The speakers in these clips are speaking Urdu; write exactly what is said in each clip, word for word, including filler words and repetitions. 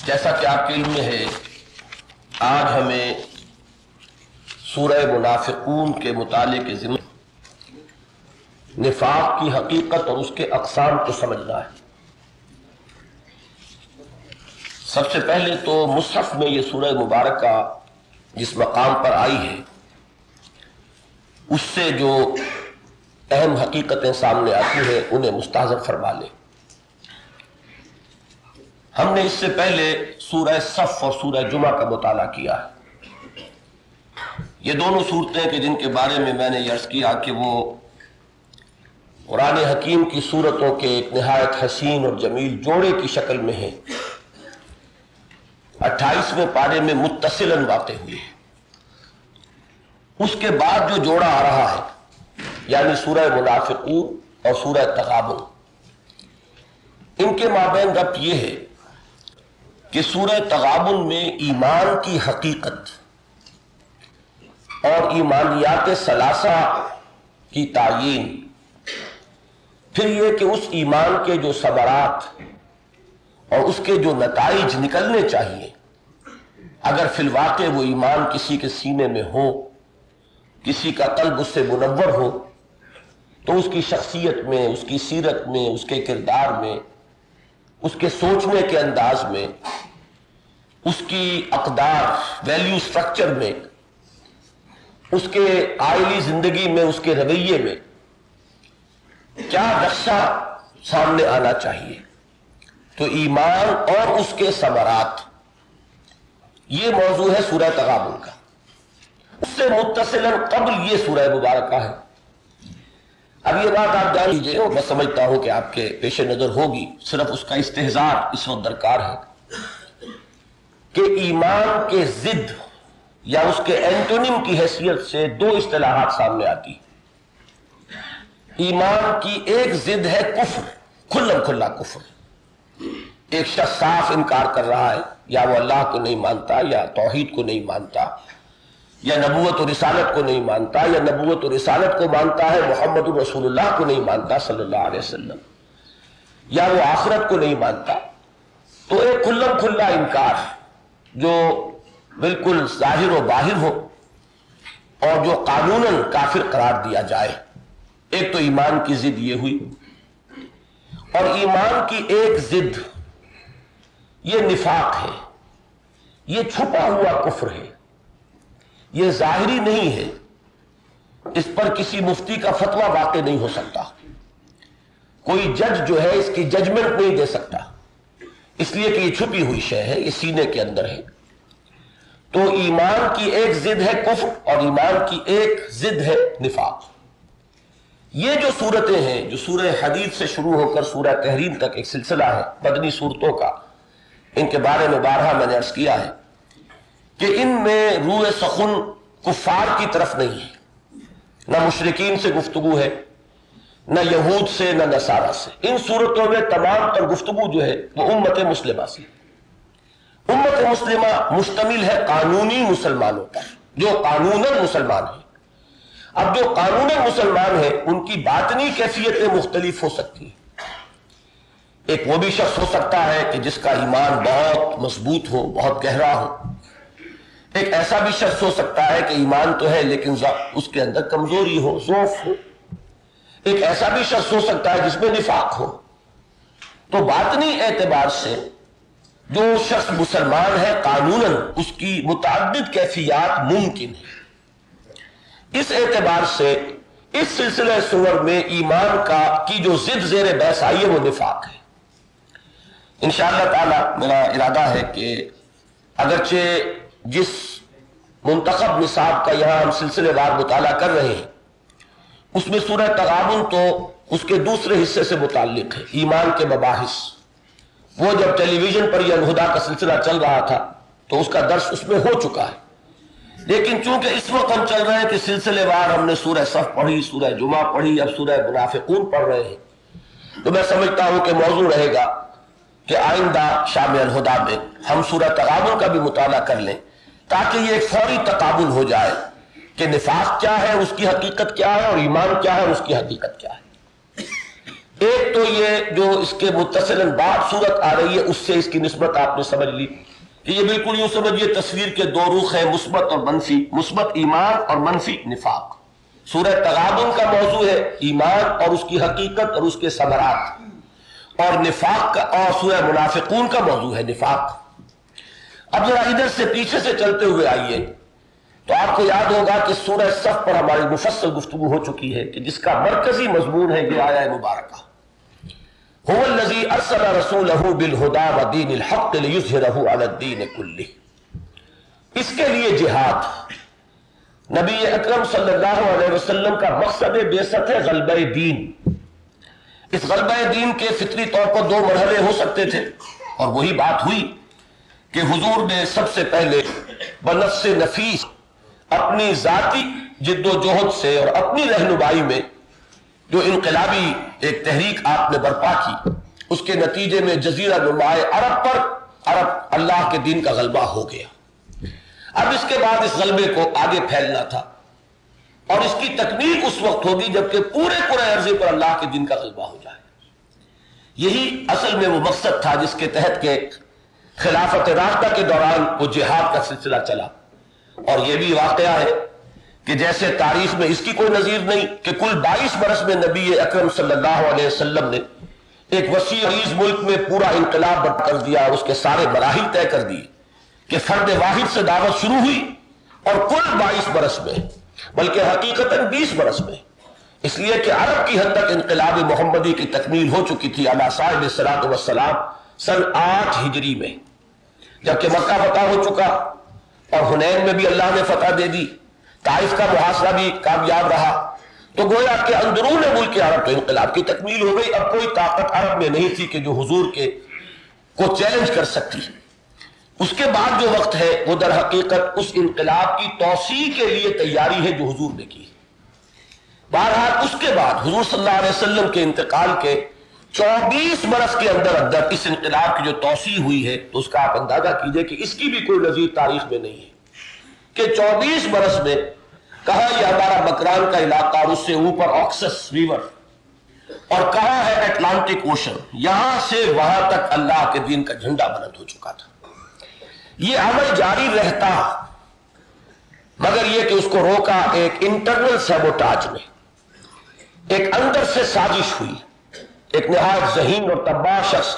جیسا کہ آپ کے علم میں ہے، آج ہمیں سورہ منافقون کے متعلق ضمن نفاق کی حقیقت اور اس کے اقسام کو سمجھنا ہے۔ سب سے پہلے تو مصحف میں یہ سورہ مبارکہ جس مقام پر آئی ہے اس سے جو اہم حقیقتیں سامنے آتی ہیں انہیں مستحضر فرما لیں۔ ہم نے اس سے پہلے سورہ صف اور سورہ جمعہ کا مطالعہ کیا ہے۔ یہ دونوں صورتیں کہ جن کے بارے میں میں نے یہ عرض کیا کہ وہ قرآن حکیم کی صورتوں کے ایک نہایت حسین اور جمیل جوڑے کی شکل میں ہیں، اٹھائیسویں پارے میں متصلاً واقع ہوئی ہے۔ اس کے بعد جو جوڑا آ رہا ہے یعنی سورہ منافقون اور سورہ تغابن، ان کے مابین ربط یہ ہے کہ سورہ تغابن میں ایمان کی حقیقت اور ایمانیات ثلاثہ کی تعیین، پھر یہ کہ اس ایمان کے جو ثمرات اور اس کے جو نتائج نکلنے چاہیے اگر فی الواقع وہ ایمان کسی کے سینے میں ہو، کسی کا قلب اس سے منور ہو، تو اس کی شخصیت میں، اس کی سیرت میں، اس کے کردار میں، اس کے سوچنے کے انداز میں، اس کی اقدار ویلیو سٹرکچر میں، اس کے آئلی زندگی میں، اس کے رویے میں کیا نقشہ سامنے آنا چاہیے۔ تو ایمان اور اس کے ثمرات، یہ موضوع ہے سورہ تغابن کا۔ اس سے متصلاً قبل یہ سورہ مبارکہ ہے۔ اب یہ بات آپ جان لیجئے اور میں سمجھتا ہوں کہ آپ کے پیش نظر ہوگی، صرف اس کا استحضار اس وقت درکار ہے کہ ایمان کے ضد یا اس کے اینٹونیم کی حیثیت سے دو اصطلاحات سامنے آتی ہیں۔ ایمان کی ایک ضد ہے کفر، کھلم کھلا کفر۔ ایک شخص صاف انکار کر رہا ہے، یا وہ اللہ کو نہیں مانتا، یا توحید کو نہیں مانتا، یا نبوت و رسالت کو نہیں مانتا، یا نبوت و رسالت کو مانتا ہے محمد رسول اللہ کو نہیں مانتا صلی اللہ علیہ وسلم، یا وہ آخرت کو نہیں مانتا۔ تو ایک کھلم کھلا انکار جو بالکل ظاہر و باہر ہو اور جو قانوناً کافر قرار دیا جائے، ایک تو ایمان کی ضد یہ ہوئی۔ اور ایمان کی ایک ضد یہ نفاق ہے، یہ چھپا ہوا کفر ہے، یہ ظاہری نہیں ہے، اس پر کسی مفتی کا فتویٰ واقع نہیں ہو سکتا، کوئی جج جو ہے اس کی ججمنٹ نہیں دے سکتا، اس لیے کہ یہ چھپی ہوئی شے ہے، یہ سینے کے اندر ہے۔ تو ایمان کی ایک ضد ہے کفر اور ایمان کی ایک ضد ہے نفاق۔ یہ جو صورتیں ہیں جو سورہ حدید سے شروع ہو کر سورہ تحریم تک ایک سلسلہ ہے مدنی صورتوں کا، ان کے بارے میں بارہا میں نے عرض کیا ہے کہ ان میں روح سخن کفار کی طرف نہیں ہے، نہ مشرکین سے گفتگو ہے، نہ یہود سے، نہ نصارہ سے۔ ان صورتوں میں تمام تر گفتگو جو ہے وہ امت مسلمہ سے۔ امت مسلمہ مشتمل ہے قانونی مسلمانوں پر جو قانوناً مسلمان ہیں۔ اب جو قانوناً مسلمان ہیں ان کی باطنی کیفیتیں مختلف ہو سکتی ہیں۔ ایک وہ بھی شخص ہو سکتا ہے کہ جس کا ایمان بہت مضبوط ہو، بہت گہرا ہو۔ ایک ایسا بھی شخص ہو سکتا ہے کہ ایمان تو ہے لیکن اس کے اندر کمزوری ہو، ضعف ہو۔ ایک ایسا بھی شخص ہو سکتا ہے جس میں نفاق ہو۔ تو باطنی اعتبار سے جو شخص مسلمان ہے قانوناً اس کی متعدد کیفیات ممکن ہیں۔ اس اعتبار سے اس سلسلہ سور میں ایمان کا کی جو ضد زیر بحث آئی ہے وہ نفاق ہے۔ انشاءاللہ تعالی میرا ارادہ ہے کہ اگرچہ جس منتخب نصاب کا یہاں ہم سلسلے وار مطالعہ کر رہے ہیں اس میں سورہ تغابن تو اس کے دوسرے حصے سے متعلق ہے، ایمان کے مباحث۔ وہ جب ٹیلی ویژن پر یہ الہدیٰ کا سلسلہ چل رہا تھا تو اس کا درس اس میں ہو چکا ہے، لیکن چونکہ اس وقت ہم چل رہے ہیں کہ سلسلے وار ہم نے سورہ صف پڑھی، سورہ جمعہ پڑھی، اب سورہ منافقون پڑھ رہے ہیں، تو میں سمجھتا ہوں کہ موضوع رہے گا کہ آئندہ شام الہدیٰ میں ہم سورہ تغابن کا بھی مطالعہ کر لیں تاکہ یہ ایک فوری تقابل ہو جائے کہ نفاق کیا ہے، اس کی حقیقت کیا ہے، اور ایمان کیا ہے، اس کی حقیقت کیا ہے۔ ایک تو یہ جو اس کے متصلاً بعد صورت آ رہی ہے اس سے اس کی نسبت آپ نے سمجھ لی کہ یہ بالکل یوں سمجھیے تصویر کے دو رخ ہیں، مثبت اور منفی، مثبت ایمان اور منفی نفاق۔ سورہ تغابن کا موضوع ہے ایمان اور اس کی حقیقت اور اس کے ثمرات، اور نفاق کا اور سورہ منافقون کا موضوع ہے نفاق۔ اب ذرا ادھر سے پیچھے سے چلتے ہوئے آئیے تو آپ کو یاد ہوگا کہ سورہ صف پر ہماری مفصل گفتگو ہو چکی ہے کہ جس کا مرکزی مضمون ہے یہ آیہ مبارکہ، هو الذی ارسل رسولہ بالہدی ودین الحق لیظہرہ علی الدین کلہ۔ اس کے لیے جہاد، نبی اکرم صلی اللہ علیہ وسلم کا مقصد بعثت ہے غلبہ دین۔ اس غلبہ دین کے فطری طور پر دو مرحلے ہو سکتے تھے، اور وہی بات ہوئی کہ حضور نے سب سے پہلے بنفس نفیس اپنی ذاتی جد و جہد سے اور اپنی رہنمائی میں جو انقلابی ایک تحریک آپ نے برپا کی، اس کے نتیجے میں جزیرہ نماء عرب پر عرب اللہ کے دین کا غلبہ ہو گیا۔ اب اس کے بعد اس غلبے کو آگے پھیلنا تھا، اور اس کی تکمیل اس وقت ہوگی جبکہ پورے پورے عرضے پر اللہ کے دین کا غلبہ ہو جائے۔ یہی اصل میں وہ مقصد تھا جس کے تحت کہ خلافت راشدہ کے دوران وہ جہاد کا سلسلہ چلا۔ اور یہ بھی واقعہ ہے کہ جیسے تاریخ میں اس کی کوئی نظیر نہیں کہ کل بائیس برس میں نبی اکرم صلی اللہ علیہ وسلم نے ایک وسیع عریض ملک میں پورا انقلاب برپا کر دیا، اور اس کے سارے مراحل طے کر دیے کہ فرد واحد سے دعوت شروع ہوئی، اور کل بائیس برس میں بلکہ حقیقتاً بیس برس میں، اس لیے کہ عرب کی حد تک انقلاب محمدی کی تکمیل ہو چکی تھی علی صاحب الصلاۃ والسلام سن آٹھ ہجری میں، جبکہ مکہ فتح ہو چکا اور حنین میں بھی اللہ نے فتح دے دی، طائف کا محاصرہ بھی کامیاب رہا، تو گویا کہ اندرون ملک عرب تو انقلاب کی تکمیل ہو گئی۔ اب کوئی طاقت عرب میں نہیں تھی کہ جو حضور کے کو چیلنج کر سکتی۔ اس کے بعد جو وقت ہے وہ در حقیقت اس انقلاب کی توسیع کے لیے تیاری ہے جو حضور نے کی۔ بہرحال اس کے بعد حضور صلی اللہ علیہ وسلم کے انتقال کے چوبیس برس کے اندر اندر اس انقلاب کی جو توسیع ہوئی ہے تو اس کا آپ اندازہ کیجئے کہ اس کی بھی کوئی نظیر تاریخ میں نہیں ہے کہ چوبیس برس میں کہاں یہ ہمارا مکران کا علاقہ اور اس سے اوپر آکسس ریور، اور کہاں ہے اٹلانٹک اوشن، یہاں سے وہاں تک اللہ کے دین کا جھنڈا بلند ہو چکا تھا۔ یہ عمل جاری رہتا، مگر یہ کہ اس کو روکا ایک انٹرنل سیبوٹاج نے، ایک اندر سے سازش ہوئی، ایک نہایت ذہین اور تباہ شخص،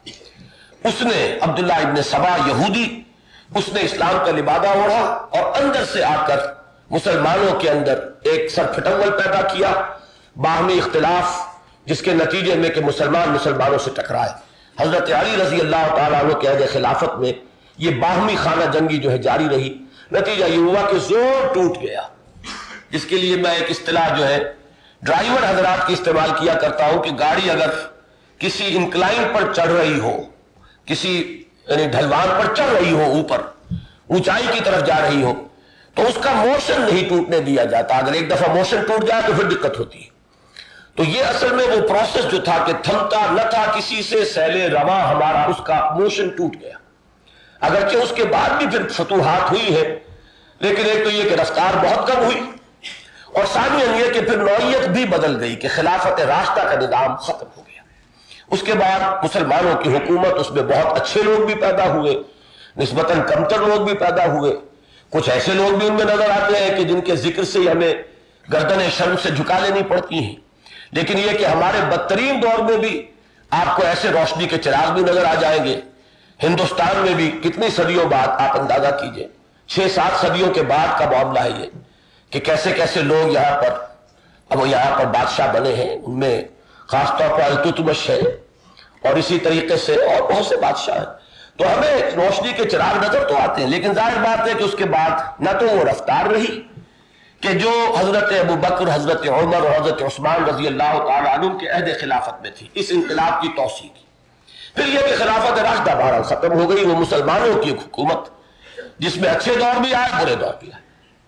اس نے عبداللہ ابن سبا یہودی، اس نے اسلام کا لبادہ اوڑھا اور اندر سے آ کر مسلمانوں کے اندر ایک سر پھٹنگل پیدا کیا، باہمی اختلاف، جس کے نتیجے میں کہ مسلمان مسلمانوں سے ٹکرائے۔ حضرت علی رضی اللہ تعالیٰ عنہ کے عہد خلافت میں یہ باہمی خانہ جنگی جو ہے جاری رہی، نتیجہ یہ ہوا کہ زور ٹوٹ گیا، جس کے لیے میں ایک اصطلاح جو ہے ڈرائیور حضرات کی استعمال کیا کرتا ہوں کہ گاڑی اگر کسی انکلائن پر چڑھ رہی ہو، کسی یعنی ڈھلوان پر چڑھ رہی ہو، اوپر اونچائی کی طرف جا رہی ہو، تو اس کا موشن نہیں ٹوٹنے دیا جاتا، اگر ایک دفعہ موشن ٹوٹ جائے تو پھر دقت ہوتی ہے۔ تو یہ اصل میں وہ پروسیس جو تھا کہ تھمتا نہ تھا کسی سے سیل رواں ہمارا، اس کا موشن ٹوٹ گیا، اگرچہ اس کے بعد بھی پھر فتوحات ہوئی ہے، لیکن ایک تو یہ کہ رفتار بہت کم ہوئی، اور ثانیاً یہ کہ پھر نوعیت بھی بدل گئی کہ خلافت راشدہ کا نظام ختم ہو گیا۔ اس کے بعد مسلمانوں کی حکومت، اس میں بہت اچھے لوگ بھی پیدا ہوئے، نسبتاً کمتر لوگ بھی پیدا ہوئے، کچھ ایسے لوگ بھی ان میں نظر آتے ہیں کہ جن کے ذکر سے ہی ہمیں گردنیں شرم سے جھکا لینی پڑتی ہیں، لیکن یہ کہ ہمارے بدترین دور میں بھی آپ کو ایسے روشنی کے چراغ بھی نظر آ جائیں گے۔ ہندوستان میں بھی کتنی صدیوں بعد آپ اندازہ کیجئے، چھ سات صدیوں کے بعد کا معاملہ ہے یہ کہ کیسے کیسے لوگ یہاں پر اب وہ یہاں پر بادشاہ بنے ہیں، ان میں خاص طور پر التتمش ہے اور اسی طریقے سے اور بہت سے بادشاہ ہیں، تو ہمیں روشنی کے چراغ نظر تو آتے ہیں، لیکن ظاہر بات ہے کہ اس کے بعد نہ تو وہ رفتار رہی کہ جو حضرت ابو بکر، حضرت عمر اور حضرت عثمان رضی اللہ تعالیٰ عنہ کے عہد خلافت میں تھی، اس انقلاب کی توسیع کی۔ پھر یہ کہ خلافت راشدہ بہرحال ختم ہو گئی، وہ مسلمانوں کی حکومت جس میں اچھے دور بھی آئے، برے دور بھی آئے۔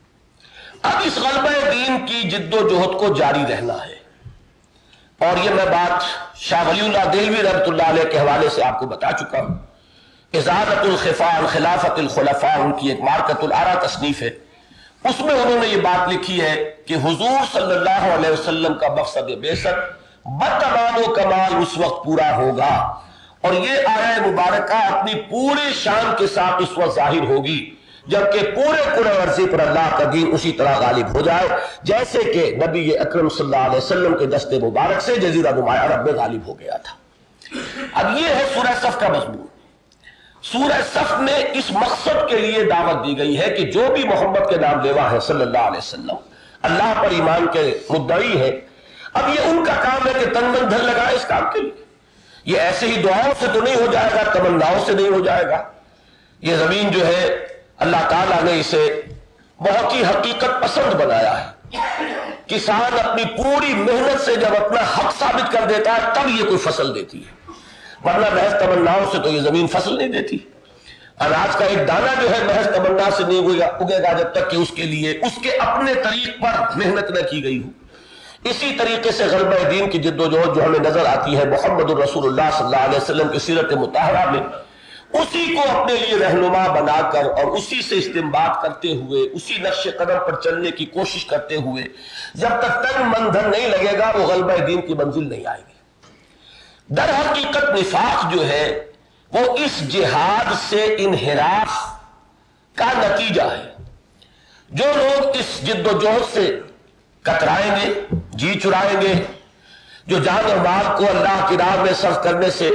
اب اس غلبہ دین کی جد و جہد کو جاری رہنا ہے، اور یہ میں بات شاہ ولی اللہ دہلوی رحمۃ اللہ علیہ کے حوالے سے آپ کو بتا چکا ہوں۔ ازالۃ الخفاء عن خلافت الخلفاء ان کی ایک مارکۃ الآر اے تصنیف ہے، اس میں انہوں نے یہ بات لکھی ہے کہ حضور صلی اللہ علیہ وسلم کا مقصد بعثت بتمام و کمال اس وقت پورا ہوگا، اور یہ آیہ مبارکہ اپنی پورے شان کے ساتھ اس وقت ظاہر ہوگی جبکہ پورے پورے عرصے پر اللہ کا دین اسی طرح غالب ہو جائے جیسے کہ نبی اکرم صلی اللہ علیہ وسلم کے دست مبارک سے جزیرہ نمایاں عرب میں غالب ہو گیا تھا۔ اب یہ ہے سورہ صف کا مضمون۔ سورہ صف میں اس مقصد کے لیے دعوت دی گئی ہے کہ جو بھی محمد کے نام لیوا ہے صلی اللہ علیہ وسلم، اللہ پر ایمان کے مدعی ہے، اب یہ ان کا کام ہے کہ تن من دھن لگائے اس کام کے لیے۔ یہ ایسے ہی دعاؤں سے تو نہیں ہو جائے گا، تمناؤں سے نہیں ہو جائے گا۔ یہ زمین جو ہے اللہ تعالیٰ نے اسے بہت ہی حقیقت پسند بنایا ہے۔ کسان اپنی پوری محنت سے جب اپنا حق ثابت کر دیتا ہے تب یہ کوئی فصل دیتی ہے، ورنہ محض تمناؤں سے تو یہ زمین فصل نہیں دیتی۔ اناج کا ایک دانہ جو ہے محض تمنا سے نہیں اگے گا جب تک کہ اس کے لیے اس کے اپنے طریق پر محنت نہ کی گئی ہو۔ اسی طریقے سے غلبہ دین کی جد و جہد جو ہمیں نظر آتی ہے محمد الرسول اللہ صلی اللہ علیہ وسلم کی سیرت مطہرہ میں، اسی کو اپنے لیے رہنما بنا کر اور اسی سے استنباط کرتے ہوئے، اسی نقش قدم پر چلنے کی کوشش کرتے ہوئے جب تک تن من دھن نہیں لگے گا وہ غلبہ دین کی منزل نہیں آئے گی۔ در حقیقت نفاق جو ہے وہ اس جہاد سے انحراف کا نتیجہ ہے۔ جو لوگ اس جد و جہد سے کترائیں گے، جی چرائیں گے، جو جان اور مال کو اللہ کی راہ میں صرف کرنے سے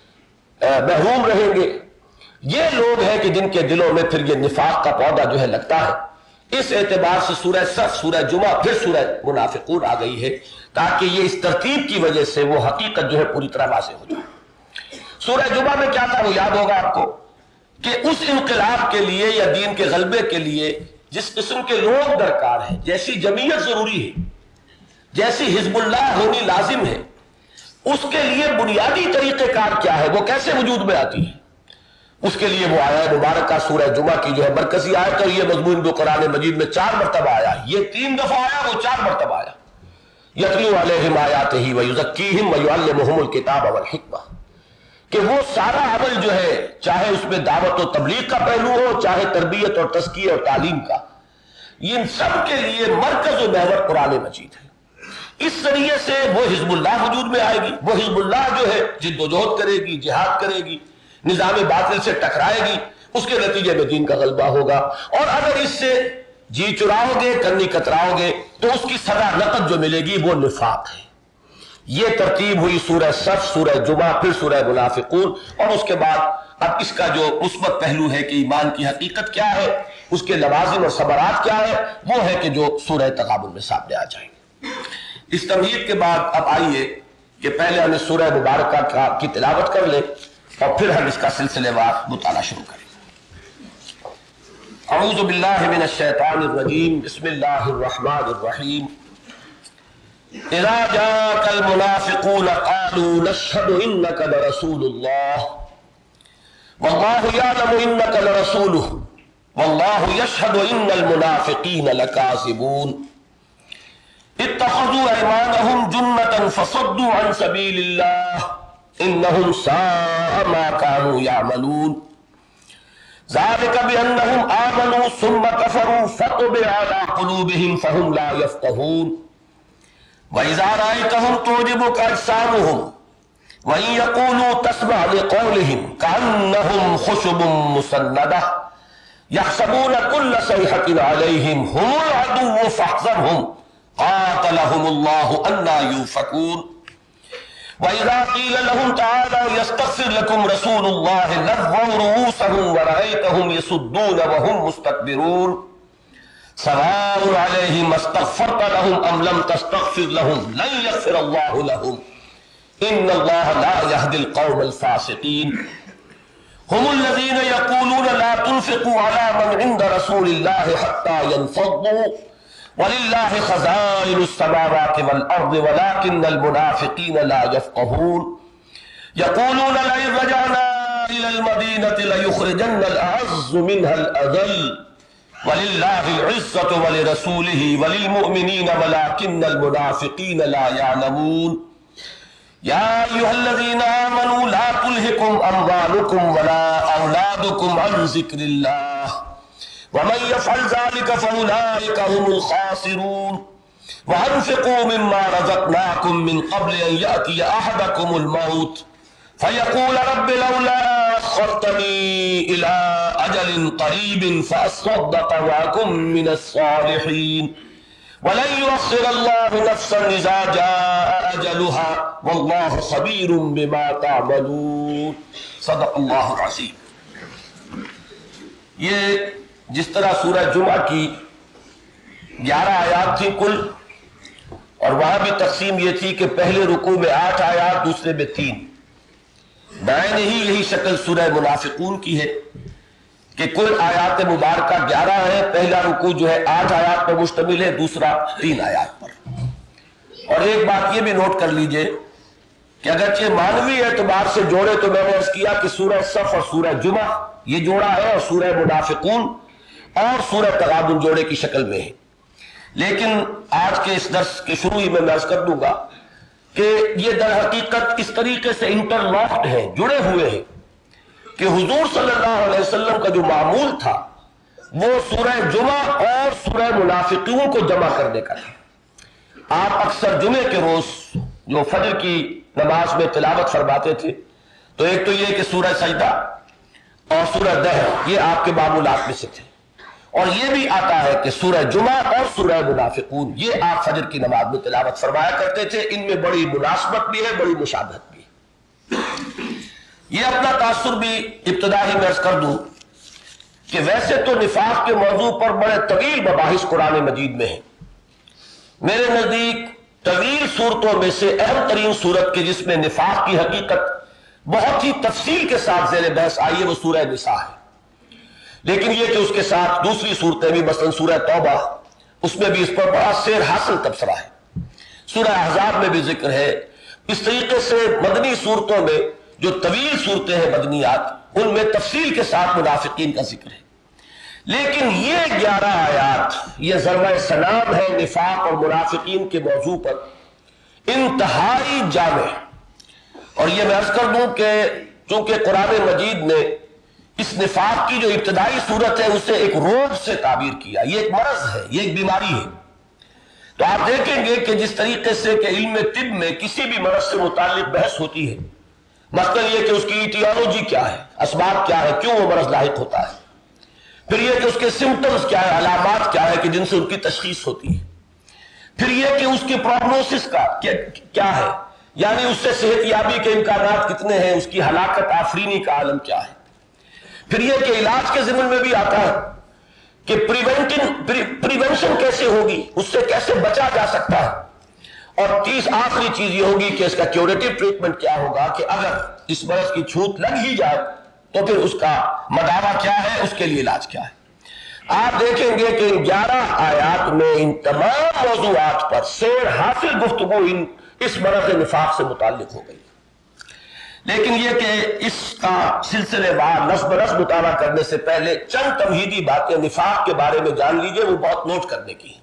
محروم رہیں گے، یہ لوگ ہیں کہ جن کے دلوں میں پھر یہ نفاق کا پودا جو ہے لگتا ہے۔ اس اعتبار سے سورہ صف، سورہ جمعہ، پھر سورہ منافقون آ گئی ہے تاکہ یہ اس ترتیب کی وجہ سے وہ حقیقت جو ہے پوری طرح واضح ہو جائے۔ سورہ جمعہ میں کیا تھا وہ یاد ہوگا آپ کو کہ اس انقلاب کے لیے یا دین کے غلبے کے لیے جس قسم کے لوگ درکار ہیں، جیسی جمعیت ضروری ہے، جیسی حزب اللہ ہونی لازم ہے، اس کے لیے بنیادی طریقہ کار کیا ہے، وہ کیسے وجود میں آتی ہے، اس کے لیے وہ آیا مبارکہ سورہ جمعہ کی جو ہے مرکزی آیت، اور یہ مضمون جو قرآن مجید میں چار مرتبہ آیا، یہ تین دفعہ آیا، وہ چار مرتبہ آیا۔ یتلو علیہم آیاتہ ویزکیہم ویعلمہم الکتاب والحکمہ، کہ وہ سارا عمل جو ہے چاہے اس میں دعوت و تبلیغ کا پہلو ہو، چاہے تربیت اور تزکیہ اور تعلیم کا، ان سب کے لیے مرکز و محور قرآن مجید ہے۔ اس ذریعے سے وہ حزب اللہ وجود میں آئے گی، وہ حزب اللہ جو ہے جد و جہد کرے گی، جہاد کرے گی، نظام باطل سے ٹکرائے گی، اس کے نتیجے میں دین کا غلبہ ہوگا۔ اور اگر اس سے جی چراؤ گے، کنی کتراؤ گے، تو اس کی سزا نقد جو ملے گی وہ نفاق ہے۔ یہ ترتیب ہوئی سورہ صف، سورہ جمعہ، پھر سورہ منافقون، اور اس کے بعد اب اس کا جو مثبت پہلو ہے کہ ایمان کی حقیقت کیا ہے، اس کے لوازم اور ثمرات کیا ہے، وہ ہے کہ جو سورہ تغابن میں سامنے آ جائیں گے۔ اس تمہید کے بعد اب آئیے کہ پہلے ہم اس سورہ مبارکہ کی تلاوت کر لیں اور پھر ہم اس کا سلسلے وار مطالعہ شروع کریں۔ اعوذ باللہ من الشیطان الرجیم، بسم اللہ الرحمن الرحیم۔ اذا جاءك المنافقون قالوا نشهد انك لرسول الله والله يعلم انك لرسوله والله يشهد ان المنافقين لكاذبون اتخذوا ايمانهم جنة فصدوا عن سبيل الله انهم ساء ما كانوا يعملون ذلك بانهم آمنوا ثم كفروا فطبع على قلوبهم فهم لا يفقهون وَإِذَا رَأَيْتَهُمْ تُعْجِبُكَ أَجْسَامُهُمْ وَإِنْ يَقُولُوا تَسْمَعْ لِقَوْلِهِمْ كَأَنَّهُمْ خُشُبٌ مُّسَنَّدَةٌ يَحْسَبُونَ كُلَّ صَيْحَةٍ عَلَيْهِمْ هُمُ الْعَدُوُّ فَاحْذَرْهُمْ قَاتَلَهُمُ اللَّهُ أَنَّىٰ يُؤْفَكُونَ وَإِذَا قِيلَ لَهُمْ تَعَالَوْا يَسْتَغْفِرْ لَكُمْ رَسُولُ اللَّهِ لَوَّوْا رُءُوسَهُمْ وَرَأَيْتَهُمْ يَصُدُّونَ وَهُمْ مُسْتَكْبِرُونَ سواء عليهم استغفرت لهم ام لم تستغفر لهم لن يغفر الله لهم ان الله لا يهدي القوم الفاسقين هم الذين يقولون لا تنفقوا على من عند رسول الله حتى ينفضوا ولله خزائن السماوات والارض ولكن المنافقين لا يفقهون يقولون لئن رجعنا الى المدينة ليخرجن الاعز منها الاذل وَلِلَّهِ الْعِزَّةُ وَلِرَسُولِهِ وَلِلْمُؤْمِنِينَ وَلَكِنَّ الْمُنَافِقِينَ لَا يَعْلَمُونَ يَا أَيُّهَا الَّذِينَ آمَنُوا لَا تُلْهِكُمْ أَمْوَالُكُمْ وَلَا أَوْلَادُكُمْ عَنْ ذِكْرِ اللَّهِ وَمَنْ يَفْعَلْ ذَلِكَ فَأُولَٰئِكَ هُمُ الْخَاسِرُونَ وَأَنفِقُوا مِمَّا رَزَقْنَاكُم مِّن قَبْلِ أَن يَأْتِيَ أَحَدَكُمُ الْمَوْتُ فَيَقُولَ رَبِّ لَوْلَا أَخَّرْتَنِي إِلَىٰ أَجَلٍ قَرِيبٍ فَأَصَّدَّقَ وَأَكُن مِّنَ الصَّالِحِينَ وَلَن يُؤَخِّرَ اللَّهُ نَفْسًا إِذَا جَاءَ أَجَلُهَا وَاللَّهُ خَبِيرٌ بِمَا تَعْمَلُونَ۔ صدق اللہ العظیم۔ یہ جس طرح سورہ جمعہ کی گیارہ آیات تھی کل، اور وہاں بھی تقسیم یہ تھی کہ پہلے رکوع میں آٹھ آیات، دوسرے میں تین، دائیں ہی یہی شکل سورہ منافقون کی ہے کہ کل آیات مبارکہ گیارہ ہے، پہلا رکوع جو ہے آٹھ آیات پر مشتمل ہے، دوسرا تین آیات پر۔ اور ایک بات یہ بھی نوٹ کر لیجئے کہ اگرچہ معنوی اعتبار سے جوڑے تو میں نے عرض کیا کہ سورہ صف اور سورہ جمعہ یہ جوڑا ہے، اور سورہ منافقون اور سورہ تغابن جوڑے کی شکل میں ہے، لیکن آج کے اس درس کے شروع ہی میں عرض کر دوں گا کہ یہ در حقیقت اس طریقے سے انٹر لاکڈ ہیں، جڑے ہوئے ہیں کہ حضور صلی اللہ علیہ وسلم کا جو معمول تھا وہ سورہ جمعہ اور سورہ منافقون کو جمع کرنے کا تھا۔ آپ اکثر جمعے کے روز جو فجر کی نماز میں تلاوت فرماتے تھے تو ایک تو یہ کہ سورہ سجدہ اور سورہ دہر یہ آپ کے معمولات میں سے تھے، اور یہ بھی آتا ہے کہ سورہ جمعہ اور سورہ منافقون یہ آپ فجر کی نماز میں تلاوت فرمایا کرتے تھے۔ ان میں بڑی مناسبت بھی ہے، بڑی مشابہت بھی ہے۔ یہ اپنا تاثر بھی ابتدا ہی میں عرض کر دوں کہ ویسے تو نفاق کے موضوع پر بڑے طویل مباحث قرآن مجید میں ہیں۔ میرے نزدیک طویل صورتوں میں سے اہم ترین صورت کے جس میں نفاق کی حقیقت بہت ہی تفصیل کے ساتھ زیر بحث آئی ہے وہ سورہ نساء ہے، لیکن یہ کہ اس کے ساتھ دوسری صورتیں بھی، مثلا سورہ توبہ، اس میں بھی اس پر بڑا سیر حاصل تبصرہ ہے، سورہ احزاب میں بھی ذکر ہے۔ اس طریقے سے مدنی صورتوں میں جو طویل صورتیں ہیں مدنیات، ان میں تفصیل کے ساتھ منافقین کا ذکر ہے، لیکن یہ گیارہ آیات یہ ضربہ سلام ہے نفاق اور منافقین کے موضوع پر، انتہائی جامع۔ اور یہ میں عرض کر دوں کہ چونکہ قرآن مجید نے اس نفاق کی جو ابتدائی صورت ہے اسے ایک روگ سے تعبیر کیا، یہ ایک مرض ہے، یہ ایک بیماری ہے۔ تو آپ دیکھیں گے کہ جس طریقے سے کہ علم طب میں کسی بھی مرض سے متعلق بحث ہوتی ہے، مثلا یہ کہ اس کی ایٹیالوجی کیا ہے، اسباب کیا ہے، کیوں وہ مرض لاحق ہوتا ہے، پھر یہ کہ اس کے سمپٹمز کیا ہے، علامات کیا ہے کہ جن سے ان کی تشخیص ہوتی ہے، پھر یہ کہ اس کی پروگنوسس کا کیا ہے، یعنی اس سے صحت یابی کے امکانات کتنے ہیں، اس کی ہلاکت آفرینی کا عالم کیا ہے، پھر یہ کہ علاج کے ضمن میں بھی آتا ہے کہ پریونشن کیسے ہوگی، اس سے کیسے بچا جا سکتا ہے، اور تیس آخری چیز یہ ہوگی کہ اس کا کیوریٹو ٹریٹمنٹ کیا ہوگا کہ اگر اس مرض کی چھوت لگ ہی جائے تو پھر اس کا مداوع کیا ہے، اس کے لیے علاج کیا ہے۔ آپ دیکھیں گے کہ ان گیارہ آیات میں ان تمام موضوعات پر سیر حاصل گفتگو ان اس مرض نفاق سے متعلق ہو گئی، لیکن یہ کہ اس کا سلسلے وار نصب نصب مطالعہ کرنے سے پہلے چند تمہیدی باتیں نفاق کے بارے میں جان لیجئے، وہ بہت نوٹ کرنے کی ہیں۔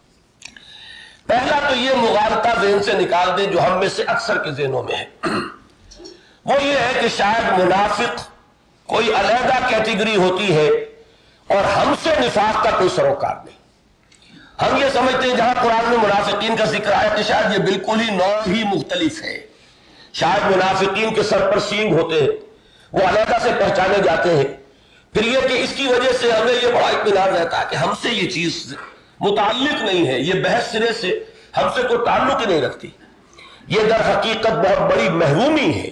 پہلا تو یہ مغالطہ ذہن سے نکال دیں جو ہم میں سے اکثر کے ذہنوں میں ہے، وہ یہ ہے کہ شاید منافق کوئی علیحدہ کیٹیگری ہوتی ہے اور ہم سے نفاق کا کوئی سروکار نہیں۔ ہم یہ سمجھتے ہیں جہاں قرآن میں منافقین کا ذکر آیا کہ شاید یہ بالکل ہی نوع ہی مختلف ہے، شاید منافقین کے سر پر سینگ ہوتے ہیں، وہ علیحدہ سے پہچانے جاتے ہیں، پھر یہ کہ اس کی وجہ سے ہمیں یہ بڑا اطمینان رہتا ہے کہ ہم سے یہ چیز متعلق نہیں ہے، یہ بحث سرے سے ہم سے کوئی تعلق ہی نہیں رکھتی۔ یہ در حقیقت بہت بڑی محرومی ہے۔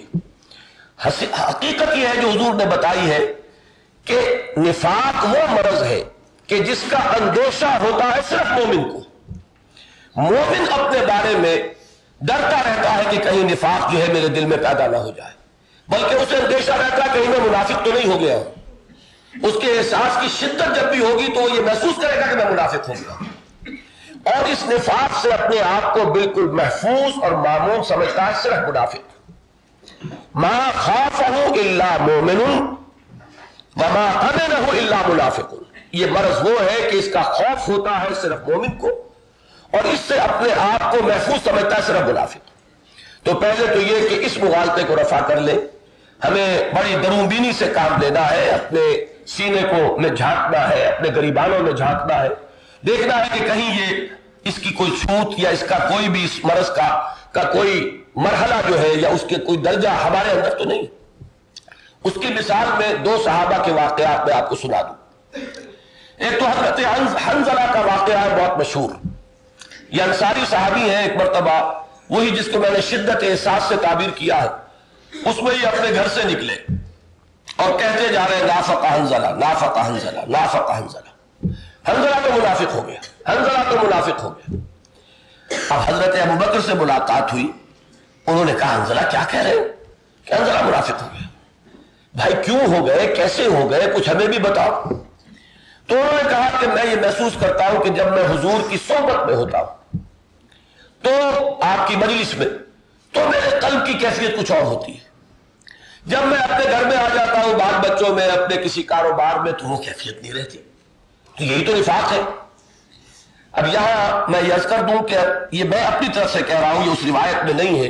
حقیقت یہ ہے جو حضور نے بتائی ہے کہ نفاق وہ مرض ہے کہ جس کا اندیشہ ہوتا ہے صرف مومن کو۔ مومن اپنے بارے میں ڈرتا رہتا ہے کہ کہیں نفاق جو ہے میرے دل میں پیدا نہ ہو جائے، بلکہ اسے اندیشہ رہتا ہے کہیں میں منافق تو نہیں ہو گیا ہوں۔ اس کے احساس کی شدت جب بھی ہوگی تو وہ یہ محسوس کرے گا کہ میں منافق ہو گیا، اور اس نفاق سے اپنے آپ کو بالکل محفوظ اور معمون سمجھتا ہے صرف منافق۔ ما خافہ الا مومن وما امنہ الا منافق۔ یہ مرض وہ ہے کہ اس کا خوف ہوتا ہے صرف مومن کو، اور اس سے اپنے آپ کو محفوظ سمجھتا ہے صرف منافق۔ تو پہلے تو یہ کہ اس مغالطے کو رفع کر لیں، ہمیں بڑی درونبینی سے کام لینا ہے، اپنے سینے کو میں جھانکنا ہے، اپنے گریبانوں میں جھانکنا ہے، دیکھنا ہے کہ کہیں یہ اس کی کوئی چھوت یا اس کا کوئی بھی اس مرض کا کا کوئی مرحلہ جو ہے یا اس کے کوئی درجہ ہمارے اندر تو نہیں. اس کی مثال میں دو صحابہ کے واقعات میں آپ کو سنا دوں. ایک تو حضرت حنظلہ کا واقعہ ہے بہت مشہور. یہ انصاری صحابی ہیں. ایک مرتبہ وہی جس کو میں نے شدت احساس سے تعبیر کیا ہے، اس میں یہ اپنے گھر سے نکلے اور کہتے جا رہے ہیں نافق حنظلہ نافق حنظلہ نافق حنظلہ. حنظلہ تو منافق ہو گیا، حنظلہ تو منافق ہو گیا. اب حضرت ابو بکر سے ملاقات ہوئی. انہوں نے کہا حنظلہ کیا کہہ رہے ہو کہ حنظلہ منافق ہو گیا؟ بھائی کیوں ہو گئے، کیسے ہو گئے، کچھ ہمیں بھی بتاؤ. تو انہوں نے کہا کہ میں یہ محسوس کرتا ہوں کہ جب میں حضور کی صحبت میں ہوتا ہوں تو آپ کی مجلس میں تو میرے قلب کی کیفیت کچھ اور ہوتی ہے. جب میں اپنے گھر میں آ جاتا ہوں بال بچوں میں اپنے کسی کاروبار میں تو وہ کیفیت نہیں رہتی. تو یہی تو نفاق ہے. اب یہاں میں یہ عرض کر دوں کہ یہ میں اپنی طرف سے کہہ رہا ہوں، یہ اس روایت میں نہیں ہے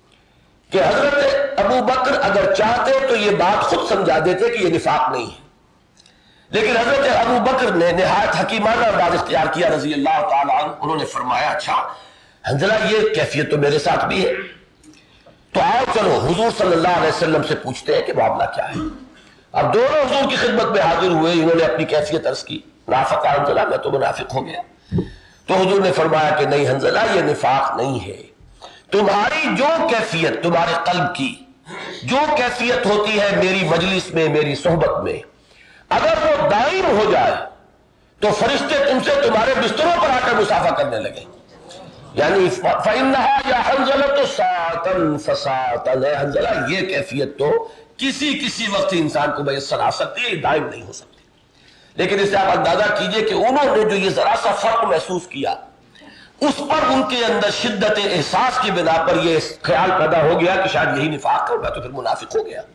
کہ حضرت ابو بکر اگر چاہتے تو یہ بات خود سمجھا دیتے کہ یہ نفاق نہیں ہے. لیکن حضرت ابو بکر نے نہایت حکیمانہ انداز اختیار کیا رضی اللہ تعالیٰ عنہ. انہوں نے فرمایا اچھا حنظلہ یہ کیفیت تو میرے ساتھ بھی ہے، تو آؤ چلو حضور صلی اللہ علیہ وسلم سے پوچھتے ہیں کہ معاملہ کیا ہے. اب دونوں حضور کی خدمت میں حاضر ہوئے. انہوں نے اپنی کیفیت عرض کی نافق حنظلہ میں تو منافق ہو گیا. تو حضور نے فرمایا کہ نہیں حنظلہ یہ نفاق نہیں ہے. تمہاری جو کیفیت تمہارے قلب کی جو کیفیت ہوتی ہے میری مجلس میں میری صحبت میں اگر وہ دائم ہو جائے تو فرشتے تم سے تمہارے بستروں پر آ کر مسافہ کرنے لگے. یعنی فَإِنَّهَا يَا حَنْزَلَةُ سَاعَةً فَسَاعَةً ہے حنظلہ یہ کیفیت تو کسی کسی وقت انسان کو میسر آ سکتی ہے، دائم نہیں ہو سکتی. لیکن اس سے آپ اندازہ کیجئے کہ انہوں نے جو یہ ذرا سا فرق محسوس کیا اس پر ان کے اندر شدت احساس کی بنا پر یہ خیال پیدا ہو گیا کہ شاید یہی نفاق ہے، میں تو پھر منافق ہو گیا.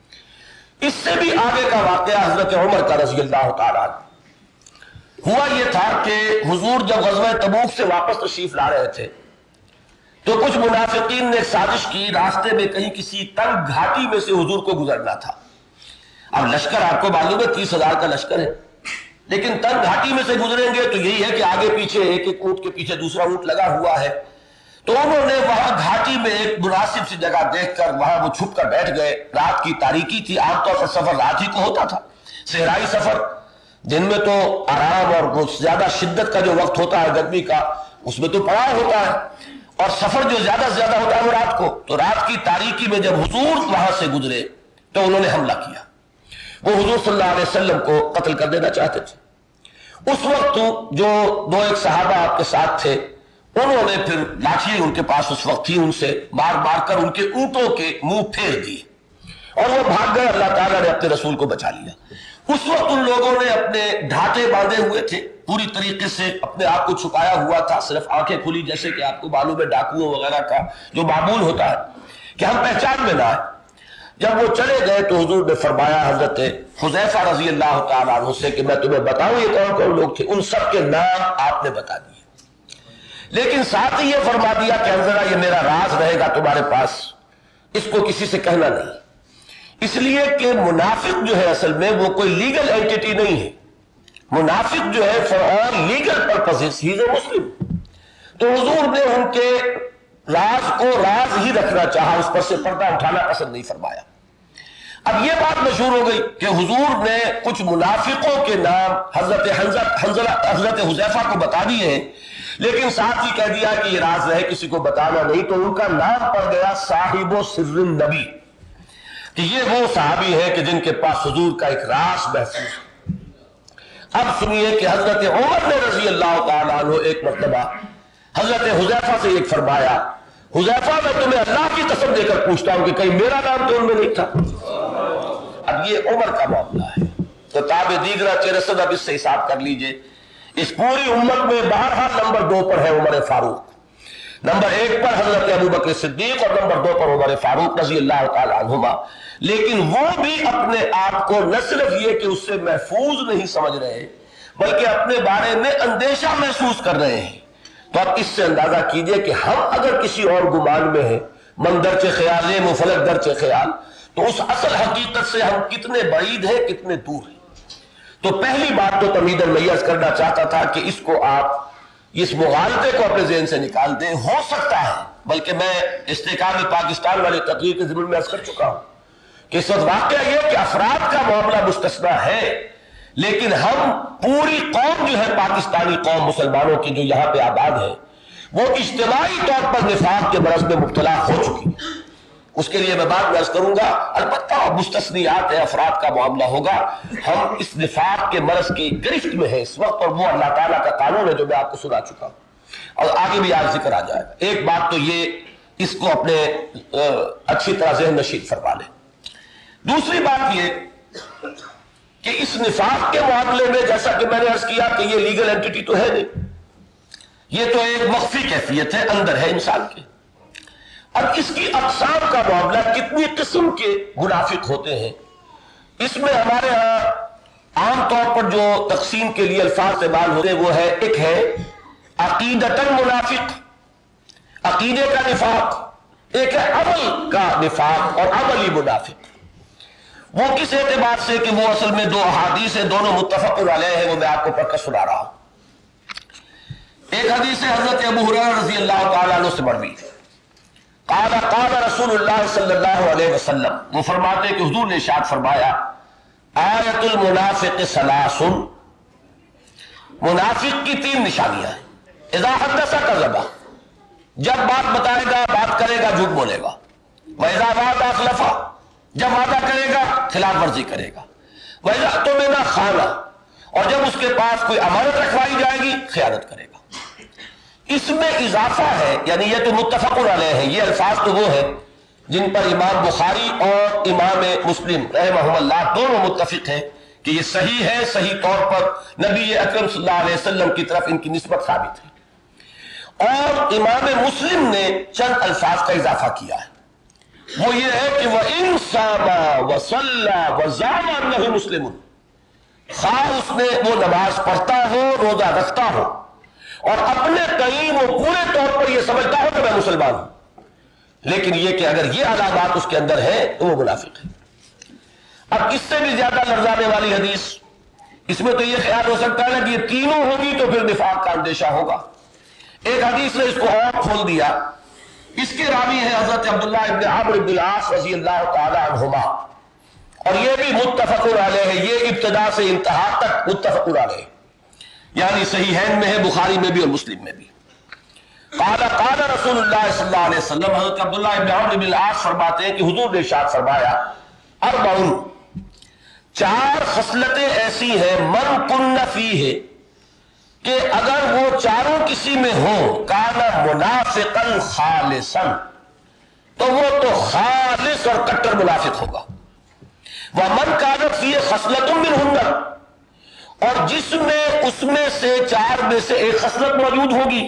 اس سے بھی آگے کا واقعہ حضرت عمر کا رضی اللہ تعالیٰ ہوا. یہ تھا کہ حضور جب غزوہ تبوک سے واپس تشریف لا رہے تھے تو کچھ منافقین نے سازش کی راستے میں کہیں کسی تنگ گھاٹی میں سے حضور کو گزرنا تھا. اب لشکر آپ کو معلوم ہے تیس ہزار کا لشکر ہے، لیکن تنگ گھاٹی میں سے گزریں گے تو یہی ہے کہ آگے پیچھے ایک ایک اونٹ کے پیچھے دوسرا اونٹ لگا ہوا ہے. تو انہوں نے وہاں گھاٹی میں ایک مناسب سی جگہ دیکھ کر وہاں وہ چھپ کر بیٹھ گئے. رات کی تاریکی تھی. عام طور پر سفر رات ہی کو ہوتا تھا. صحرائی سفر دن میں تو آرام اور زیادہ شدت کا جو وقت ہوتا ہے گرمی کا اس میں تو پڑاؤ ہوتا ہے، اور سفر جو زیادہ سے زیادہ ہوتا ہے وہ رات کو. تو رات کی تاریکی میں جب حضور وہاں سے گزرے تو انہوں نے حملہ کیا. وہ حضور صلی اللہ علیہ وسلم کو قتل کر دینا چاہتے تھے. اس وقت جو دو ایک صحابہ آپ کے ساتھ تھے انہوں نے پھر لاٹھی ان کے پاس اس وقت تھی ان سے مار مار کر ان کے اونٹوں کے منہ پھیر دیے اور وہ بھاگ گئے. اللہ تعالیٰ نے اپنے رسول کو بچا لیا. اس وقت ان لوگوں نے اپنے ڈھانٹے باندھے ہوئے تھے، پوری طریقے سے اپنے آپ کو چھپایا ہوا تھا، صرف آنکھیں کھلی جیسے کہ آپ کو معلوم ہے ڈاکوؤں وغیرہ کا جو معمول ہوتا ہے کہ ہم پہچان میں نہ آئے. جب وہ چلے گئے تو حضور نے فرمایا حضرت حذیفہ رضی اللہ تعالیٰ عنہ سے کہ میں تمہیں بتاؤں یہ کون کون لوگ تھے. ان سب کے نام آپ نے بتا دیے، لیکن ساتھ ہی یہ فرما دیا کہ حنظلہ یہ میرا راز رہے گا تمہارے پاس، اس کو کسی سے کہنا نہیں. اس لیے کہ منافق جو ہے اصل میں وہ کوئی لیگل اینٹیٹی نہیں ہے. منافق جو ہے for all legal purposes he is a Muslim. تو حضور نے ان کے راز کو راز ہی رکھنا چاہا، اس پر سے پردہ اٹھانا پسند نہیں فرمایا. اب یہ بات مشہور ہو گئی کہ حضور نے کچھ منافقوں کے نام حضرت حنظلہ حضرت حذیفہ کو بتا دیے ہیں، لیکن ساتھ ہی کہہ دیا کہ یہ راز رہے کسی کو بتانا نہیں. تو ان کا نام پڑ گیا صاحب و سر النبی، کہ یہ وہ صحابی ہے کہ جن کے پاس حضور کا ایک راز محفوظ ہے. اب سنیے کہ حضرت عمر نے رضی اللہ تعالیٰ عنہ ایک مرتبہ حضرت حذیفہ سے ایک فرمایا حذیفہ میں تمہیں اللہ کی قسم دے کر پوچھتا ہوں کہ کہیں میرا نام تو ان میں نہیں تھا. اب یہ عمر کا معاملہ ہے تو تاب دیگرہ چرسد اب اس سے حساب کر لیجئے. اس پوری امت میں بہرحال نمبر دو پر ہے عمر فاروق، نمبر ایک پر حضرت ابو بکر صدیق اور نمبر دو پر عمر فاروق رضی اللہ تعالی عنہما. لیکن وہ بھی اپنے آپ کو نہ صرف یہ کہ اس سے محفوظ نہیں سمجھ رہے بلکہ اپنے بارے میں اندیشہ محسوس کر رہے ہیں. تو اب اس سے اندازہ کیجئے کہ ہم اگر کسی اور گمان میں ہیں، من درچ خیال ہے مفلک درچ خیال، تو اس اصل حقیقت سے ہم کتنے بعید ہیں کتنے دور ہیں. تو پہلی بات تو تمہیداً میں عرض کرنا چاہتا تھا کہ اس کو آپ اس مغالطے کو اپنے ذہن سے نکال دیں. ہو سکتا ہے، بلکہ میں استحکام پاکستان والے تقریر کے ضمن میں عرض کر چکا ہوں کہ اس وقت واقعہ یہ کہ افراد کا معاملہ مستثنیٰ ہے، لیکن ہم پوری قوم جو ہے پاکستانی قوم مسلمانوں کی جو یہاں پہ آباد ہے، وہ اجتماعی طور پر نفاق کے مرض میں مبتلا ہو چکی ہے. اس کے لیے میں بات عرض کروں گا، البتہ مستثنیات ہے، افراد کا معاملہ ہوگا. ہم اس نفاق کے مرض کی گرفت میں ہیں اس وقت، اور وہ اللہ تعالیٰ کا قانون ہے جو میں آپ کو سنا چکا ہوں، اور آگے بھی آج ذکر آ جائے گا. ایک بات تو یہ اس کو اپنے اچھی طرح ذہن نشین فرما لیں. دوسری بات یہ کہ اس نفاق کے معاملے میں جیسا کہ میں نے عرض کیا کہ یہ لیگل اینٹیٹی تو ہے نہیں، یہ تو ایک مخفی کیفیت ہے، اندر ہے انسان کے. اب اس کی اقسام کا معاملہ، کتنی قسم کے منافق ہوتے ہیں، اس میں ہمارے ہاں عام طور پر جو تقسیم کے لیے الفاظ استعمال ہوتے ہیں وہ ہے، ایک ہے عقیدتاً منافق، عقیدے کا نفاق، ایک ہے عمل کا نفاق اور عملی منافق. وہ کس اعتبار سے کہ وہ اصل میں دو احادیث ہیں، دونوں متفق علیہ ہیں، وہ میں آپ کو پڑھ کر سنا رہا ہوں. ایک حدیث ہے حضرت ابو ہریرہ رضی اللہ تعالیٰ عنہ سے مروی، قال قال رسول اللہ صلی اللہ علیہ وسلم، وہ فرماتے ہیں کہ حضور نے ارشاد فرمایا، آیت المنافق ثلاث، منافق کی تین نشانیاں ہیں. اذا حدث کذب، جب بات بتائے گا بات کرے گا جھوٹ بولے گا. واذا وعد اخلف، جب وعدہ کرے گا خلاف ورزی کرے گا. واذا اؤتمن خان، اور جب اس کے پاس کوئی امانت رکھوائی جائے گی خیانت کرے گا. اس میں اضافہ ہے، یعنی یہ تو متفق علیہ ہے، یہ الفاظ تو وہ ہیں جن پر امام بخاری اور امام مسلم رحمہ اللہ دونوں متفق ہیں کہ یہ صحیح ہے، صحیح طور پر نبی اکرم صلی اللہ علیہ وسلم کی طرف ان کی نسبت ثابت ہے. اور امام مسلم نے چند الفاظ کا اضافہ کیا ہے، وہ یہ ہے کہ وَإِن صَامَ وَصَلَّى وَزَعَمَ أَنَّهُ مُسْلِمٌ، خواہ اس نے وہ نماز پڑھتا ہو، روزہ رکھتا ہو، اور اپنے کہیں وہ پورے طور پر یہ سمجھتا ہو کہ میں مسلمان ہوں، لیکن یہ کہ اگر یہ علامات اس کے اندر ہے تو وہ منافق ہے. اب اس سے بھی زیادہ لرزانے والی حدیث، اس میں تو یہ خیال ہو سکتا ہے کہ یہ تینوں ہوگی تو پھر نفاق کا اندیشہ ہوگا. ایک حدیث نے اس کو اور کھول دیا. اس کے راوی ہے حضرت عبداللہ ابن عمرو بن العاص رضی اللہ تعالی عنہما، اور یہ بھی متفق علیہ ہے، یہ ابتدا سے انتہا تک متفق علیہ، یعنی صحیحین میں ہے، بخاری میں بھی اور مسلم میں بھی. قال قال رسول اللہ صلی اللہ علیہ وسلم، حضرت عبداللہ ابن عمرو بن العاص فرماتے ہیں کہ حضور نے ارشاد فرمایا، اربعون، چار خصلتیں ایسی ہیں، من کن فیہ، کہ اگر وہ چاروں کسی میں ہوں، کان منافقا خالصا، تو وہ تو خالص اور کٹر منافق ہوگا. ومن کان فیہ خصلۃ منہن، اور جس میں اس میں سے چار میں سے ایک خصلت موجود ہوگی،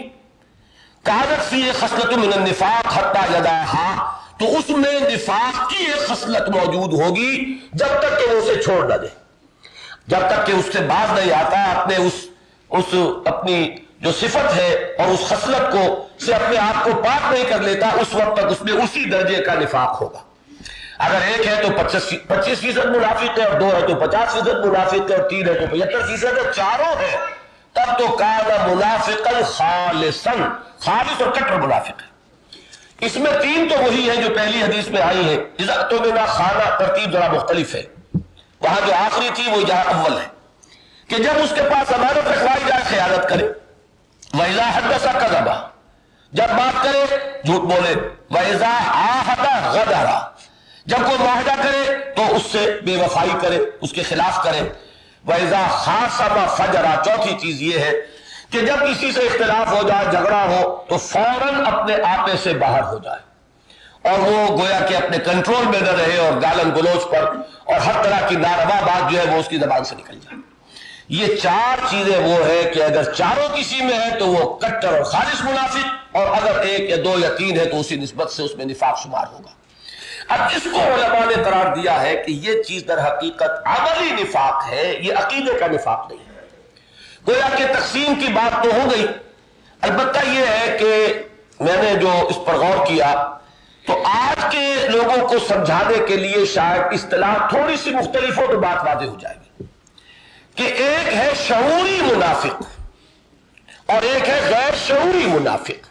کانت فیہ خصلۃ من النفاق حتی یدعہا، تو اس میں نفاق کی ایک خصلت موجود ہوگی جب تک کہ وہ اسے چھوڑ نہ دے، جب تک کہ اس سے باز نہیں آتا اپنے اس اس اپنی جو صفت ہے اور اس خصلت کو سے اپنے آپ کو پاک نہیں کر لیتا، اس وقت تک اس میں اسی درجے کا نفاق ہوگا. اگر ایک ہے تو پچیس فیصد منافق ہے، اور دو ہے تو پچاس فیصد منافق ہے، اور تین ہے تو پچہتر فیصد ہے، چاروں ہے تب تو کان منافقا خالصا، خالص اور کٹر منافق ہے. اس میں تین تو وہی ہیں جو پہلی حدیث میں آئی ہے. اذا اؤتمن خان، ترتیب ذرا مختلف ہے، وہاں جو آخری تھی وہ یہاں اول ہے کہ جب اس کے پاس امانت رکھوائی جائے خیانت کرے. وَإِذَا حَدَّثَ كَذَبَ، جب بات کرے جھوٹ بولے. وَإِذَا عَاهَدَ غَدَرَ، جب کوئی معاہدہ کرے تو اس سے بے وفائی کرے، اس کے خلاف کرے. وَإِذَا خَاصَمَ فَجَرَ، چوتھی چیز یہ ہے کہ جب کسی سے اختلاف ہو جائے، جھگڑا ہو، تو فوراً اپنے آپے سے باہر ہو جائے، اور وہ گویا کہ اپنے کنٹرول میں نہ رہے، اور گالن گلوچ پر اور ہر طرح کی ناروا بات جو ہے وہ اس کی زبان سے نکل جائے. یہ چار چیزیں وہ ہے کہ اگر چاروں کسی میں ہے تو وہ کٹر اور خالص منافق، اور اگر ایک یا دو یا تین ہے تو اسی نسبت سے اس میں نفاق شمار ہوگا. اب اس کو علماء نے قرار دیا ہے کہ یہ چیز در حقیقت عملی نفاق ہے، یہ عقیدے کا نفاق نہیں ہے. گویا کہ تقسیم کی بات تو ہو گئی، البتہ یہ ہے کہ میں نے جو اس پر غور کیا تو آج کے لوگوں کو سمجھانے کے لیے شاید اصطلاح تھوڑی سی مختلف ہو تو بات واضح ہو جائے گی کہ ایک ہے شعوری منافق اور ایک ہے غیر شعوری منافق.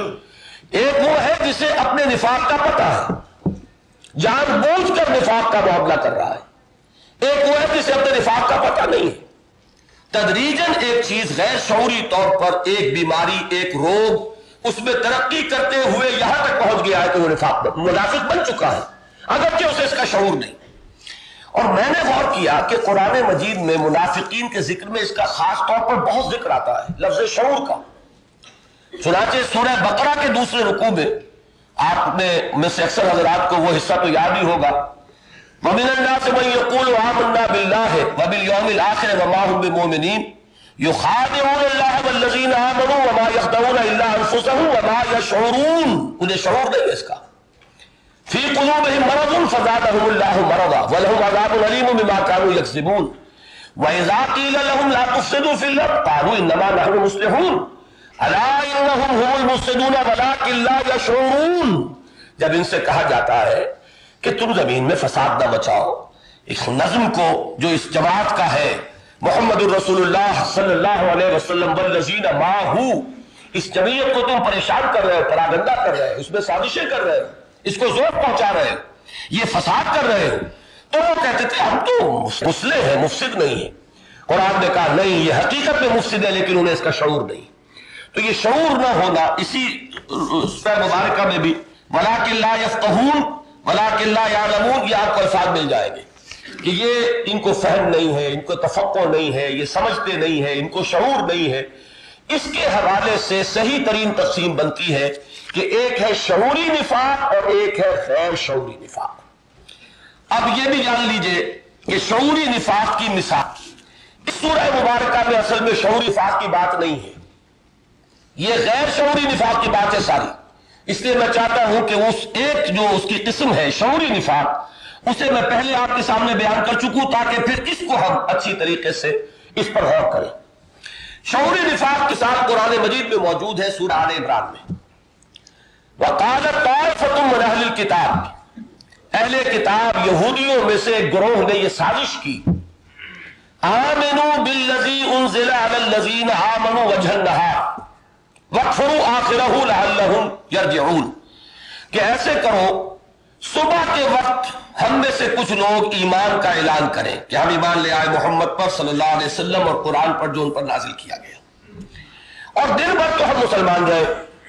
ایک وہ ہے جسے اپنے نفاق کا پتہ ہے، جان بوجھ کر نفاق کا معاملہ کر رہا ہے. ایک وہ ہے جسے اپنے نفاق کا پتہ نہیں ہے. تدریجاً ایک چیز غیر شعوری طور پر، ایک بیماری، ایک روگ اس میں ترقی کرتے ہوئے یہاں تک پہنچ گیا ہے کہ وہ نفاق منافق بن چکا ہے، اگرچہ اسے اس کا شعور نہیں. اور میں نے غور کیا کہ قرآن مجید میں منافقین کے ذکر میں اس کا خاص طور پر بہت ذکر آتا ہے، لفظ شعور کا. چنانچہ سورہ بقرہ کے دوسرے رکوع میں آپ نے میں سے اکثر حضرات کو وہ حصہ تو یاد ہی ہوگا، وَمِنَ النَّاسِ مَن يَقُولُ آمَنَّا بِاللَّهِ وَبِالْيَوْمِ الْآخِرِ وَمَا هُم بِمُؤْمِنِينَ يُخَادِعُونَ اللَّهَ وَالَّذِينَ آمَنُوا وَمَا يَخْدَعُونَ إِلَّا أَنفُسَهُمْ وَمَا يَشْعُرُونَ. انہیں شعور نہیں ہے اس کا. فِي قُلُوبِهِم مَرَضٌ فَزَادَهُمُ اللَّهُ مَرَضًا وَلَهُمْ عَذَابٌ أَلِيمٌ بِمَا كَانُوا يَكْذِبُونَ. وَإِذَا قِيلَ لَهُمْ لَا تُفْسِدُوا فِي الْأَرْضِ قَالُوا إِنَّمَا نَحْنُ مُصْلِحُونَ أَلَا إِنَّهُمْ هُمُ الْمُفْسِدُونَ وَلَٰكِن لَّا يَشْعُرُونَ. جب ان سے کہا جاتا ہے کہ تم زمین میں فساد نہ مچاؤ، اس نظم کو جو اس جماعت کا ہے، محمد الرسول اللہ صلی اللہ علیہ وسلم والذین معہ، اس جمعیت کو تم پریشان کر رہے ہو، پراگندہ کر رہے ہو، اس میں سازشیں کر رہے ہو، اس کو زور پہنچا رہے ہو، یہ فساد کر رہے ہو. تو وہ کہتے تھے ہم تو مصلح ہیں، مفسد نہیں ہیں. قرآن نے کہا نہیں، یہ حقیقت میں مفسد ہے لیکن انہیں اس کا شعور نہیں. تو یہ شعور نہ ہونا، اسی سورہ مبارکہ میں بھی وَلَٰكِن لَّا يَفْقَهُونَ وَلَٰكِن لَّا يَعْلَمُونَ یہ آپ کو الفاظ مل جائیں گے کہ یہ ان کو فہم نہیں ہے، ان کو تفقہ نہیں ہے، یہ سمجھتے نہیں ہے، ان کو شعور نہیں ہے. اس کے حوالے سے صحیح ترین تقسیم بنتی ہے کہ ایک ہے شعوری نفاق اور ایک ہے غیر شعوری نفاق. اب یہ بھی جان لیجئے کہ شعوری نفاق کی مثال اس سورہ مبارکہ میں اصل میں شعوری نفاق کی بات نہیں ہے، یہ غیر شعوری نفاق کی بات ہے ساری. اس لیے میں چاہتا ہوں کہ اس ایک جو اس کی قسم ہے شعوری نفاق، اسے میں پہلے آپ کے سامنے بیان کر چکوں تاکہ پھر اس کو ہم اچھی طریقے سے اس پر غور کریں. شعوری نفاق کے ساتھ قرآن مجید میں موجود ہے سورہ آل عمران میں. وَقَالَتْ طَائِفَةٌ مِّنْ أَهْلِ الْكِتَابِ، اہل کتاب یہودیوں میں سے ایک گروہ نے یہ سازش کی، آمنوا بالذی انزل علی الذین آمنوا وجہ النہار وَاکْفُرُوا آخِرَهُ لَعَلَّهُمْ يَرْجِعُونَ، کہ ایسے کرو صبح کے وقت ہم میں سے کچھ لوگ ایمان کا اعلان کریں کہ ہم ایمان لے آئے محمد پر صلی اللہ علیہ وسلم اور قرآن پر جو ان پر نازل کیا گیا، اور دن بھر تو ہم مسلمان رہے،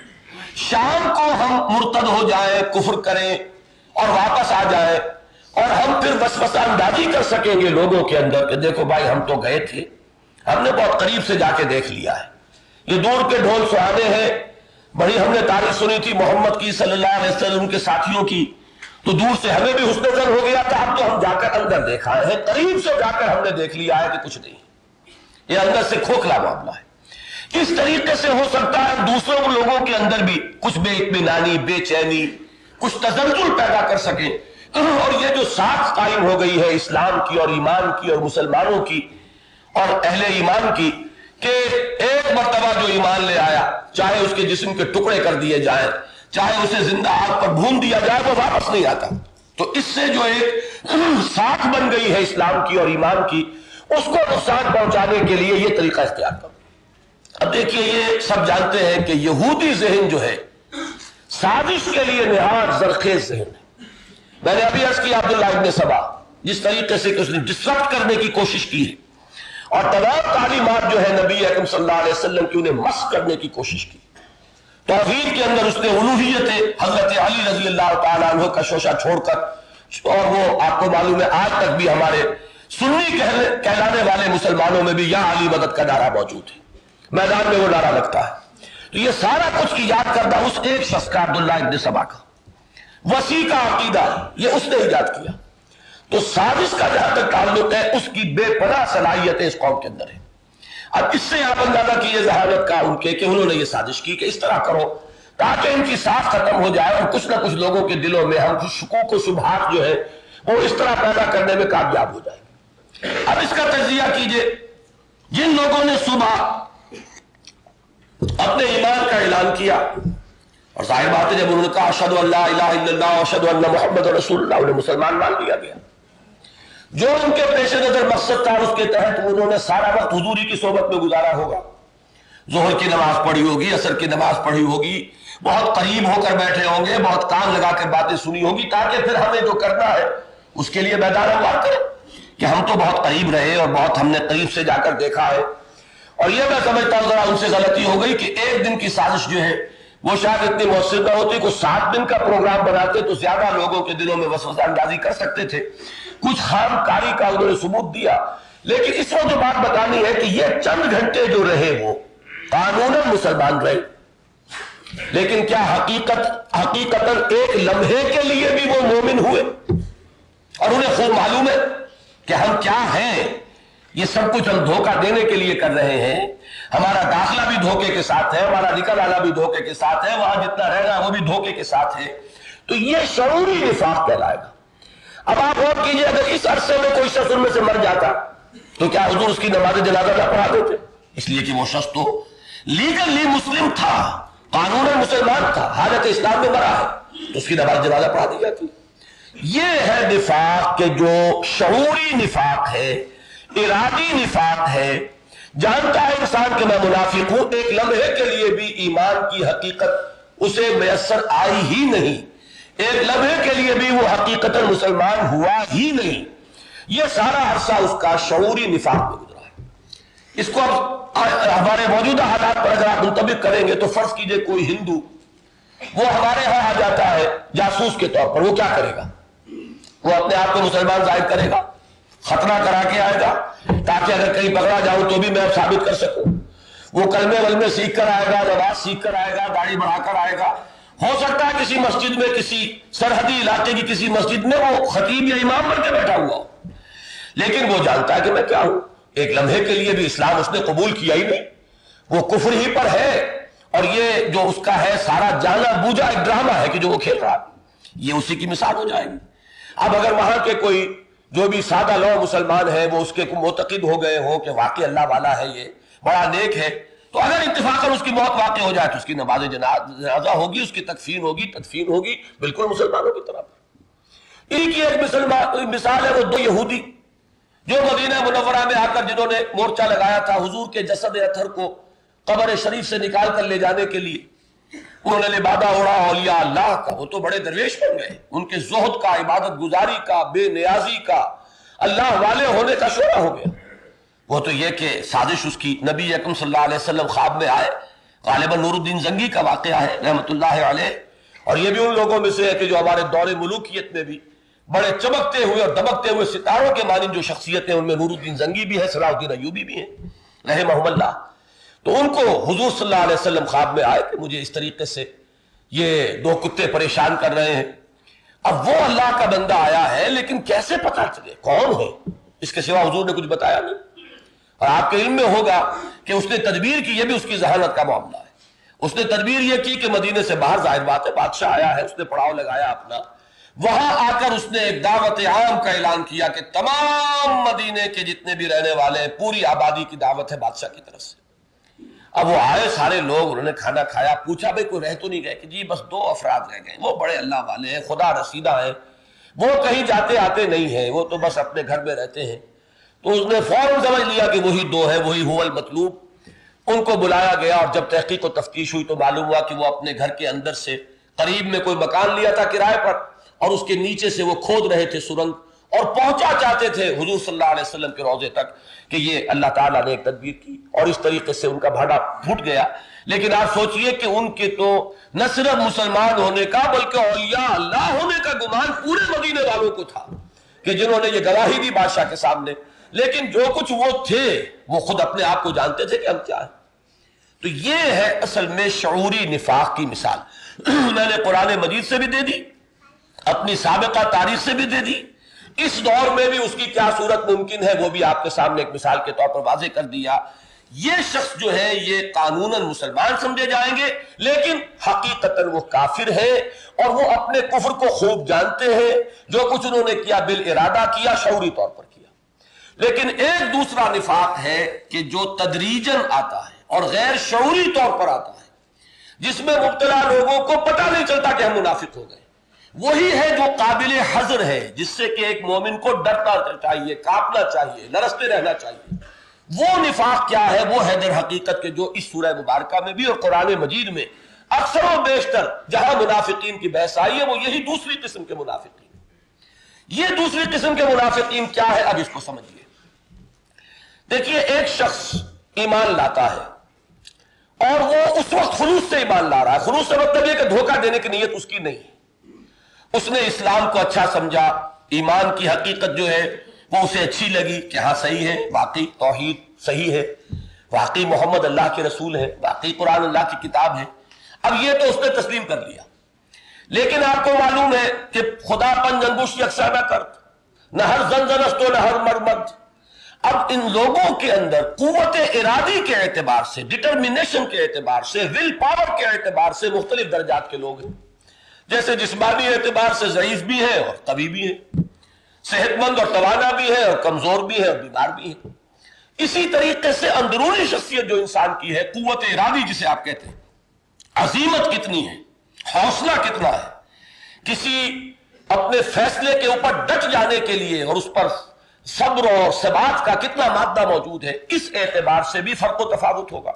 شام کو ہم مرتد ہو جائیں، کفر کریں اور واپس آ جائیں، اور ہم پھر وسوسہ اندازی کر سکیں گے لوگوں کے اندر کہ دیکھو بھائی ہم تو گئے تھے، ہم نے بہت قریب سے جا کے دیکھ لیا ہے، یہ دور کے ڈھول سہانے ہیں، بڑی ہم نے تاریخ سنی تھی محمد کی صلی اللہ علیہ وسلم کے ساتھیوں کی، تو دور سے ہمیں بھی حسن ظن ہو گیا تھا، اب تو ہم جا کر اندر دیکھا ہے، قریب سے جا کر ہم نے دیکھ لیا ہے کہ کچھ نہیں. یہ اندر سے کھوکھلا معاملہ ہے. اس طریقے سے ہو سکتا ہے دوسروں لوگوں کے اندر بھی کچھ بے اطمینانی، بے چینی، کچھ تزلزل پیدا کر سکے، اور یہ جو ساکھ قائم ہو گئی ہے اسلام کی اور ایمان کی اور مسلمانوں کی اور اہل ایمان کی، کہ ایک مرتبہ جو ایمان لے آیا چاہے اس کے جسم کے ٹکڑے کر دیے جائیں، چاہے اسے زندہ آگ پر بھون دیا جائے، وہ واپس نہیں آتا. تو اس سے جو ایک ساکھ بن گئی ہے اسلام کی اور ایمان کی، اس کو نقصان پہنچانے کے لیے یہ طریقہ اختیار کرو. اب دیکھیے یہ سب جانتے ہیں کہ یہودی ذہن جو ہے سازش کے لیے نہایت زرخیز ذہن ہے. میں نے ابھی عرض کیا عبداللہ ابن سبا جس طریقے سے کہ اس نے ڈسٹرکٹ کرنے کی کوشش کی ہے اور تمام تعلیمات جو ہے نبی اکرم صلی اللہ علیہ وسلم کی انہیں مسخ کرنے کی کوشش کی. توحید کے اندر اس نے الوہیت حضرت علی رضی اللہ تعالیٰ عنہ کا شوشہ چھوڑ کر، اور وہ آپ کو معلوم ہے آج تک بھی ہمارے سنی کہلانے والے مسلمانوں میں بھی یا علی مدد کا نعرہ موجود ہے، میدان میں وہ نعرہ لگتا ہے. تو یہ سارا کچھ ایجاد کردہ اس ایک شخص کا عبداللہ ابن سبا کا وسیع کا عقیدہ یہ اس نے ایجاد کیا. تو سازش کا جہاں تک تعلق ہے اس کی بے پناہ صلاحیتیں اس قوم کے اندر ہیں. اب اس سے آپ اندازہ کیے ذہانت کا ان کے کہ انہوں نے یہ سازش کی کہ اس طرح کرو تاکہ ان کی ساکھ ختم ہو جائے اور کچھ نہ کچھ لوگوں کے دلوں میں ہم شکوک و شبہات جو ہے وہ اس طرح پیدا کرنے میں کامیاب ہو جائے. اب اس کا تجزیہ کیجئے. جن لوگوں نے صبح اپنے ایمان کا اعلان کیا اور ظاہر بات ہے جب انہوں نے کہا اشہد ان لا الہ الا اللہ واشہد ان محمد رسول اللہ، انہیں مسلمان مان لیا گیا. جو ان کے پیش نظر مقصد تھا اس کے تحت انہوں نے سارا وقت حضوری کی صحبت میں گزارا ہوگا، ظہر کی نماز پڑھی ہوگی، عصر کی نماز پڑھی ہوگی، بہت قریب ہو کر بیٹھے ہوں گے، بہت کان لگا کر باتیں سنی ہوگی، تاکہ پھر ہمیں جو کرنا ہے اس کے لیے بیدار ہوا کریں کہ ہم تو بہت قریب رہے اور بہت ہم نے قریب سے جا کر دیکھا ہے۔ اور یہ میں سمجھتا ہوں ذرا ان سے غلطی ہو گئی کہ ایک دن کی سازش جو ہے وہ شاید اتنی مؤثر نہ ہوتی، کوئی سات دن کا پروگرام بناتے تو زیادہ لوگوں کے دلوں میں وسوسہ اندازی کر سکتے تھے، کچھ خام کاری کا انہوں نے ثبوت دیا۔ لیکن اس وقت جو بات بتانی ہے کہ یہ چند گھنٹے جو رہے وہ قانوناً مسلمان رہے، لیکن کیا حقیقت حقیقتاً ایک لمحے کے لیے بھی وہ مومن ہوئے؟ اور انہیں خوب معلوم ہے کہ ہم کیا ہیں، یہ سب کچھ ہم دھوکہ دینے کے لیے کر رہے ہیں، ہمارا داخلہ بھی دھوکے کے ساتھ ہے، ہمارا نکل آنا بھی دھوکے کے ساتھ ہے، وہاں جتنا رہنا وہ بھی دھوکے کے ساتھ ہے، تو یہ شعوری نفاق کہلائے گا۔ اب آپ غور کیجئے، اگر اس عرصے میں کوئی شخص ان میں سے مر جاتا تو کیا حضور اس کی نماز جنازہ نہ پڑھا دیتے؟ اس لیے کہ وہ شخص تو لیگلی مسلم تھا، قانون مسلمان تھا، حالت اسلام میں مرا ہے، تو اس کی نماز جنازہ پڑھا دی جاتی۔ یہ ہے نفاق کہ جو شعوری نفاق ہے، ارادی نفاق ہے، جانتا ہے انسان کہ میں منافق ہوں، ایک لمحے کے لیے بھی ایمان کی حقیقت اسے میسر آئی ہی نہیں، ایک لمحے کے لیے بھی وہ حقیقت مسلمان ہوا ہی نہیں، یہ سارا عرصہ اس کا شعوری نفاق میں گزرا ہے۔ اس کو اب ہمارے موجودہ حالات پر اگر آپ منطبق کریں گے تو فرض کیجئے کوئی ہندو وہ ہمارے ہاں آ جاتا ہے جاسوس کے طور پر، وہ کیا کرے گا؟ وہ اپنے آپ کو مسلمان ظاہر کرے گا، ختنہ کرا کے آئے گا تاکہ اگر کہیں پکڑا جاؤں تو بھی میں اب ثابت کر سکوں، وہ کلمے ولمے سیکھ کر آئے گا، نماز سیکھ کر آئے گا، داڑھی بڑھا کر آئے گا، ہو سکتا ہے کسی مسجد میں، کسی سرحدی علاقے کی کسی مسجد میں وہ خطیب یا امام بن کے بیٹھا ہوا ہو، لیکن وہ جانتا ہے کہ میں کیا ہوں، ایک لمحے کے لیے بھی اسلام اس نے قبول کیا ہی نہیں، وہ کفر ہی پر ہے، اور یہ جو اس کا ہے سارا جانا بوجھا ایک ڈرامہ ہے کہ جو وہ کھیل رہا ہے، یہ اسی کی مثال ہو جائے گی۔ اب اگر وہاں کے کوئی جو بھی سادہ لو مسلمان ہے وہ اس کے معتقد ہو گئے ہوں کہ واقعی اللہ والا ہے، یہ بڑا نیک ہے، تو اگر اتفاقاً اس کی موت واقع ہو جائے تو اس کی نماز جنازہ ہوگی، اس کی تکفین ہوگی، تدفین ہوگی، بالکل مسلمانوں کی طرح۔ ان کی ایک مثال ہے وہ دو یہودی جو مدینہ منورہ میں آ کر جنہوں نے مورچہ لگایا تھا حضور کے جسد اطہر کو قبر شریف سے نکال کر لے جانے کے لیے، انہوں نے لبادہ اوڑھا اولیاء اللہ کا، وہ تو بڑے درویش بن گئے، ان کے زہد کا، عبادت گزاری کا، بے نیازی کا، اللہ والے ہونے کا شعلہ ہو گیا۔ وہ تو یہ کہ سازش اس کی نبی اکرم صلی اللہ علیہ وسلم خواب میں آئے، غالباً نور الدین زنگی کا واقعہ ہے رحمت اللہ علیہ، اور یہ بھی ان لوگوں میں سے ہے کہ جو ہمارے دور ملوکیت میں بھی بڑے چمکتے ہوئے اور دمکتے ہوئے ستاروں کے مانند جو شخصیتیں، ان میں نور الدین زنگی بھی ہے، صلاح الدین ایوبی بھی ہیں رحمہم اللہ۔ تو ان کو حضور صلی اللہ علیہ وسلم خواب میں آئے کہ مجھے اس طریقے سے یہ دو کتے پریشان کر رہے ہیں۔ اب وہ اللہ کا بندہ آیا ہے، لیکن کیسے پتا چلے کون ہے؟ اس کے سوا حضور نے کچھ بتایا نہیں، اور آپ کے علم میں ہوگا کہ اس نے تدبیر کی، یہ بھی اس کی ذہانت کا معاملہ ہے، اس نے تدبیر یہ کی کہ مدینے سے باہر، ظاہر بات ہے بادشاہ آیا ہے، اس نے پڑاؤ لگایا اپنا، وہاں آ کر اس نے ایک دعوت عام کا اعلان کیا کہ تمام مدینے کے جتنے بھی رہنے والے ہیں، پوری آبادی کی دعوت ہے بادشاہ کی طرف سے۔ اب وہ آئے سارے لوگ، انہوں نے کھانا کھایا، پوچھا بھئی کوئی رہ تو نہیں گئے؟ کہ جی بس دو افراد رہ گئے، وہ بڑے اللہ والے ہیں، خدا رسیدہ ہیں، وہ کہیں جاتے آتے نہیں ہیں، وہ تو بس اپنے گھر میں رہتے ہیں۔ تو اس نے فوراً سمجھ لیا کہ وہی دو ہے، وہی هو المطلوب۔ ان کو بلایا گیا، اور جب تحقیق و تفتیش ہوئی تو معلوم ہوا کہ وہ اپنے گھر کے اندر سے قریب میں کوئی مکان لیا تھا کرائے پر، اور اس کے نیچے سے وہ کھود رہے تھے سرنگ، اور پہنچا چاہتے تھے حضور صلی اللہ علیہ وسلم کے روضے تک، کہ یہ اللہ تعالیٰ نے ایک تدبیر کی اور اس طریقے سے ان کا بھاڑا پھوٹ گیا۔ لیکن آپ سوچئے کہ ان کے تو نہ صرف مسلمان ہونے کا بلکہ اولیاء اللہ ہونے کا گمان پورے مدینے والوں کو تھا، کہ جنہوں نے یہ گواہی دی بادشاہ کے سامنے، لیکن جو کچھ وہ تھے وہ خود اپنے آپ کو جانتے تھے کہ ہم کیا ہیں۔ تو یہ ہے اصل میں شعوری نفاق کی مثال۔ میں نے قرآن مجید سے بھی دے دی، اپنی سابقہ تاریخ سے بھی دے دی، اس دور میں بھی اس کی کیا صورت ممکن ہے وہ بھی آپ کے سامنے ایک مثال کے طور پر واضح کر دیا۔ یہ شخص جو ہے یہ قانوناً مسلمان سمجھے جائیں گے، لیکن حقیقتاً وہ کافر ہے، اور وہ اپنے کفر کو خوب جانتے ہیں، جو کچھ انہوں نے کیا بالارادہ کیا، شعوری طور پر کیا۔ لیکن ایک دوسرا نفاق ہے کہ جو تدریجاً آتا ہے اور غیر شعوری طور پر آتا ہے، جس میں مبتلا لوگوں کو پتہ نہیں چلتا کہ ہم منافق ہو گئے، وہی ہے جو قابل حذر ہے، جس سے کہ ایک مومن کو ڈرنا چاہیے، کانپنا چاہیے، لرزتے رہنا چاہیے۔ وہ نفاق کیا ہے؟ وہ ہے در حقیقت کہ جو اس سورہ مبارکہ میں بھی اور قرآن مجید میں اکثر و بیشتر جہاں منافقین کی بحث آئی ہے وہ یہی دوسری قسم کے منافقین. یہ دوسری قسم کے منافقین کیا ہے؟ اب اس کو سمجھیے. دیکھیے، ایک شخص ایمان لاتا ہے اور وہ اس وقت خلوص سے ایمان لا رہا ہے. خلوص سے مطلب یہ کہ دھوکہ دینے کی نیت اس کی نہیں. اس نے اسلام کو اچھا سمجھا، ایمان کی حقیقت جو ہے وہ اسے اچھی لگی کہ ہاں صحیح ہے، واقعی توحید صحیح ہے، واقعی محمد اللہ کے رسول ہے، واقعی قرآن اللہ کی کتاب ہے. اب یہ تو اس نے تسلیم کر لیا. لیکن آپ کو معلوم ہے کہ خدا پنج انگوش یکساں نہ کرت، نہ ہر زنزنست و نہ ہر مرمد. اب ان لوگوں کے اندر قوت ارادی کے اعتبار سے، ڈٹرمنیشن کے اعتبار سے، ول پاور کے اعتبار سے مختلف درجات کے لوگ ہیں. جیسے جسمانی اعتبار سے ضعیف بھی ہے اور قوی بھی ہے، صحت مند اور توانا بھی ہے اور کمزور بھی ہے اور بیمار بھی ہے. اسی طریقے سے اندرونی شخصیت جو انسان کی ہے، قوت ارادی جسے آپ کہتے ہیں، عزیمت کتنی ہے، حوصلہ کتنا ہے، کسی اپنے فیصلے کے اوپر ڈٹ جانے کے لیے اور اس پر صبر اور ثبات کا کتنا مادہ موجود ہے، اس اعتبار سے بھی فرق و تفاوت ہوگا.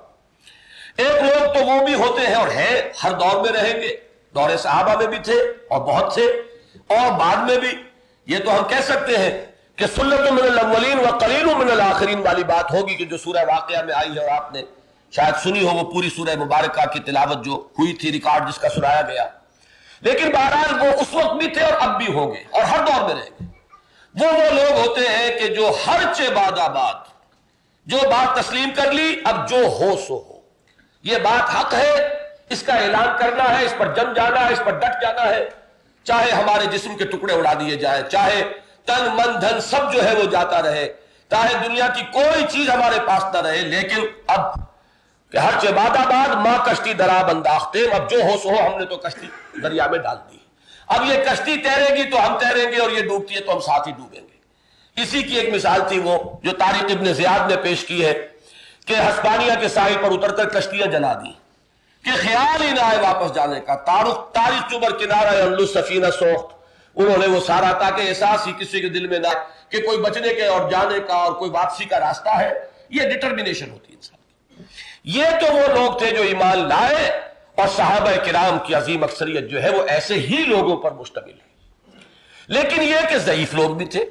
ایک لوگ تو وہ بھی ہوتے ہیں اور ہیں، ہر دور میں رہیں گے. دور صحابہ میں بھی تھے اور بہت تھے، اور بعد میں بھی. یہ تو ہم کہہ سکتے ہیں کہ سلۃ من الاولین و قلیل من الاخرین والی بات ہوگی کہ جو سورہ واقعہ میں آئی ہے اور آپ نے شاید سنی ہو، وہ پوری سورہ مبارکہ کی تلاوت جو ہوئی تھی، ریکارڈ جس کا سنایا گیا. لیکن بہرحال وہ اس وقت بھی تھے اور اب بھی ہوں گے اور ہر دور میں رہیں گے. وہ وہ لوگ ہوتے ہیں کہ جو ہر چے بعد آباد، جو بات تسلیم کر لی، اب جو ہو سو ہو، یہ بات حق ہے، اس کا اعلان کرنا ہے، اس پر جم جانا ہے، اس پر ڈٹ جانا ہے، چاہے ہمارے جسم کے ٹکڑے اڑا دیے جائیں، چاہے تن من دھن سب جو ہے وہ جاتا رہے، چاہے دنیا کی کوئی چیز ہمارے پاس نہ رہے. لیکن اب کہ ہر چے بعد آباد ماں کشتی دراب انداختے، اب جو ہو سو ہو، ہم نے تو کشتی دریا میں ڈال دی. اب یہ کشتی تیرے گی تو ہم تیریں گے اور یہ ڈوبتی ہے تو ہم ساتھ ہی ڈوبیں گے. اسی کی ایک مثال تھی وہ جو طارق ابن زیاد نے پیش کی ہے کہ ہسپانیہ کے ساحل پر اتر کر کشتیاں جلا دی کہ خیال ہی نہ آئے واپس جانے کا. تاریخ تاریخ چبر کنارہ انلو سفینہ سوخت، انہوں نے وہ سارا تاکہ احساس ہی کسی کے دل میں نہ کہ کوئی بچنے کے اور جانے کا اور کوئی واپسی کا راستہ ہے. یہ ڈٹرمنیشن ہوتی ہے انسان کی. یہ تو وہ لوگ تھے جو ایمان لائے، اور صحابہ کرام کی عظیم اکثریت جو ہے وہ ایسے ہی لوگوں پر مشتمل ہے. لیکن یہ کہ ضعیف لوگ بھی تھے.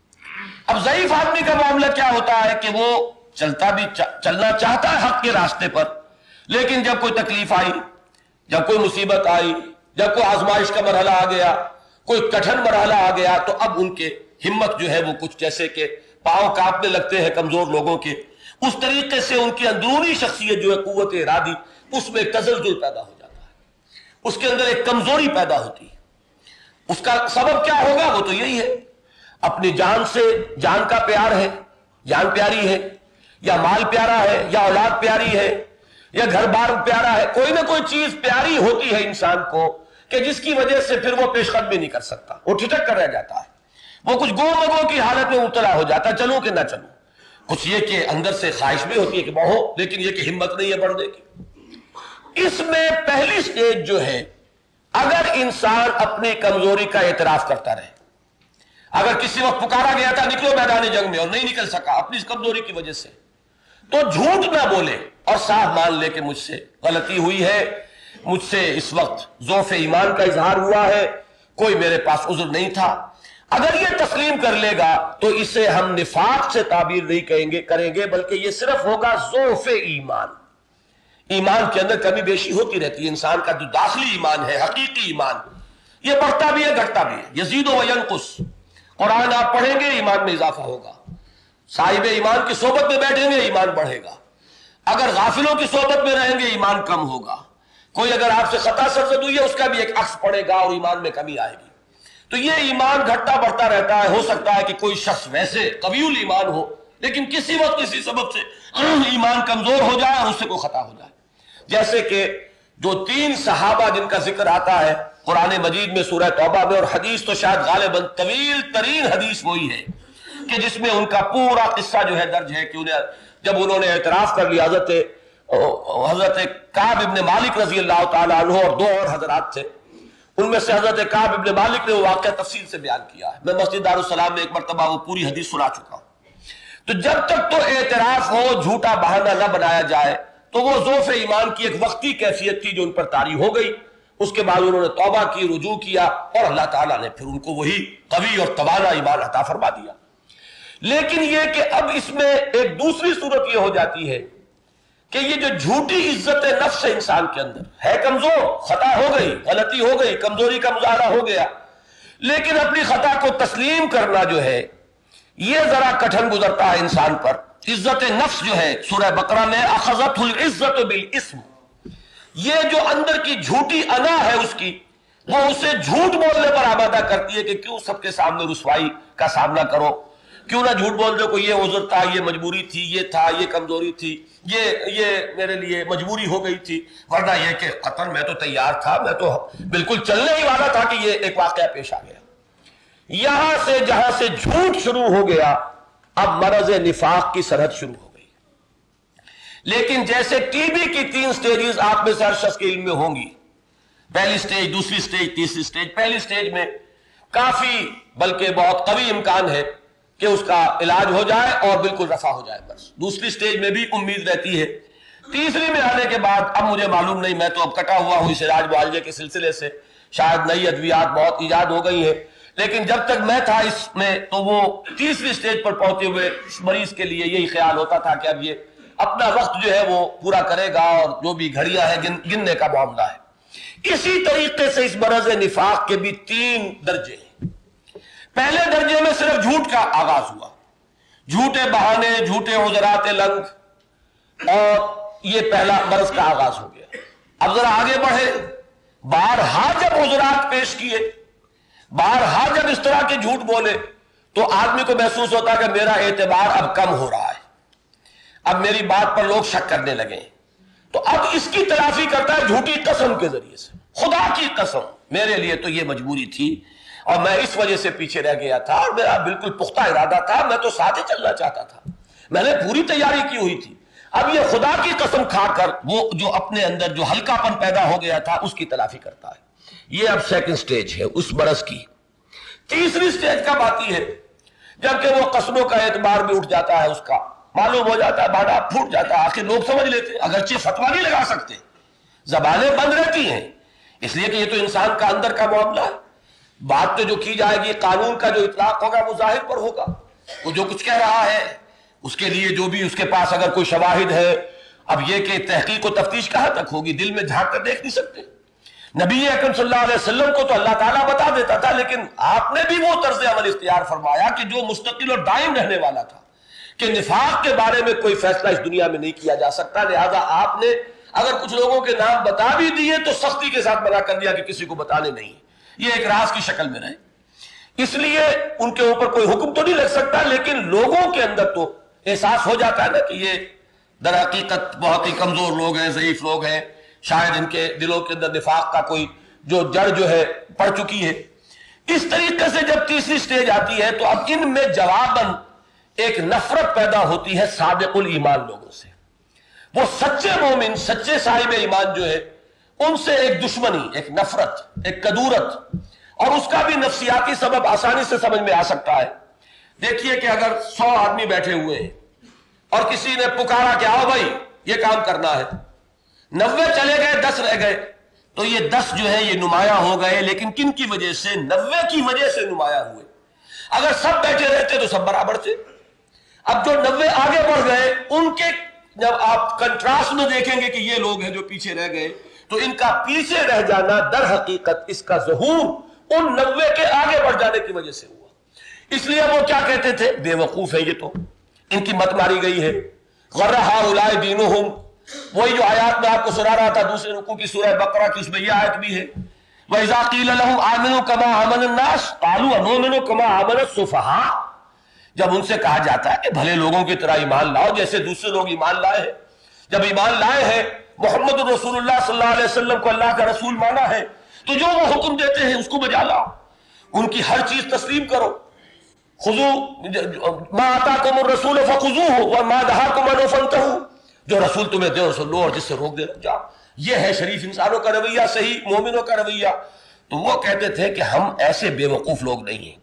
اب ضعیف آدمی کا معاملہ کیا ہوتا ہے کہ وہ چلتا بھی چلنا چاہتا ہے حق کے راستے پر، لیکن جب کوئی تکلیف آئی، جب کوئی مصیبت آئی، جب کوئی آزمائش کا مرحلہ آ گیا، کوئی کٹھن مرحلہ آ گیا، تو اب ان کے ہمت جو ہے وہ کچھ جیسے کہ پاؤں کانپنے لگتے ہیں کمزور لوگوں کے. اس طریقے سے ان کی اندرونی شخصیت جو ہے قوت ارادی، اس میں تزلزل پیدا ہو جاتا ہے، اس کے اندر ایک کمزوری پیدا ہوتی ہے. اس کا سبب کیا ہوگا؟ وہ تو یہی ہے، اپنی جان سے، جان کا پیار ہے، جان پیاری ہے، یا مال پیارا ہے، یا اولاد پیاری ہے، یا گھر بار پیارا ہے. کوئی نہ کوئی چیز پیاری ہوتی ہے انسان کو کہ جس کی وجہ سے پھر وہ پیش قدمی نہیں کر سکتا، وہ ٹھٹک کر رہ جاتا ہے، وہ کچھ گو مگو کی حالت میں مبتلا ہو جاتا ہے، چلوں کہ نہ چلوں. کچھ یہ کہ اندر سے خواہش بھی ہوتی ہے کہ بڑھو، لیکن یہ کہ ہمت نہیں ہے بڑھنے کی. اس میں پہلی سٹیج جو ہے، اگر انسان اپنی کمزوری کا اعتراف کرتا رہے، اگر کسی وقت پکارا گیا تھا نکلو میدان جنگ میں اور نہیں نکل سکا اپنی اس کمزوری کی وجہ سے، تو جھوٹ نہ بولے اور صاف مان لے کہ مجھ سے غلطی ہوئی ہے، مجھ سے اس وقت ضعف ایمان کا اظہار ہوا ہے، کوئی میرے پاس عذر نہیں تھا. اگر یہ تسلیم کر لے گا تو اسے ہم نفاق سے تعبیر نہیں کہیں گے کریں گے بلکہ یہ صرف ہوگا ضعف ایمان. ایمان کے اندر کمی بیشی ہوتی رہتی ہے. انسان کا جو داخلی ایمان ہے، حقیقی ایمان، یہ بڑھتا بھی ہے گھٹتا بھی ہے. یزید و ینقص. قرآن آپ پڑھیں گے ایمان میں اضافہ ہوگا، صاحب ایمان کی صحبت میں بیٹھیں گے ایمان بڑھے گا، اگر غافلوں کی صحبت میں رہیں گے ایمان کم ہوگا. کوئی اگر آپ سے خطا سرزد ہوئی ہے اس کا بھی ایک عکس پڑے گا اور ایمان میں کمی آئے گی. تو یہ ایمان گھٹتا بڑھتا رہتا ہے. ہو سکتا ہے کہ کوئی شخص ویسے قوی الایمان ہو لیکن کسی وقت کسی سبب سے ایمان کمزور ہو جائے اور اس سے کوئی خطا ہو جائے. جیسے کہ جو تین صحابہ جن کا ذکر آتا ہے قرآن مجید میں سورہ توبہ میں، اور حدیث تو شاید غالباً طویل ترین حدیث وہی ہے کہ جس میں ان کا پورا قصہ جو ہے درج ہے کہ انہیں جب انہوں نے اعتراف کر لیا، حضرت حضرت کعب ابن مالک رضی اللہ تعالیٰ عنہ اور دو اور حضرات تھے، ان میں سے حضرت کعب ابن مالک نے وہ واقعہ تفصیل سے بیان کیا ہے. میں مسجد دارالسلام میں ایک مرتبہ وہ پوری حدیث سنا چکا ہوں. تو جب تک تو اعتراف ہو، جھوٹا بہانہ نہ بنایا جائے، تو وہ ضعف ایمان کی ایک وقتی کیفیت تھی جو ان پر طاری ہو گئی. اس کے بعد انہوں نے توبہ کی، رجوع کیا، اور اللہ تعالیٰ نے پھر ان کو وہی قوی اور توانا ایمان عطا فرما دیا. لیکن یہ کہ اب اس میں ایک دوسری صورت یہ ہو جاتی ہے کہ یہ جو جھوٹی عزت نفس ہے انسان کے اندر ہے کمزور، خطا ہو گئی، غلطی ہو گئی، کمزوری کا مظاہرہ ہو گیا، لیکن اپنی خطا کو تسلیم کرنا جو ہے یہ ذرا کٹھن گزرتا ہے انسان پر. عزت نفس جو ہے سورہ بقرہ میں اخذت العزت بالاسم، یہ جو اندر کی جھوٹی انا ہے اس کی، وہ اسے جھوٹ بولنے پر آمادہ کرتی ہے کہ کیوں سب کے سامنے رسوائی کا سامنا کرو، کیوں نہ جھوٹ بول دو کہ یہ عذر تھا، یہ مجبوری تھی، یہ تھا، یہ کمزوری تھی، یہ یہ میرے لیے مجبوری ہو گئی تھی، ورنہ یہ کہ قطعاً میں تو تیار تھا، میں تو بالکل چلنے ہی والا تھا کہ یہ ایک واقعہ پیش آ گیا. یہاں سے جہاں سے جھوٹ شروع ہو گیا اب مرض نفاق کی سرحد شروع ہو گئی. لیکن جیسے ٹی بی کی تین سٹیجز آپ میں سے ہر شخص کے علم میں ہوں گی، پہلی سٹیج، دوسری سٹیج، تیسری سٹیج. پہلی سٹیج میں کافی بلکہ بہت قوی امکان ہے کہ اس کا علاج ہو جائے اور بالکل رفع ہو جائے بس. دوسری سٹیج میں بھی امید رہتی ہے. تیسری میں آنے کے بعد اب مجھے معلوم نہیں، میں تو اب کٹا ہوا ہوں اس علاج معالجے کے سلسلے سے، شاید نئی ادویات بہت ایجاد ہو گئی ہیں، لیکن جب تک میں تھا اس میں تو وہ تیسری سٹیج پر پہنچے ہوئے مریض کے لیے یہی خیال ہوتا تھا کہ اب یہ اپنا وقت جو ہے وہ پورا کرے گا اور جو بھی گھڑیاں ہیں گن, گننے کا معاملہ ہے. اسی طریقے سے اس مرض نفاق کے بھی تین درجے ہیں. پہلے درجے میں صرف جھوٹ کا آغاز ہوا، جھوٹے بہانے، جھوٹے عذرات لنگ، اور یہ پہلا مرض کا آغاز ہو گیا. اب ذرا آگے بڑھے، بارہا جب عذرات پیش کیے، بارہا جب اس طرح کے جھوٹ بولے، تو آدمی کو محسوس ہوتا کہ میرا اعتبار اب کم ہو رہا ہے، اب میری بات پر لوگ شک کرنے لگے. تو اب اس کی تلافی کرتا ہے جھوٹی قسم کے ذریعے سے. خدا کی قسم میرے لیے تو یہ مجبوری تھی اور میں اس وجہ سے پیچھے رہ گیا تھا اور میرا بالکل پختہ ارادہ تھا، میں تو ساتھ ہی چلنا چاہتا تھا، میں نے پوری تیاری کی ہوئی تھی. اب یہ خدا کی قسم کھا کر وہ جو اپنے اندر جو ہلکا پن پیدا ہو گیا تھا اس کی تلافی کرتا ہے. یہ اب سیکنڈ سٹیج ہے اس مرض کی. تیسری سٹیج کب آتی ہے؟ جبکہ وہ قسموں کا اعتبار بھی اٹھ جاتا ہے، اس کا معلوم ہو جاتا ہے، بھاڑا پھوٹ جاتا ہے. آخر لوگ سمجھ لیتے ہیں، اگرچہ فتویٰ نہیں لگا سکتے، زبانیں بند رہتی ہیں، اس لیے کہ یہ تو انسان کا اندر کا معاملہ ہے. بات تو جو کی جائے گی، قانون کا جو اطلاق ہوگا وہ ظاہر پر ہوگا. وہ جو کچھ کہہ رہا ہے اس کے لیے جو بھی اس کے پاس اگر کوئی شواہد ہے، اب یہ کہ تحقیق و تفتیش کہاں تک ہوگی، دل میں جھانک کر دیکھ نہیں سکتے. نبی اکرم صلی اللہ علیہ وسلم کو تو اللہ تعالیٰ بتا دیتا تھا، لیکن آپ نے بھی وہ طرز عمل اختیار فرمایا کہ جو مستقل اور دائم رہنے والا تھا، کہ نفاق کے بارے میں کوئی فیصلہ اس دنیا میں نہیں کیا جا سکتا. لہذا آپ نے اگر کچھ لوگوں کے نام بتا بھی دیے تو سختی کے ساتھ منع کر دیا کہ کسی کو بتانے نہیں، یہ ایک راز کی شکل میں رہے. اس لیے ان کے اوپر کوئی حکم تو نہیں لگ سکتا، لیکن لوگوں کے اندر تو احساس ہو جاتا ہے نا کہ یہ در حقیقت بہت ہی کمزور لوگ ہیں، ضعیف لوگ ہیں، شاید ان کے دلوں کے اندر نفاق کا کوئی جو جڑ جو ہے پڑ چکی ہے. اس طریقے سے جب تیسری سٹیج آتی ہے تو اب ان میں جواباً ایک نفرت پیدا ہوتی ہے سابق الایمان لوگوں سے. وہ سچے مومن، سچے صاحب ایمان جو ہے ان سے ایک دشمنی، ایک نفرت، ایک کدورت، اور اس کا بھی نفسیاتی سبب آسانی سے سمجھ میں آ سکتا ہے. دیکھیے کہ اگر سو آدمی بیٹھے ہوئے ہیں اور کسی نے پکارا کہ آؤ بھائی یہ کام کرنا ہے، نوے چلے گئے، دس رہ گئے، تو یہ دس جو ہے یہ نمایاں ہو گئے، لیکن کن کی وجہ سے؟ نوے کی وجہ سے نمایاں ہوئے. اگر سب بیٹھے رہتے تو سب برابر تھے. اب جو نوے آگے بڑھ گئے ان کے جب آپ کنٹراسٹ میں دیکھیں گے کہ یہ لوگ ہیں جو پیچھے رہ گئے، تو ان کا پیچھے رہ جانا در حقیقت اس کا ظہور ان نوے کے آگے بڑھ جانے کی وجہ سے ہوا. اس لیے وہ کیا کہتے تھے؟ بے وقوف ہے، یہ تو ان کی مت ماری گئی ہے. غر ہؤلاء دینہم، وہی جو آیات میں آپ کو سنا رہا تھا دوسرے رکوع کی سورہ بقرہ کی، اس میں یہ آیت بھی ہے وَإِذَا قِيلَ لَهُمْ آمِنُوا كَمَا آمَنَ النَّاسُ قَالُوا أَنُؤْمِنُ كَمَا آمَنَ السُّفَهَاءُ. جب ان سے کہا جاتا ہے کہ بھلے لوگوں کی طرح ایمان لاؤ جیسے دوسرے لوگ ایمان لائے ہیں، جب ایمان لائے ہیں محمد رسول اللہ صلی اللہ علیہ وسلم کو اللہ کا رسول مانا ہے، تو جو وہ حکم دیتے ہیں اس کو بجا لاؤ، ان کی ہر چیز تسلیم کرو. خذوا ما آتاکم الرسول فخذوہ وما نہاکم عنہ فانتہوا، جو رسول تمہیں دے اسے لو اور جس سے روک دے جاؤ. یہ ہے شریف انسانوں کا رویہ، صحیح مومنوں کا رویہ. تو وہ کہتے تھے کہ ہم ایسے بے وقوف لوگ نہیں ہیں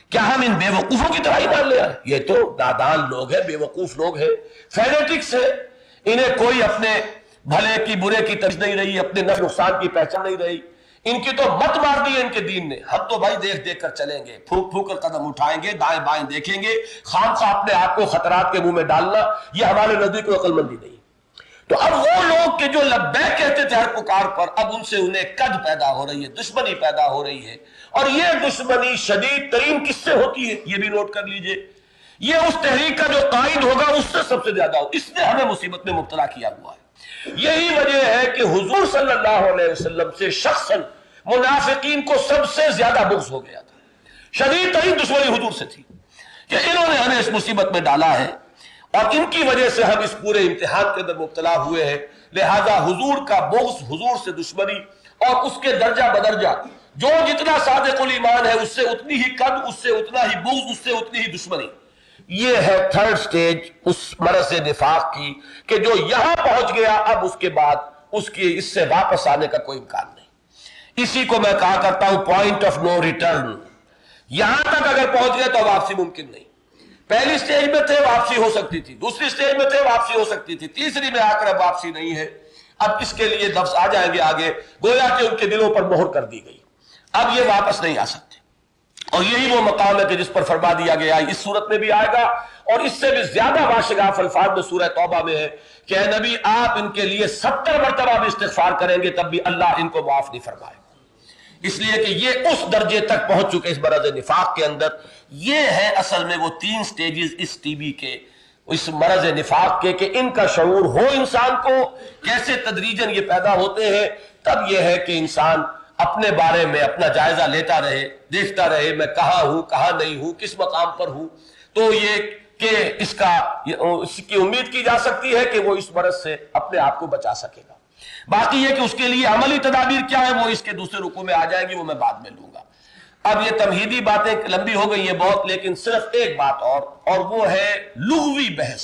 کیا ہم ان بے وقوفوں کی طرح ہی مان لے آئے؟ یہ تو نادان لوگ ہیں، بے وقوف لوگ ہیں، فینیٹکس ہیں، انہیں کوئی اپنے بھلے کی برے کی تمیز نہیں رہی، اپنے نفع نقصان کی پہچان نہیں رہی، ان کی تو مت مار دی ہے ان کے دین نے۔ ہم تو بھائی دیکھ دیکھ کر چلیں گے، پھونک پھونک کر قدم اٹھائیں گے، دائیں بائیں دیکھیں گے، خام خواہ اپنے آپ کو خطرات کے منہ میں ڈالنا یہ ہمارے نزدیک کوئی عقل مندی نہیں۔ تو اب وہ لوگ کہ جو لبیک کہتے تھے ہر پکار پر، اب ان سے انہیں کد پیدا ہو رہی ہے، دشمنی پیدا ہو رہی ہے، اور یہ دشمنی شدید ترین کس سے ہوتی ہے یہ بھی نوٹ کر لیجئے، یہ اس تحریک کا جو قائد ہوگا اس سے سب سے زیادہ ہو، اس نے ہمیں مصیبت میں مبتلا کیا ہوا ہے۔ یہی وجہ ہے کہ حضور صلی اللہ علیہ وسلم سے شخصاً منافقین کو سب سے زیادہ بغض ہو گیا تھا، شدید ترین دشمنی حضور سے تھی کہ انہوں نے ہمیں اس مصیبت میں ڈالا ہے اور ان کی وجہ سے ہم اس پورے امتحان کے اندر مبتلا ہوئے ہیں، لہذا حضور کا بغض، حضور سے دشمنی، اور اس کے درجہ بدرجہ جو جتنا صادق الایمان ہے اس سے اتنی ہی قد، اس سے اتنا ہی بغض، اس سے اتنی ہی دشمنی۔ یہ ہے تھرڈ سٹیج اس مرض نفاق کی کہ جو یہاں پہنچ گیا اب اس کے بعد اس کی اس سے واپس آنے کا کوئی امکان نہیں۔ اسی کو میں کہا کرتا ہوں پوائنٹ آف نو ریٹرن، یہاں تک اگر پہنچ گئے تو واپسی ممکن نہیں۔ پہلی سٹیج میں تھے واپسی ہو سکتی تھی، دوسری سٹیج میں تھے واپسی ہو سکتی تھی، تیسری میں آ کر اب واپسی نہیں ہے۔ اب اس کے لیے لفظ آ جائیں گے آگے، گویا کہ ان کے دلوں پر مہر کر دی گئی، اب یہ واپس نہیں آ سکتے، اور یہی وہ مقام ہے کہ جس پر فرما دیا گیا اس صورت میں بھی آئے گا، اور اس سے بھی زیادہ واشگاف الفاظ میں سورہ توبہ میں ہے کہ اے نبی آپ ان کے لیے ستر مرتبہ بھی استغفار کریں گے تب بھی اللہ ان کو معاف نہیں فرمائے گا، اس لیے کہ یہ اس درجے تک پہنچ چکے اس مرض نفاق کے اندر۔ یہ ہے اصل میں وہ تین سٹیجز اس ٹی بی کے، اس مرض نفاق کے، کہ ان کا شعور ہو انسان کو، کیسے تدریجاً یہ پیدا ہوتے ہیں۔ تب یہ ہے کہ انسان اپنے بارے میں اپنا جائزہ لیتا رہے، دیکھتا رہے میں کہاں ہوں، کہاں نہیں ہوں، کس مقام پر ہوں، تو یہ کہ اس کا اس کی امید کی جا سکتی ہے کہ وہ اس مرض سے اپنے آپ کو بچا سکے گا۔ باقی یہ کہ اس کے لیے عملی تدابیر کیا ہے وہ اس کے دوسرے رکوع میں آ جائے گی، وہ میں بعد میں لوں گا۔ اب یہ تمہیدی باتیں لمبی ہو گئی ہیں بہت، لیکن صرف ایک بات اور اور وہ ہے لغوی بحث۔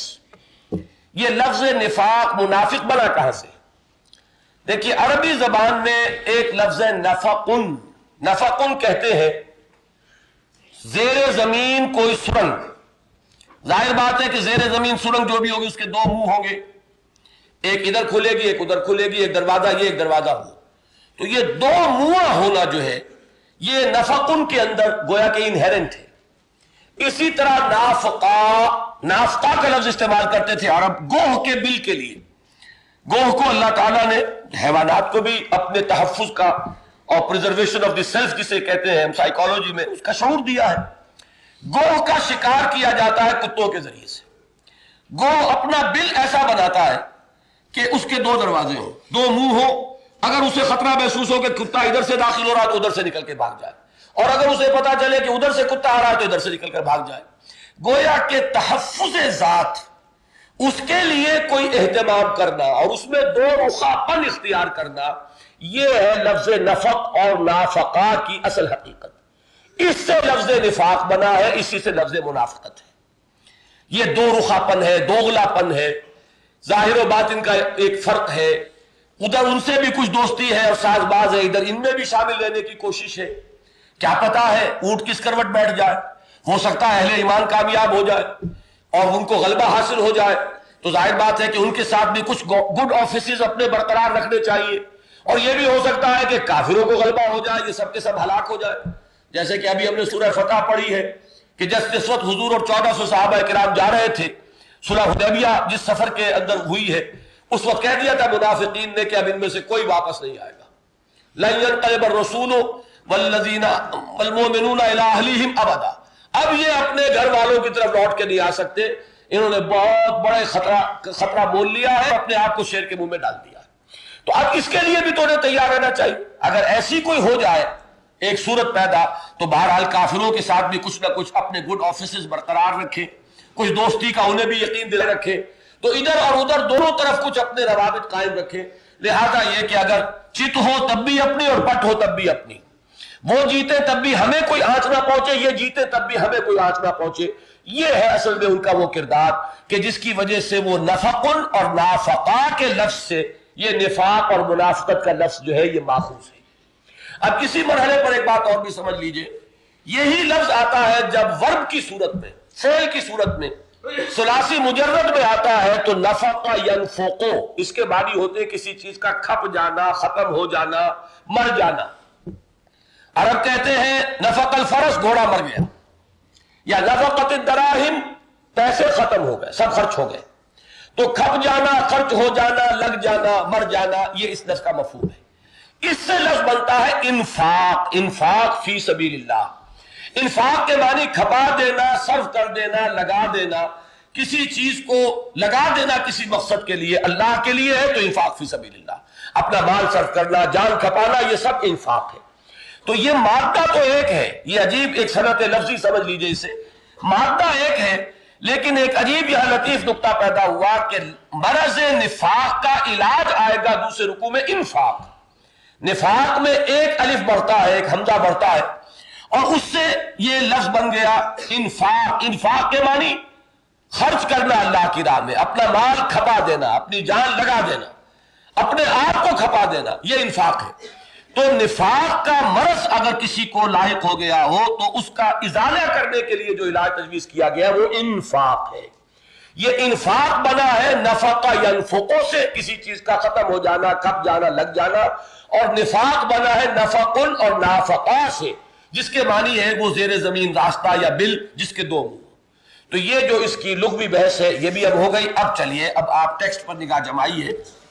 یہ لفظ نفاق منافق بنا کہاں سے؟ دیکھیے عربی زبان میں ایک لفظ ہے نفقن، نفقن کہتے ہیں زیر زمین کوئی سرنگ۔ ظاہر بات ہے کہ زیر زمین سرنگ جو بھی ہوگی اس کے دو منہ ہوں گے، ایک ادھر کھلے گی ایک ادھر کھلے گی، ایک دروازہ یہ ایک دروازہ ہو، تو یہ دو منہ ہونا جو ہے یہ نفقن کے اندر گویا کہ انہیرنٹ ہے۔ اسی طرح نافقا، نافقا کا لفظ استعمال کرتے تھے عرب گوہ کے بل کے لیے۔ گوہ کو اللہ تعالیٰ نے حیوانات کو بھی اپنے تحفظ کا اور پریزرویشن آف دی سیلف جسے کہتے ہیں ہم سائیکالوجی میں، اس کا شعور دیا ہے۔ گوہ کا شکار کیا جاتا ہے کتوں کے ذریعے سے۔ گوہ اپنا بل ایسا بناتا ہے کہ اس کے دو دروازے ہوں، دو منہ ہوں، اگر اسے خطرہ محسوس ہو کہ کتا ادھر سے داخل ہو رہا ہے تو ادھر سے نکل کے بھاگ جائے، اور اگر اسے پتا چلے کہ ادھر سے کتا آ رہا ہے تو ادھر سے نکل کر بھاگ جائے۔ گویا کہ تحفظ ذات، اس کے لیے کوئی اہتمام کرنا اور اس میں دو رخاپن اختیار کرنا، یہ ہے لفظ نفق اور نافقہ کی اصل حقیقت۔ اس سے لفظ نفاق بنا ہے، اسی سے لفظ منافقت ہے۔ یہ دو رخاپن ہے، دوغلاپن ہے، ظاہر و باطن کا ایک فرق ہے۔ ادھر ان سے بھی کچھ دوستی ہے اور ساز باز ہے، ادھر ان میں بھی شامل رہنے کی کوشش ہے۔ کیا پتا ہے اونٹ کس کروٹ بیٹھ جائے، ہو سکتا ہے اہل ایمان کامیاب ہو جائے اور ان کو غلبہ حاصل ہو جائے، تو ظاہر بات ہے کہ ان کے ساتھ بھی کچھ گڈ آفیسز اپنے برقرار رکھنے چاہیے، اور یہ بھی ہو سکتا ہے کہ کافروں کو غلبہ ہو جائے، یہ سب کے سب ہلاک ہو جائے۔ جیسے کہ ابھی ہم نے سورہ فتح پڑھی ہے کہ جس جس وقت حضور اور چودہ سو صحابہ کرام جا رہے تھے صلح حدیبیہ جس سفر کے اندر ہوئی ہے، اس وقت کہہ دیا تھا منافقین نے کہ اب ان میں سے کوئی واپس نہیں آئے گا۔ لَن يَنْقَلِبَ الرَّسُولُ وَالَّذِينَ وَالْمُؤْمِنُونَ إِلَىٰ أَهْلِهِمْ أَبَدًا، اب یہ اپنے گھر والوں کی طرف لوٹ کے نہیں آ سکتے، انہوں نے بہت بڑے خطرہ خطرہ بول لیا ہے، اپنے آپ کو شیر کے منہ میں ڈال دیا ہے۔ تو اب اس کے لیے بھی تو انہیں تیار رہنا چاہیے۔ اگر ایسی کوئی ہو جائے ایک صورت پیدا، تو بہرحال کافروں کے ساتھ بھی کچھ نہ کچھ اپنے گڈ آفیسز برقرار رکھے، کچھ دوستی کا انہیں بھی یقین دلا رکھے، تو ادھر اور ادھر دونوں طرف کچھ اپنے روابط قائم رکھے۔ لہذا یہ کہ اگر چت ہو تب بھی اپنی اور پٹ ہو تب بھی اپنی، وہ جیتے تب بھی ہمیں کوئی آنچ نہ پہنچے، یہ جیتے تب بھی ہمیں کوئی آنچ نہ پہنچے، یہ ہے اصل میں ان کا وہ کردار کہ جس کی وجہ سے وہ نفقن اور نافقہ کے لفظ سے یہ نفاق اور منافقت کا لفظ جو ہے یہ ماخوذ ہے۔ اب کسی مرحلے پر ایک بات اور بھی سمجھ لیجئے یہی لفظ آتا ہے جب ورب کی صورت میں، فعل کی صورت میں، ثلاثی مجرد میں آتا ہے تو نفق ینفق، اس کے معنی ہوتے ہیں کسی چیز کا کھپ جانا، ختم ہو جانا، مر جانا۔ عرب کہتے ہیں نفق الفرس، گھوڑا مر گیا، یا نفقت الدراہم، پیسے ختم ہو گئے، سب خرچ ہو گئے۔ تو کھپ جانا، خرچ ہو جانا، لگ جانا، مر جانا، یہ اس لفظ کا مفہوم ہے۔ اس سے لفظ بنتا ہے انفاق، انفاق فی سبیل اللہ۔ انفاق کے معنی کھپا دینا، صرف کر دینا، لگا دینا، کسی چیز کو لگا دینا کسی مقصد کے لیے، اللہ کے لیے ہے تو انفاق فی سبیل اللہ، اپنا مال صرف کرنا، جان کھپانا، یہ سب انفاق ہے۔ تو یہ مادہ تو ایک ہے، یہ عجیب ایک صنعت لفظی سمجھ لیجئے اسے، مادہ ایک ہے، لیکن ایک عجیب یہاں لطیف نقطہ پیدا ہوا کہ مرض نفاق کا علاج آئے گا دوسرے رکوع میں انفاق۔ نفاق میں ایک الف بڑھتا ہے، ایک حمزہ بڑھتا ہے، اور اس سے یہ لفظ بن گیا انفاق۔ انفاق کے معنی خرچ کرنا اللہ کی راہ میں، اپنا مال کھپا دینا، اپنی جان لگا دینا، اپنے آپ کو کھپا دینا، یہ انفاق ہے۔ تو نفاق کا مرض اگر کسی کو لاحق ہو گیا ہو تو اس کا ازالہ کرنے کے لیے جو علاج تجویز کیا گیا وہ انفاق ہے۔ یہ انفاق بنا ہے نفق ینفقوں سے، کسی چیز کا ختم ہو جانا، کھپ جانا، لگ جانا، اور نفاق بنا ہے نفق اور نافقہ سے، جس کے معنی ہے وہ زیر زمین راستہ یا بل جس کے دو منہ۔ تو یہ جو اس کی لغوی بحث ہے یہ بھی اب ہو گئی۔ اب چلیے اب آپ ٹیکسٹ پر نگاہ جمائیے۔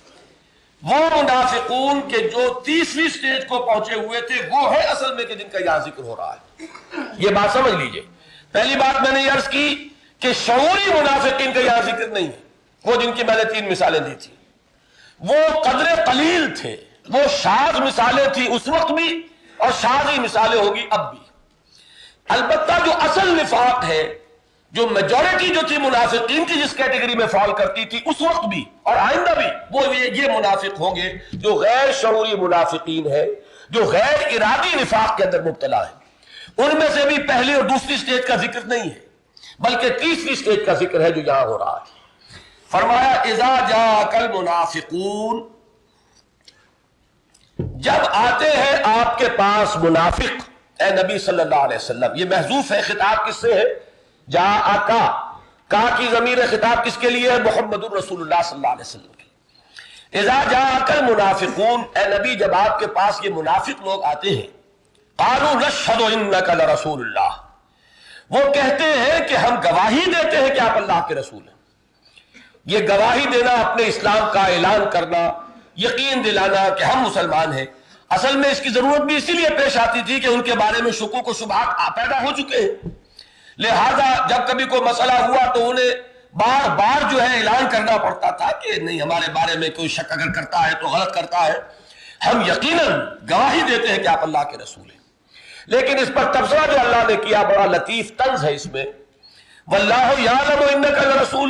وہ منافقون کے جو تیسری سٹیج کو پہنچے ہوئے تھے وہ ہے اصل میں کہ جن کا یہاں ذکر ہو رہا ہے۔ یہ بات سمجھ لیجئے۔ پہلی بات میں نے یہ عرض کی کہ شعوری منافقین کا یہاں ذکر نہیں ہے، وہ جن کی میں نے تین مثالیں دی تھی، وہ قدر قلیل تھے، وہ شاذ مثالیں تھی اس وقت بھی اور شاذ ہی مثالیں ہوگی اب بھی۔ البتہ جو اصل نفاق ہے، جو میجورٹی جو تھی منافقین کی جس کیٹیگری میں فال کرتی تھی اس وقت بھی اور آئندہ بھی، وہ یہ منافق ہوں گے جو غیر شعوری منافقین ہے، جو غیر ارادی نفاق کے اندر مبتلا ہے۔ ان میں سے بھی پہلی اور دوسری سٹیج کا ذکر نہیں ہے بلکہ تیسری سٹیج کا ذکر ہے جو یہاں ہو رہا ہے۔ فرمایا اذا جاءک المنافقون، جب آتے ہیں آپ کے پاس منافق اے نبی صلی اللہ علیہ وسلم۔ یہ محذوف ہے، خطاب کس سے ہے؟ جاءکا، کا کی ضمیر خطاب کس کے لیے ہے؟ محمد الرسول اللہ صلی اللہ علیہ وسلم کے۔ اذا جاءک المنافقون، اے نبی جب آپ کے پاس یہ منافق لوگ آتے ہیں، قالوا نشہد انک لرسول اللہ، وہ کہتے ہیں کہ ہم گواہی دیتے ہیں کہ آپ اللہ کے رسول ہیں۔ یہ گواہی دینا، اپنے اسلام کا اعلان کرنا، یقین دلانا کہ ہم مسلمان ہیں، اصل میں اس کی ضرورت بھی اسی لیے پیش آتی تھی کہ ان کے بارے میں شکوک و شبہات پیدا ہو چکے ہیں، لہذا جب کبھی کوئی مسئلہ ہوا تو انہیں بار بار جو ہے اعلان کرنا پڑتا تھا کہ نہیں، ہمارے بارے میں کوئی شک اگر کرتا ہے تو غلط کرتا ہے، ہم یقیناً گواہی دیتے ہیں کہ آپ اللہ کے رسول ہیں۔ لیکن اس پر تبصرہ جو اللہ نے کیا بڑا لطیف طنز ہے اس میں، واللہ یعلم انک لرسول،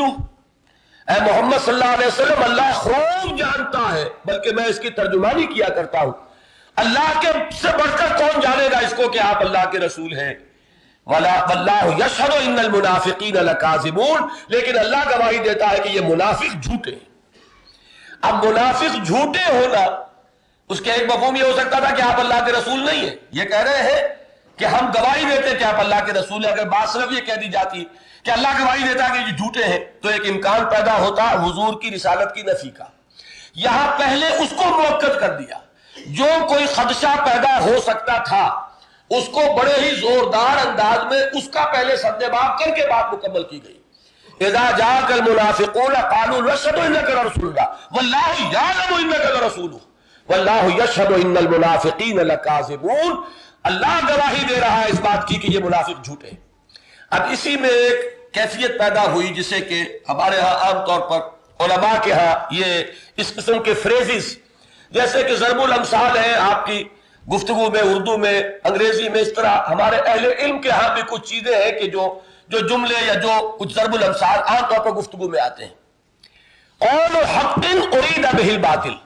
اے محمد صلی اللہ علیہ وسلم اللہ خوب جانتا ہے، بلکہ میں اس کی ترجمانی کیا کرتا ہوں، اللہ کے سے بڑھ کر کون جانے گا اس کو کہ آپ اللہ کے رسول ہیں۔ واللہ یشہد ان المنافقین لکاذبون، لیکن اللہ گواہی دیتا ہے کہ یہ منافق جھوٹے ہیں۔ اب منافق جھوٹے ہونا، اس کے ایک مفہوم یہ ہو سکتا تھا کہ آپ اللہ کے رسول نہیں ہیں، یہ کہہ رہے ہیں کہ ہم گواہی دیتے ہیں کہ آپ اللہ کے رسول ہیں۔ اگر بات صرف یہ کہہ دی جاتی کہ اللہ گواہی دیتا ہے کہ یہ جھوٹے ہیں تو ایک امکان پیدا ہوتا حضور کی رسالت کی نفی کا۔ یہاں پہلے اس کو موقت کر دیا، جو کوئی خدشہ پیدا ہو سکتا تھا اس کو بڑے ہی زوردار انداز میں اس کا پہلے سدباب کر کے بات مکمل کی گئی۔ اذا جاءک المنافقون قالوا نشہد انک لرسول اللہ واللہ یعلم انک لرسولہ واللہ یشہد ان المنافقین لکاذبون، اللہ گواہی دے رہا ہے اس بات کی کہ یہ منافق جھوٹے ہیں۔ اب اسی میں ایک کیفیت پیدا ہوئی جسے کہ ہمارے ہاں عام طور پر علماء کے ہاں یہ اس قسم کے فریزز جیسے کہ ضرب الامثال ہے آپ کی گفتگو میں، اردو میں، انگریزی میں، اس طرح ہمارے اہل علم کے ہاں بھی کچھ چیزیں ہیں کہ جو جو جملے یا جو کچھ ضرب الامثال عام طور پر گفتگو میں آتے ہیں۔ قول حق ارید بہ الباطل،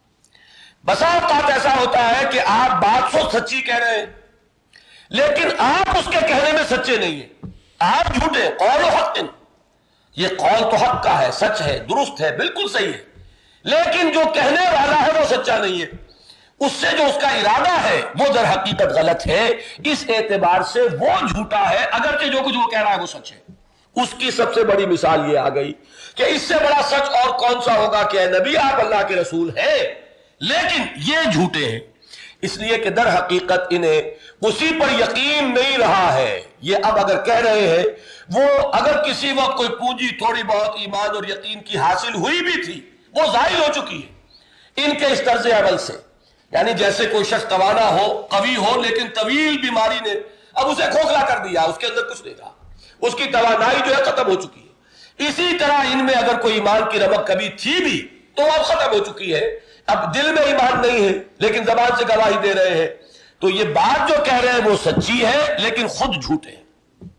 بسا اوقات ایسا ہوتا ہے کہ آپ بات سو سچی کہہ رہے ہیں لیکن آپ اس کے کہنے میں سچے نہیں ہیں، آپ جھوٹے۔ قول حق، یہ قول تو حق کا ہے، سچ ہے، درست ہے، بالکل صحیح ہے، لیکن جو کہنے والا ہے وہ سچا نہیں ہے۔ اس سے جو اس کا ارادہ ہے وہ در حقیقت غلط ہے. اس اعتبار سے وہ جھوٹا ہے اگرچہ جو کچھ وہ کہہ رہا ہے وہ سچ ہے. اس کی سب سے بڑی مثال یہ آ گئی کہ اس سے بڑا سچ اور کون سا ہوگا کہ اے نبی آپ اللہ کے رسول ہیں، لیکن یہ جھوٹے ہیں اس لیے کہ در حقیقت انہیں اسی پر یقین نہیں رہا ہے. یہ اب اگر کہہ رہے ہیں وہ اگر کسی وقت کوئی پونجی تھوڑی بہت ایمان اور یقین کی حاصل ہوئی بھی تھی وہ ضائع ہو چکی ہے ان کے اس طرز عمل سے. یعنی جیسے کوئی شخص توانا ہو، قوی ہو، لیکن طویل بیماری نے اب اسے کھوکھلا کر دیا، اس کے اندر کچھ نہیں رہا، اس کی توانائی جو ہے ختم ہو چکی ہے. اسی طرح ان میں اگر کوئی ایمان کی رمق کبھی تھی بھی تو وہ اب ختم ہو چکی ہے. اب دل میں ایمان نہیں ہے لیکن زبان سے گواہی دے رہے ہیں. تو یہ بات جو کہہ رہے ہیں وہ سچی ہے لیکن خود جھوٹے ہیں.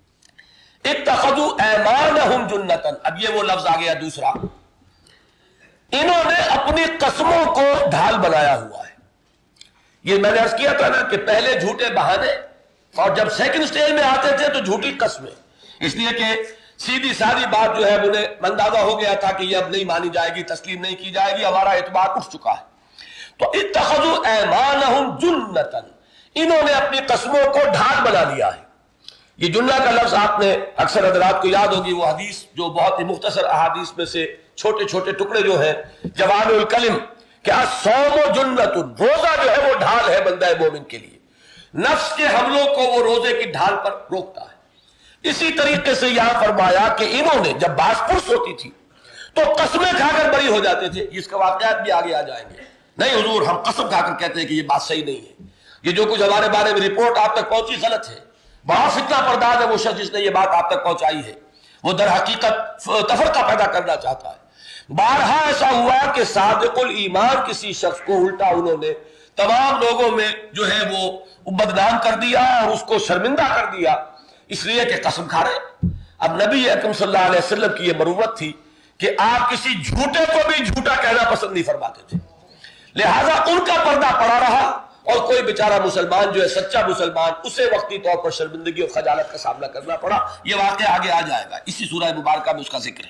اتخذوا ایمانہم جنۃ، اب یہ وہ لفظ آ گیا دوسرا، انہوں نے اپنی قسموں کو ڈھال بنایا ہوا ہے. یہ میں نے عرض کیا تھا نا کہ پہلے جھوٹے بہانے اور جب سیکنڈ سٹیج میں آتے تھے تو جھوٹی قسمیں، اس لیے کہ سیدھی سادی بات جو ہے انہیں اندازہ ہو گیا تھا کہ یہ اب نہیں مانی جائے گی، تسلیم نہیں کی جائے گی، ہمارا اعتبار اٹھ چکا ہے. تو اتخذوا ایمانہم جنۃ، انہوں نے اپنی قسموں کو ڈھال بنا لیا ہے. یہ جنہ کا لفظ آپ نے اکثر حضرات کو یاد ہوگی، وہ حدیث جو بہت ہی مختصر احادیث میں سے چھوٹے چھوٹے ٹکڑے جو ہیں جوامع الکلم، کہ الصوم جنۃ، روزہ جو ہے وہ ڈھال ہے بندہ مومن کے لیے، نفس کے حملوں کو وہ روزے کی ڈھال پر روکتا ہے. اسی طریقے سے یہاں فرمایا کہ انہوں نے جب باس پرس ہوتی تھی تو قسمیں کھا کر بری ہو جاتے تھے. اس کے واقعات بھی آگے آ جائیں گے. نہیں حضور ہم قسم کھا کر کہتے ہیں کہ یہ بات صحیح نہیں ہے، یہ جو کچھ ہمارے بارے میں رپورٹ آپ تک پہنچی غلط ہے. بہت فتنہ پرداز ہے وہ شخص جس نے یہ بات آپ تک پہنچائی ہے، وہ در حقیقت تفرقہ پیدا کرنا چاہتا ہے. بارہا ایسا ہوا کہ صادق الایمان کسی شخص کو الٹا انہوں نے تمام لوگوں میں جو ہے وہ بدنام کر دیا اور اس کو شرمندہ کر دیا، اس لیے کہ قسم کھا رہے. اب نبی اکرم صلی اللہ علیہ وسلم کی یہ مروت تھی کہ آپ کسی جھوٹے کو بھی جھوٹا کہنا پسند نہیں فرماتے تھے، لہذا ان کا پردہ پڑا رہا اور کوئی بیچارہ مسلمان جو ہے سچا مسلمان اسے وقتی طور پر شرمندگی اور خجالت کا سامنا کرنا پڑا. یہ واقعہ آگے آ جائے گا، اسی سورہ مبارکہ میں اس کا ذکر ہے.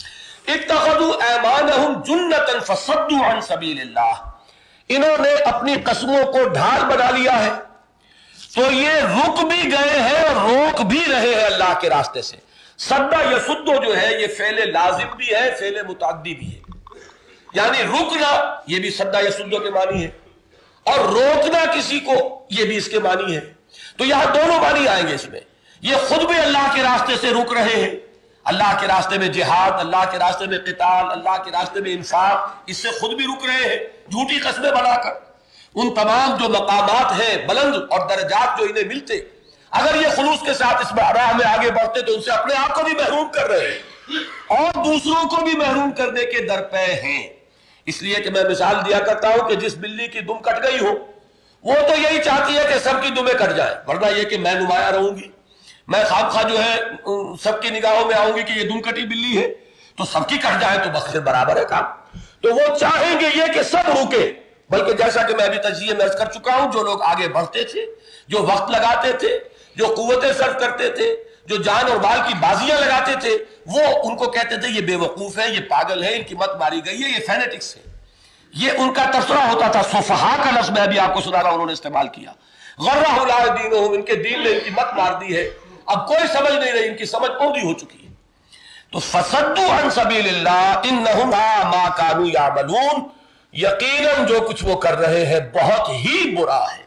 اتخذوا ایمانہم جنۃ فصدوا عن سبیل اللہ، انہوں نے اپنی قسموں کو ڈھال بنا لیا ہے تو یہ رک بھی گئے ہیں اور روک بھی رہے ہیں اللہ کے راستے سے. صدہ یصدو جو ہے یہ فعل لازم بھی ہے، فعل متعدی بھی ہے. یعنی رکنا یہ بھی صدہ یصدو کے معنی ہے اور روکنا کسی کو یہ بھی اس کے معنی ہے. تو یہاں دونوں معنی آئیں گے اس میں. یہ خود بھی اللہ کے راستے سے رک رہے ہیں، اللہ کے راستے میں جہاد، اللہ کے راستے میں قتال، اللہ کے راستے میں انفاق، اس سے خود بھی رک رہے ہیں جھوٹی قسمیں بنا کر. ان تمام جو مقامات ہیں بلند اور درجات جو انہیں ملتے، اگر یہ خلوص کے ساتھ اس راہ میں آگے بڑھتے تو ان سے اپنے آپ کو بھی محروم کر رہے ہیں اور دوسروں کو بھی محروم کرنے کے درپے ہیں. اس لیے کہ میں مثال دیا کرتا ہوں کہ جس بلی کی دم کٹ گئی ہو وہ تو یہی چاہتی ہے کہ سب کی دمیں کٹ جائیں، ورنہ یہ کہ میں نمایاں رہوں گی، میں خام خواہ جو ہے سب کی نگاہوں میں آؤں گی کہ یہ دم کٹی بلی ہے تو سب کی کٹ جائے تو بس پھر برابر ہے کام. تو وہ چاہیں گے یہ کہ سب رکے، بلکہ جیسا کہ میں ابھی تجزیے میں عرض کر چکا ہوں، جو لوگ آگے بڑھتے تھے، جو وقت لگاتے تھے، جو قوتیں صرف کرتے تھے، جو جان اور مال کی بازیاں لگاتے تھے، وہ ان کو کہتے تھے یہ بے وقوف ہے، یہ پاگل ہے، ان کی مت ماری گئی ہے، یہ فینیٹکس ہے. یہ ان کا تبصرہ ہوتا تھا. سفہا کا لفظ میں ابھی آپ کو سنا رہا ہوں انہوں نے استعمال کیا. غرہ اللہ دینہم، ان کے دین نے ان کی مت مار دی ہے، اب کوئی سمجھ نہیں رہی، ان کی سمجھ پوری ہو چکی ہے. تو فصدوا عن سبیل اللہ انہم ما کانوا یعملون، یقیناً جو کچھ وہ کر رہے ہیں بہت ہی برا ہے،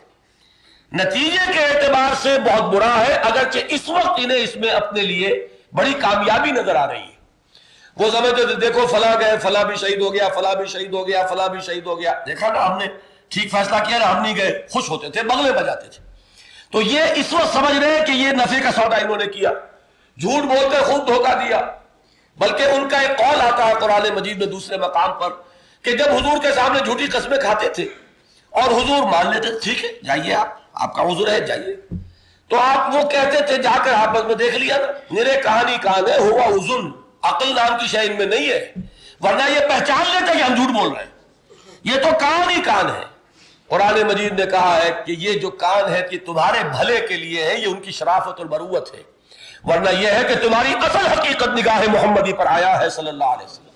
نتیجے کے اعتبار سے بہت برا ہے، اگرچہ اس وقت انہیں اس میں اپنے لیے بڑی کامیابی نظر آ رہی ہے. وہ سمجھتے تھے دیکھو فلاں گئے، فلاں بھی شہید ہو گیا، فلاں بھی شہید ہو گیا، فلاں بھی شہید ہو گیا، دیکھا نا ہم نے ٹھیک فیصلہ کیا نا، ہم نہیں گئے، خوش ہوتے تھے، بغلے بجاتے تھے. تو یہ اس وقت سمجھ رہے ہیں کہ یہ نفع کا سودا انہوں نے کیا، جھوٹ بولتے خوب دھوکہ دیا. بلکہ ان کا ایک قول آتا ہے قرآن مجید میں دوسرے مقام پر کہ جب حضور کے سامنے جھوٹی قسمیں کھاتے تھے اور حضور مان لیتے تھے، ٹھیک ہے جائیے آپ آپ کا عذر ہے جائیے، تو آپ وہ کہتے تھے جا کر آپس میں دیکھ لیا نا، میرے کہانی کان ہے، ہوا حزن، عقل نام کی شے ان میں نہیں ہے، ورنہ یہ پہچان لیتے کہ ہم جھوٹ بول رہے ہیں، یہ تو کان ہی کان ہے. قرآن مجید نے کہا ہے کہ یہ جو کان ہے کہ تمہارے بھلے کے لیے ہے، یہ ان کی شرافت اور مروت ہے، ورنہ یہ ہے کہ تمہاری اصل حقیقت نگاہ محمدی پر آیا ہے صلی اللہ علیہ وسلم.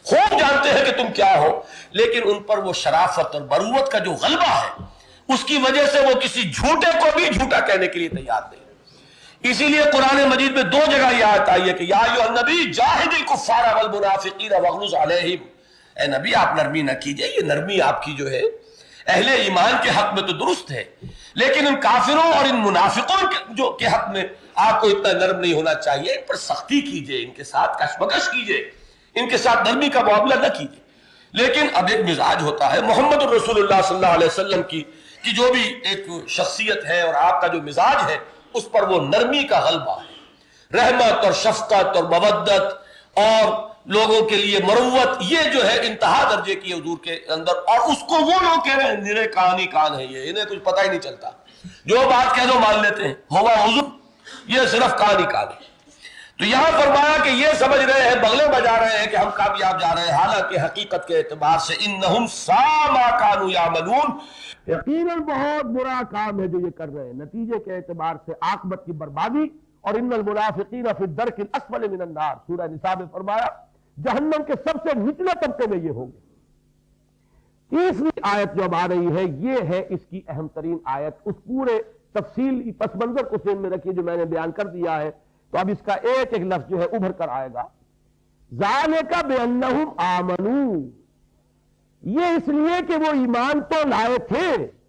خوب جانتے ہیں کہ تم کیا ہو، لیکن ان پر وہ شرافت اور بروت کا جو غلبہ ہے اس کی وجہ سے وہ کسی جھوٹے کو بھی جھوٹا کہنے کے لیے تیار نہیں۔ اسی لیے قرآن مجید میں دو جگہ یہ آیت آئی ہے کہ یا ایھا النبی جاہد الکفار والمنافقین واغلظ علیہم، اے نبی آپ نرمی نہ کیجئے، یہ نرمی آپ کی جو ہے اہل ایمان کے حق میں تو درست ہے، لیکن ان کافروں اور ان منافقوں کے جو کے حق میں آپ کو اتنا نرم نہیں ہونا چاہیے، ان پر سختی کیجئے، ان کے ساتھ کشمکش کیجئے، ان کے ساتھ نرمی کا معاملہ نہ کیجئے۔ لیکن اب ایک مزاج ہوتا ہے محمد الرسول اللہ صلی اللہ علیہ وسلم کی کی جو بھی ایک شخصیت ہے اور آپ کا جو مزاج ہے اس پر وہ نرمی کا غلبہ ہے، رحمت اور شفقت اور مودت اور لوگوں کے لیے مروت، یہ جو ہے انتہا درجے کی حضور کے اندر، اور اس کو وہ لوگ کہہ رہے ہیں نرے کان ہی کان ہے، یہ انہیں کچھ پتہ ہی نہیں چلتا، جو بات کہہ دو مان لیتے ہیں، ہوا حضور یہ صرف کان ہی کان ہے۔ تو یہاں فرمایا کہ یہ سمجھ رہے ہیں، بغلے بجا رہے ہیں کہ ہم کامیاب جا رہے ہیں، حالانکہ حقیقت کے اعتبار سے انہم ساء ما کانوا یعملون، یقیناً بہت برا کام ہے جو یہ کر رہے ہیں، نتیجے کے اعتبار سے عاقبت کی بربادی، اور ان المنافقین فی الدرک الاسفل من النار، سورہ نساء میں فرمایا جہنم کے سب سے نچلے طبقے میں یہ ہوں گے۔ تیسری آیت جو اب آ رہی ہے یہ ہے اس کی اہم ترین آیت، اس پورے تفصیل پس منظر کو ذہن میں رکھیے جو میں نے بیان کر دیا ہے، تو اب اس کا ایک ایک لفظ جو ہے ابھر کر آئے گا۔ ذالک بانہم آمنوا، یہ اس لیے کہ وہ ایمان تو لائے تھے،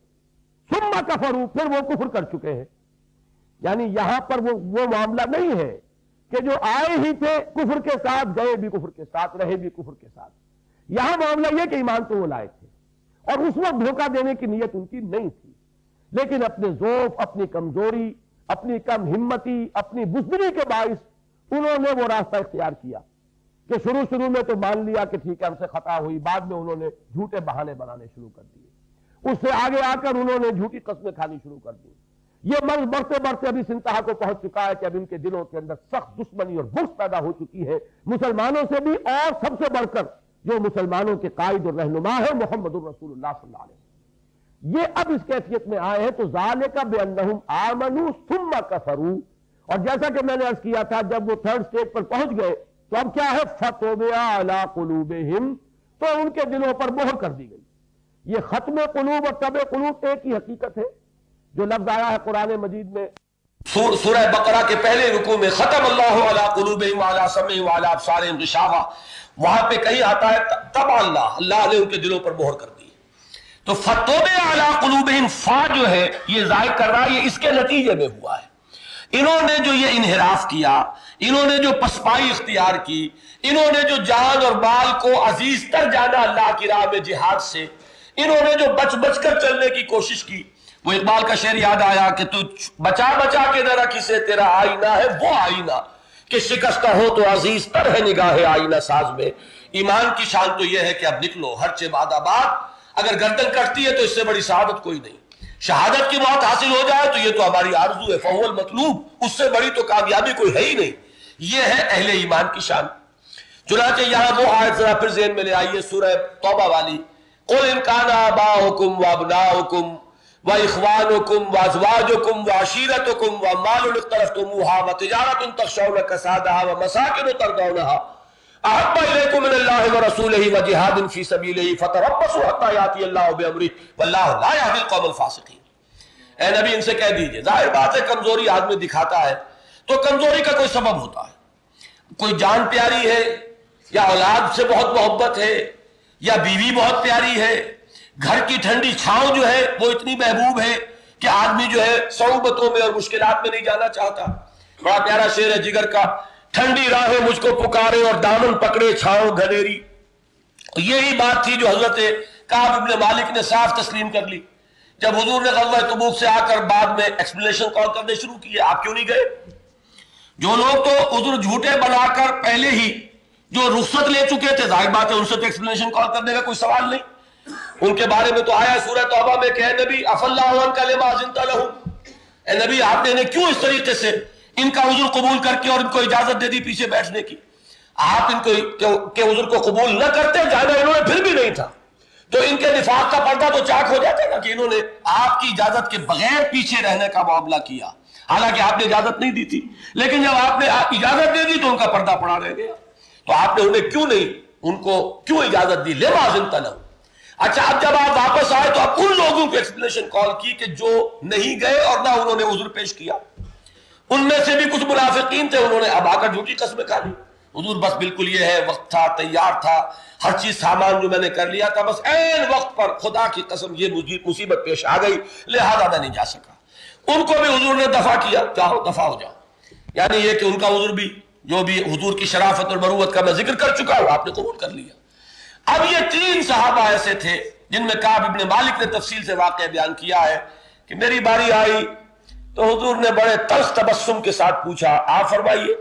ثم کفروا، پھر وہ کفر کر چکے ہیں، یعنی یہاں پر وہ وہ معاملہ نہیں ہے کہ جو آئے ہی تھے کفر کے ساتھ، گئے بھی کفر کے ساتھ، رہے بھی کفر کے ساتھ، یہاں معاملہ یہ کہ ایمان تو وہ لائے تھے اور اس وقت دھوکہ دینے کی نیت ان کی نہیں تھی، لیکن اپنے ضعف، اپنی کمزوری، اپنی کم ہمتی، اپنی بزدلی کے باعث انہوں نے وہ راستہ اختیار کیا کہ شروع شروع میں تو مان لیا کہ ٹھیک ہے ہم سے خطا ہوئی، بعد میں انہوں نے جھوٹے بہانے بنانے شروع کر دیے، اس سے آگے آ کر انہوں نے جھوٹی قسمیں کھانی شروع کر دی۔ یہ مرض بڑھتے بڑھتے اب اس انتہا کو پہنچ چکا ہے کہ اب ان کے دلوں کے اندر سخت دشمنی اور بغض پیدا ہو چکی ہے مسلمانوں سے بھی، اور سب سے بڑھ کر جو مسلمانوں کے قائد اور رہنما ہے محمد الرسول اللہ صلی اللہ علیہ وسلم، یہ اب اس کیفیت میں آئے ہیں۔ تو ذالک بانہم آمنوا ثم کفروا، اور جیسا کہ میں نے عرض کیا تھا جب وہ تھرڈ سٹیج پر پہنچ گئے تو اب کیا ہے، فطبع علی قلوبہم، تو ان کے دلوں پر مہر کر دی گئی۔ یہ ختم قلوب اور طبع قلوب ایک ہی حقیقت ہے، جو لفظ آیا ہے قرآن مجید میں سورہ بقرہ کے پہلے رکوع میں، ختم اللہ علی قلوبہم وعلی سمعہم وعلی ابصارہم غشاوہ، وہاں پہ کہیں آتا ہے طبع اللہ، اللہ نے ان کے دلوں پر مہر کر دی۔ تو فطبع علی قلوبہم، فا جو ہے یہ ظاہر کر رہا ہے یہ اس کے نتیجے میں ہوا ہے، انہوں نے جو یہ انحراف کیا، انہوں نے جو پسپائی اختیار کی، انہوں نے جو جان اور مال کو عزیز تر جانا اللہ کی راہ میں جہاد سے، انہوں نے جو بچ بچ کر چلنے کی کوشش کی، وہ اقبال کا شعر یاد آیا کہ تو بچا بچا کے نہ رکھی سے تیرا آئینہ ہے وہ آئینہ کہ شکستہ ہو تو عزیز تر ہے نگاہ آئینہ ساز میں۔ ایمان کی شان تو یہ ہے کہ اب نکلو ہر چہ بعد آباد، اگر گردن کٹتی ہے تو اس سے بڑی سعادت کوئی نہیں، شہادت کی موت حاصل ہو جائے تو یہ تو ہماری آرزو ہے، فہو المطلوب، اس سے بڑی تو کامیابی کوئی ہے ہی نہیں، یہ ہے اہل ایمان کی شان۔ چنانچہ یہاں وہ آیت ذرا پھر ذہن میں لے آئیے سورہ توبہ والی، قُلْ إِنْ كَانَ آبَاؤُكُمْ وَأَبْنَاؤُكُمْ وَإِخْوَانُكُمْ وَأَزْوَاجُكُمْ وَعَشِيرَتُكُمْ وَأَمْوَالٌ اقْتَرَفْتُمُوهَا وَتِجَارَةٌ تَخْشَوْنَ كَسَادَهَا وَمَسَاكِنُ تَرْضَوْنَهَا أَحَبَّ إِلَيْكُم مِّنَ اللَّهِ وَرَسُولِهِ وَجِهَادٍ فِي سَبِيلِهِ فَتَرَبَّصُوا حَتَّىٰ يَأْتِيَ اللَّهُ بِأَمْرِهِ وَاللَّهُ لَا يَهْدِي الْقَوْمَ الْفَاسِقِينَ۔ اے نبی ان سے کہہ دیجئے، ظاہر بات ہے کمزوری آدمی دکھاتا ہے تو کمزوری کا کوئی سبب ہوتا ہے، کوئی جان پیاری ہے یا اولاد سے بہت محبت ہے یا بیوی بہت پیاری ہے، گھر کی ٹھنڈی چھاؤں جو ہے وہ اتنی محبوب ہے کہ آدمی جو ہے صعوبتوں میں اور مشکلات میں نہیں جانا چاہتا۔ بڑا پیارا شعر ہے جگر کا، ٹھنڈی راہیں مجھ کو پکارے اور دامن پکڑے چھاؤں گھنیری، یہی بات تھی جو حضرت کعب ابن مالک نے صاف تسلیم کر لی جب حضور نے غزوہ تبوک سے آ کر بعد میں ایکسپلینیشن کال کرنے شروع کیے، آپ کیوں نہیں گئے؟ جو لوگ تو حضور جھوٹے بنا کر پہلے ہی جو رخصت لے چکے تھے، ظاہر بات ہے ان سے تو ایکسپلینیشن کال کرنے کا کوئی سوال نہیں، ان کے بارے میں تو آیا سورہ توبہ میں کہ اے نبی عفا اللہ عنک لما اذنت لہم، اے نبی آپ نے انہیں کیوں اس طریقے سے ان کا عذر قبول کر کے اور ان کو اجازت دے دی پیچھے بیٹھنے کی؟ آپ ان کو کہ عذر کو قبول نہ کرتے، جانا انہوں نے پھر بھی نہیں تھا، تو ان کے نفاق کا پردہ تو چاک ہو جاتا نا کہ انہوں نے آپ کی اجازت کے بغیر پیچھے رہنے کا معاملہ کیا، حالانکہ آپ نے اجازت نہیں دی تھی، لیکن جب آپ نے اجازت دے دی تو ان کا پردہ پڑا رہ گیا۔ تو آپ نے انہیں کیوں نہیں ان کو کیوں اجازت دی؟ لما اذنت لهم. اچھا اب جب آپ واپس آئے تو اب ان لوگوں کو ایکسپلینیشن کال کی کہ جو نہیں گئے اور نہ انہوں نے عذر پیش کیا. ان میں سے بھی کچھ منافقین تھے، انہوں نے اب آ کر جھوٹی قسمیں کھا لی. حضور بس بالکل یہ ہے، وقت تھا، تیار تھا، ہر چیز سامان جو میں نے کر لیا تھا، بس عین وقت پر خدا کی قسم یہ مصیبت پیش آ گئی، لہذا میں نہیں جا سکا. ان کو بھی حضور نے دفع کیا، جاؤ دفع ہو جاؤ. یعنی یہ کہ ان کا عذر بھی، جو بھی حضور کی شرافت اور مروت کا میں ذکر کر چکا ہوں، آپ نے قبول کر لیا. اب یہ تین صحابہ ایسے تھے جن میں کعب ابن مالک نے تفصیل سے واقعہ بیان کیا ہے کہ میری باری آئی تو حضور نے بڑے تلخ تبسم کے ساتھ پوچھا، آپ فرمائیے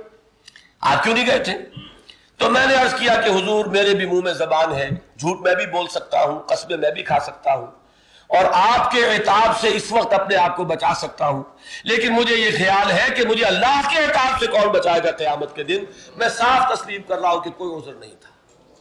آپ کیوں نہیں گئے تھے؟ تو میں نے عرض کیا کہ حضور میرے بھی منہ میں زبان ہے، جھوٹ میں بھی بول سکتا ہوں، قسمیں میں بھی کھا سکتا ہوں، اور آپ کے عتاب سے اس وقت اپنے آپ کو بچا سکتا ہوں، لیکن مجھے یہ خیال ہے کہ مجھے اللہ کے عتاب سے کون بچائے گا قیامت کے دن. میں صاف تسلیم کر رہا ہوں کہ کوئی عذر نہیں تھا.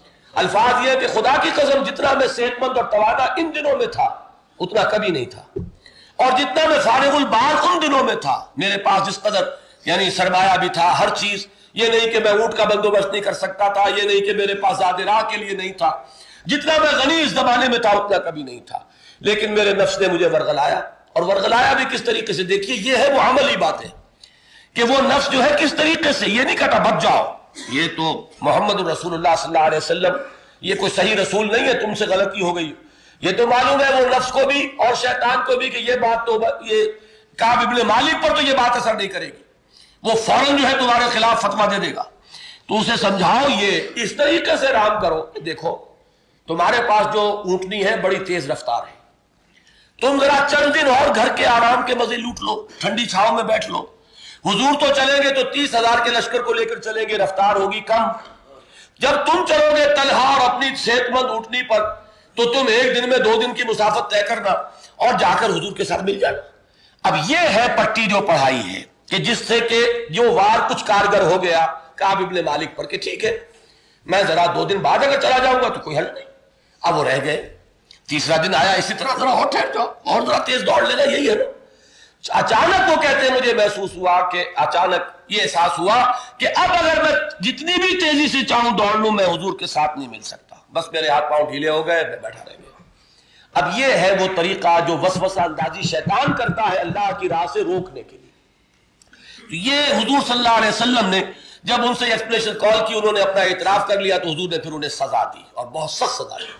الفاظ یہ کہ خدا کی قسم جتنا میں صحت مند اور توانا ان دنوں میں تھا اتنا کبھی نہیں تھا، اور جتنا میں فارغ البال ان دنوں میں تھا، میرے پاس جس قدر یعنی سرمایہ بھی تھا، ہر چیز، یہ نہیں کہ میں اونٹ کا بندوبست نہیں کر سکتا تھا، یہ نہیں کہ میرے پاس زاد راہ کے لیے نہیں تھا، جتنا میں غنی اس زمانے میں تھا اتنا کبھی نہیں تھا. لیکن میرے نفس نے مجھے ورغلایا، اور ورغلایا بھی کس طریقے سے؟ دیکھیے یہ ہے وہ عملی بات ہے کہ وہ نفس جو ہے کس طریقے سے، یہ نہیں کہتا بچ جاؤ، یہ تو محمد رسول اللہ صلی اللہ علیہ وسلم یہ کوئی صحیح رسول نہیں ہے، تم سے غلطی ہو گئی. یہ تو معلوم ہے وہ نفس کو بھی اور شیطان کو بھی کہ یہ بات تو یہ کعب ابن مالک پر تو یہ بات اثر نہیں کرے گی، وہ فوراً جو ہے تمہارے خلاف فتویٰ دے دے گا. تو اسے سمجھاؤ یہ اس طریقے سے رام کرو کہ دیکھو تمہارے پاس جو اونٹنی ہے بڑی تیز رفتار ہے، تم ذرا چند دن اور گھر کے آرام کے مزے لوٹ لو، ٹھنڈی چھاؤں میں بیٹھ لو. حضور تو چلیں گے تو تیس ہزار کے لشکر کو لے کر چلیں گے، رفتار ہوگی کم. جب تم چلو گے تنہا اور اپنی صحت مند اونٹنی پر تو تم ایک دن میں دو دن کی مسافت طے کرنا اور جا کر حضور کے ساتھ مل جانا. اب یہ ہے پٹی جو پڑھائی ہے کہ جس سے کہ جو وار کچھ کارگر ہو گیا کعب ابن مالک پر کہ ٹھیک ہے میں ذرا دو دن بعد اگر چلا جاؤں گا تو کوئی حل نہیں. اب وہ رہ گئے، تیسرا دن آیا اسی طرح ذرا اور ٹھہر جاؤ اور ذرا تیز دوڑ لینا، یہی ہے نا. اچانک وہ کہتے ہیں مجھے محسوس ہوا کہ اچانک یہ احساس ہوا کہ اب اگر میں جتنی بھی تیزی سے چاہوں دوڑ لوں میں حضور کے ساتھ نہیں مل سکتا، بس میرے ہاتھ پاؤں ڈھیلے ہو گئے، میں بیٹھا رہ گیا. اب یہ ہے وہ طریقہ جو وسوسہ اندازی شیطان کرتا ہے اللہ کی راہ سے روکنے کے لیے. تو یہ حضور صلی اللہ علیہ وسلم نے جب ان سے ایکسپلینیشن کال کی، انہوں نے اپنا اعتراف کر لیا تو حضور نے پھر انہیں سزا دی اور بہت سخت سزا دی.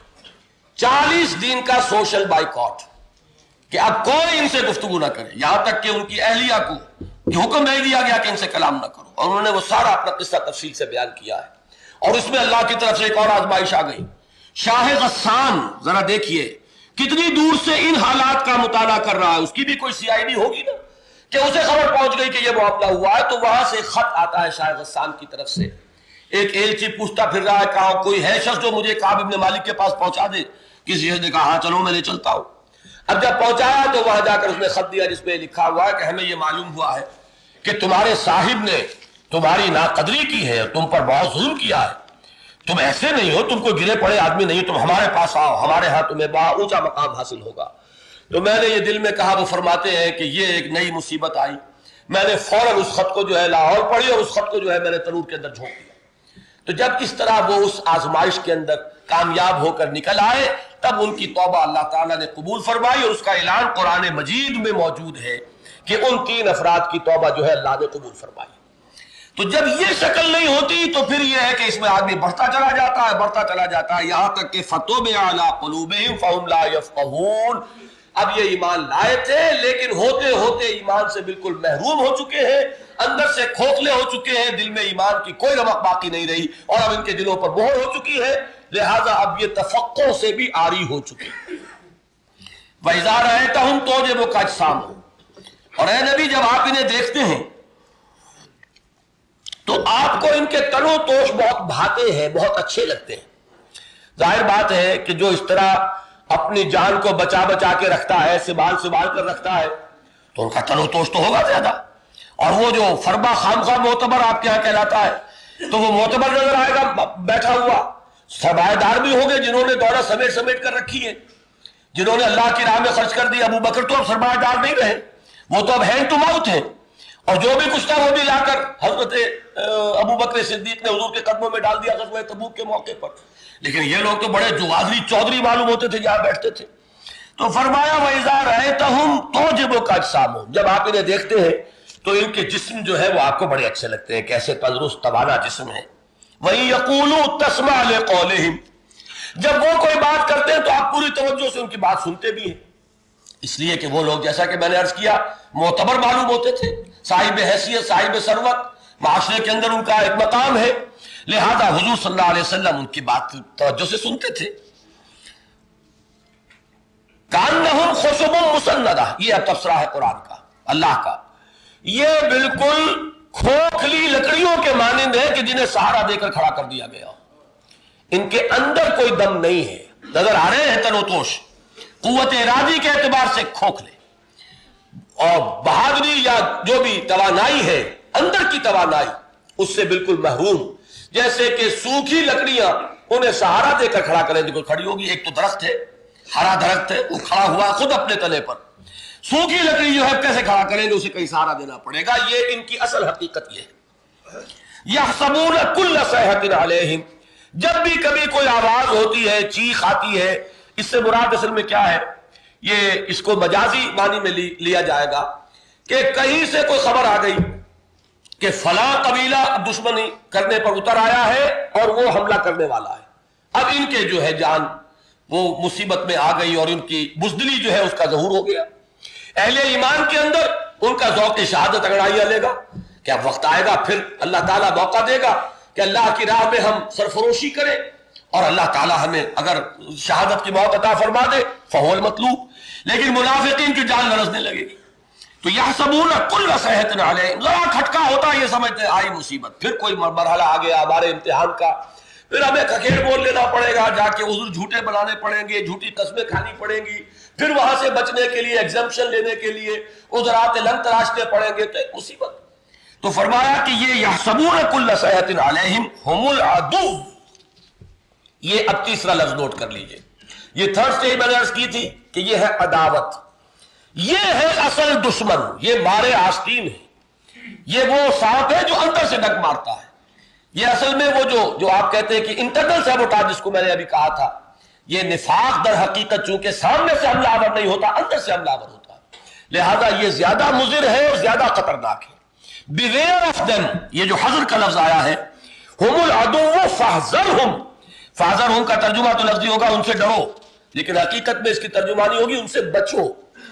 چالیس دن کا سوشل بائیکاٹ کہ اب کوئی ان سے گفتگو نہ کرے، یہاں تک کہ ان کی اہلیہ کو یہ حکم نہیں دیا گیا کہ ان سے کلام نہ کرو، اور انہوں نے وہ سارا اپنا قصہ تفصیل سے بیان کیا ہے. اور اس میں اللہ کی طرف سے ایک اور آزمائش آ گئی. شاہ غسان ذرا دیکھیے کتنی دور سے ان حالات کا مطالعہ کر رہا ہے، اس کی بھی کوئی سی آئی ڈی ہوگی نا کہ اسے خبر پہنچ گئی کہ یہ معاملہ ہوا ہے. تو وہاں سے خط آتا ہے شاہ غسان کی طرف سے، ایک ایلچی پوچھتا پھر رہا ہے کہاں کوئی ہے شخص جو مجھے کعب ابن مالک کے پاس پہنچا دے. کسی نے کہا ہاں چلو میں لے چلتا ہوں. اب جب پہنچایا تو وہاں جا کر اس نے خط دیا جس میں لکھا ہوا ہے کہ ہمیں یہ معلوم ہوا ہے کہ تمہارے صاحب نے تمہاری ناقدری کی ہے، تم پر بہت ظلم کیا ہے، تم ایسے نہیں ہو، تم کوئی گرے پڑے آدمی نہیں، تم ہمارے پاس آؤ، ہمارے ہاں تمہیں بہت اونچا مقام حاصل ہوگا. تو میں نے یہ دل میں کہا، وہ فرماتے ہیں کہ یہ ایک نئی مصیبت آئی. میں نے فوراً اس خط کو جو ہے لاہور پڑھی اور اس خط کو جو ہے میں نے تنور کے اندر جھونک دیا. تو جب اس طرح وہ اس آزمائش کے اندر کامیاب ہو کر نکل آئے تب ان کی توبہ اللہ تعالیٰ نے قبول فرمائی، اور اس کا اعلان قرآن مجید میں موجود ہے کہ ان تین افراد کی توبہ جو ہے اللہ نے قبول فرمائی. تو جب یہ شکل نہیں ہوتی تو پھر یہ ہے کہ اس میں آدمی بڑھتا چلا جاتا ہے بڑھتا چلا جاتا ہے یہاں تک کہ فَتُوبَ عَلَىٰ قُلُوبِهِمْ فَهُمْ لَا يَفْقَهُونَ. اب یہ ایمان لائے تھے لیکن ہوتے ہوتے ایمان سے بالکل محروم ہو چکے ہیں، اندر سے کھوکھلے ہو چکے ہیں، دل میں ایمان کی کوئی رمق باقی نہیں رہی، اور اب ان کے دلوں پر مہر ہو چکی ہے، لہذا اب یہ تفقع سے بھی عاری ہو چکے ہیں. وَإِذَا رَأَيْتَهُمْ تُعْجِبُكَ أَجْسَامُهُمْ. اور اے نبی جب آپ انہیں دیکھتے ہیں تو آپ کو ان کے تن و توش بہت بھاتے ہیں، بہت اچھے لگتے ہیں. ظاہر بات ہے کہ جو اس طرح اپنی جان کو بچا بچا کے رکھتا ہے، سنبھال سنبھال کر رکھتا ہے، تو ان کا تن و توش تو ہوگا زیادہ. اور وہ جو فربا خام خواہ معتبر آپ کے یہاں کہلاتا ہے تو وہ معتبر نظر آئے گا بیٹھا ہوا. سرمایہ دار بھی ہوں گے جنہوں نے دولت سمیٹ سمیٹ کر رکھی ہے، جنہوں نے اللہ کی راہ میں خرچ کر دی. ابو بکر تو اب سرمایہ دار نہیں رہے، وہ تو اب ہینڈ ٹو ماؤتھ ہیں. اور جو بھی کچھ تھا وہ بھی لا کر حضرت ابو بکر صدیق نے حضور کے قدموں میں ڈال دیا غزوہ تبوک کے موقع پر. لیکن یہ لوگ تو بڑے جوادری چودھری معلوم ہوتے تھے جہاں بیٹھتے تھے. تو فرمایا وَإِذَا رَأَيْتَهُمْ تُعْجِبُكَ أَجْسَامُهُمْ، جب آپ انہیں دیکھتے ہیں تو ان کے جسم جو ہے وہ آپ کو بڑے اچھے لگتے ہیں، کیسے تندرست توانا جسم ہے. وَإِن يَقُولُوا تَسْمَعْ لِقَوْلِهِمْ، جب وہ کوئی بات کرتے ہیں تو آپ پوری توجہ سے ان کی بات سنتے بھی ہیں، اس لیے کہ وہ لوگ جیسا کہ میں نے عرض کیا معتبر معلوم ہوتے تھے، صاحب حیثیت، صاحب ثروت، معاشرے کے اندر ان کا ایک مقام ہے، لہذا حضور صلی اللہ علیہ وسلم ان کی بات توجہ سے سنتے تھے. کأنہم خشب مسندہ، یہ اب تفسیرہ ہے قرآن کا، اللہ کا، یہ بالکل کھوکھلی لکڑیوں کے مانند ہے کہ جنہیں سہارا دے کر کھڑا کر دیا گیا. ان کے اندر کوئی دم نہیں ہے، نظر آ رہے ہیں تنوتوش، قوت ارادی کے اعتبار سے کھوکھلے، اور بہادری یا جو بھی توانائی ہے اندر کی توانائی اس سے بالکل محروم، جیسے کہ سوکھی لکڑیاں انہیں سہارا دے کر کھڑا کریں دیکھو کھڑی ہوگی. ایک تو درخت ہے، ہرا درخت ہے، وہ کھڑا ہوا خود اپنے تنے پر، سوکھی لکڑی جو ہے کیسے کھڑا کریں گے، اسے کہیں سہارا دینا پڑے گا. یہ ان کی اصل حقیقت یہ ہے. یحسبون کل صیحۃ علیہم، جب بھی کبھی کوئی آواز ہوتی ہے، چیخ آتی ہے، اس سے مراد اصل میں کیا ہے، یہ اس کو مجازی معنی میں لیا جائے گا کہ کہیں سے کوئی خبر آ گئی کہ فلاں قبیلہ دشمنی کرنے پر اتر آیا ہے اور وہ حملہ کرنے والا ہے. اب ان کے جو ہے جان وہ مصیبت میں آ گئی اور ان کی بزدلی جو ہے اس کا ظہور ہو گیا. اہل ایمان کے اندر ان کا ذوق شہادت انگڑائیاں لے گا کہ اب وقت آئے گا پھر اللہ تعالیٰ موقع دے گا کہ اللہ کی راہ میں ہم سرفروشی کریں اور اللہ تعالیٰ ہمیں اگر شہادت کی موت عطا فرما دے فہو المطلوب. لیکن منافقین کی جان لرزنے لگے گی. تو یحسبون کل صیحۃ علیہم، ذرا کھٹکا ہوتا یہ سمجھتے ہیں آئی مصیبت، پھر کوئی مرحلہ آ گیا ہمارے امتحان کا، پھر ہمیں کھکھیڑ بول لینا پڑے گا، جا کے حضور جھوٹے بنانے پڑیں گے، جھوٹی قسمیں کھانی پڑیں گی، پھر وہاں سے بچنے کے لیے ایگزمپشن لینے کے لیے عذرات لن تراشنے پڑیں گے، تو ایک مصیبت. تو فرمایا کہ یہ یحسبون کل صیحۃ علیہم ہم العدو، یہ اب تیسرا لفظ نوٹ کر لیجئے. یہ تھرڈ سٹیج میں نے عرض کی تھی کہ یہ ہے عداوت، یہ ہے اصل دشمن، یہ مارے آستین ہے، یہ وہ سانپ ہے جو اندر سے ڈنک مارتا ہے. یہ اصل میں وہ جو جو آپ کہتے ہیں کہ انٹرنل سیبوٹاج جس کو میں نے ابھی کہا تھا، یہ نفاق در حقیقت چونکہ سامنے سے حملہ آور نہیں ہوتا، اندر سے حملہ آور ہوتا ہے، لہذا یہ زیادہ مضر ہے اور زیادہ خطرناک ہے. beware of them، یہ جو حذر کا لفظ آیا ہے، ہم العدو فاحذرہم، فاحذرہم کا ترجمہ تو لفظی ہوگا ان سے ڈرو، لیکن حقیقت میں اس کی ترجمانی ہوگی ان سے بچو.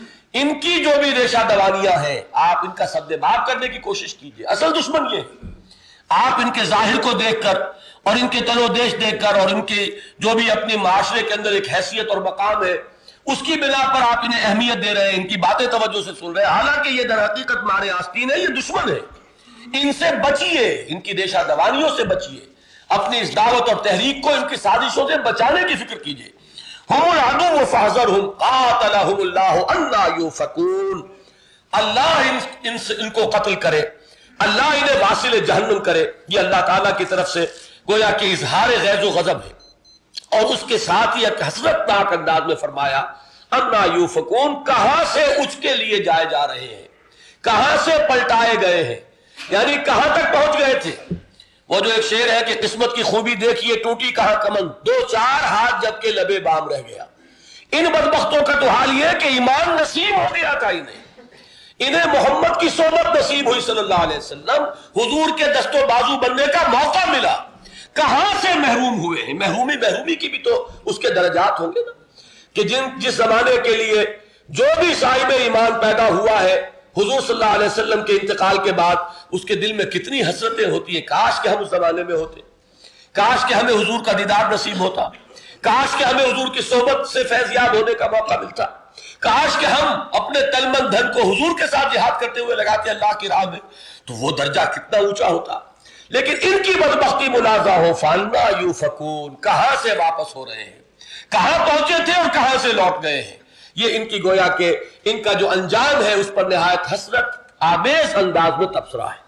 ان کی جو بھی ریشہ دوانیاں ہیں آپ ان کا سد باب کرنے کی کوشش کیجئے. اصل دشمن یہ ہے، آپ ان کے ظاہر کو دیکھ کر اور ان کے تل و دیش دیکھ کر اور ان کے جو بھی اپنے معاشرے کے اندر ایک حیثیت اور مقام ہے اس کی بنا پر آپ انہیں اہمیت دے رہے ہیں، ان کی باتیں توجہ سے سن رہے ہیں، حالانکہ یہ در حقیقت مارے آستین ہے، یہ دشمن ہے. ان سے بچیے، ان کی ریشہ دوانیوں سے بچیے، اپنی اس دعوت اور تحریک کو ان کی سازشوں سے بچانے کی فکر کیجئے. ہم العدو فاحذرہم قاتلہم اللہ انا یؤفکون، اللہ ان, ان, ان کو قتل کرے، اللہ انہیں واصل جہنم کرے. یہ اللہ تعالیٰ کی طرف سے گویا کہ اظہار غیظ و غضب ہے، اور اس کے ساتھ ہی ایک حسرتناک انداز میں فرمایا انا یؤفکون، کہاں سے اچ کے لیے جائے جا رہے ہیں، کہاں سے پلٹائے گئے ہیں، یعنی کہاں تک پہنچ گئے تھے. وہ جو ایک شعر ہے کہ قسمت کی خوبی دیکھیے ٹوٹی کہاں کمن، دو چار ہاتھ جب کے لبے بام رہ گیا. ان بدبختوں کا تو حال یہ ہے کہ ایمان نصیب ہو گیا تھا انہیں، انہیں محمد کی صحبت نصیب ہوئی صلی اللہ علیہ وسلم، حضور کے دست و بازو بننے کا موقع ملا، کہاں سے محروم ہوئے ہیں. محرومی محرومی کی بھی تو اس کے درجات ہوں گے نا، کہ جن جس زمانے کے لیے جو بھی صاحب ایمان پیدا ہوا ہے حضور صلی اللہ علیہ وسلم کے انتقال کے بعد اس کے دل میں کتنی حسرتیں ہوتی ہیں، کاش کہ ہم اس زمانے میں ہوتے، کاش کہ ہمیں حضور کا دیدار نصیب ہوتا، کاش کہ ہمیں حضور کی صحبت سے فیض یاب ہونے کا موقع ملتا، کاش کہ ہم اپنے تن من دھن کو حضور کے ساتھ جہاد کرتے ہوئے لگاتے اللہ کی راہ میں، تو وہ درجہ کتنا اونچا ہوتا. لیکن ان کی بدبختی منازع ہو فانا یؤفکون، کہاں سے واپس ہو رہے ہیں، کہاں پہنچے تھے اور کہاں سے لوٹ گئے ہیں. یہ ان کی گویا کہ ان کا جو انجام ہے اس پر نہایت حسرت آمیز انداز میں تبصرہ ہے.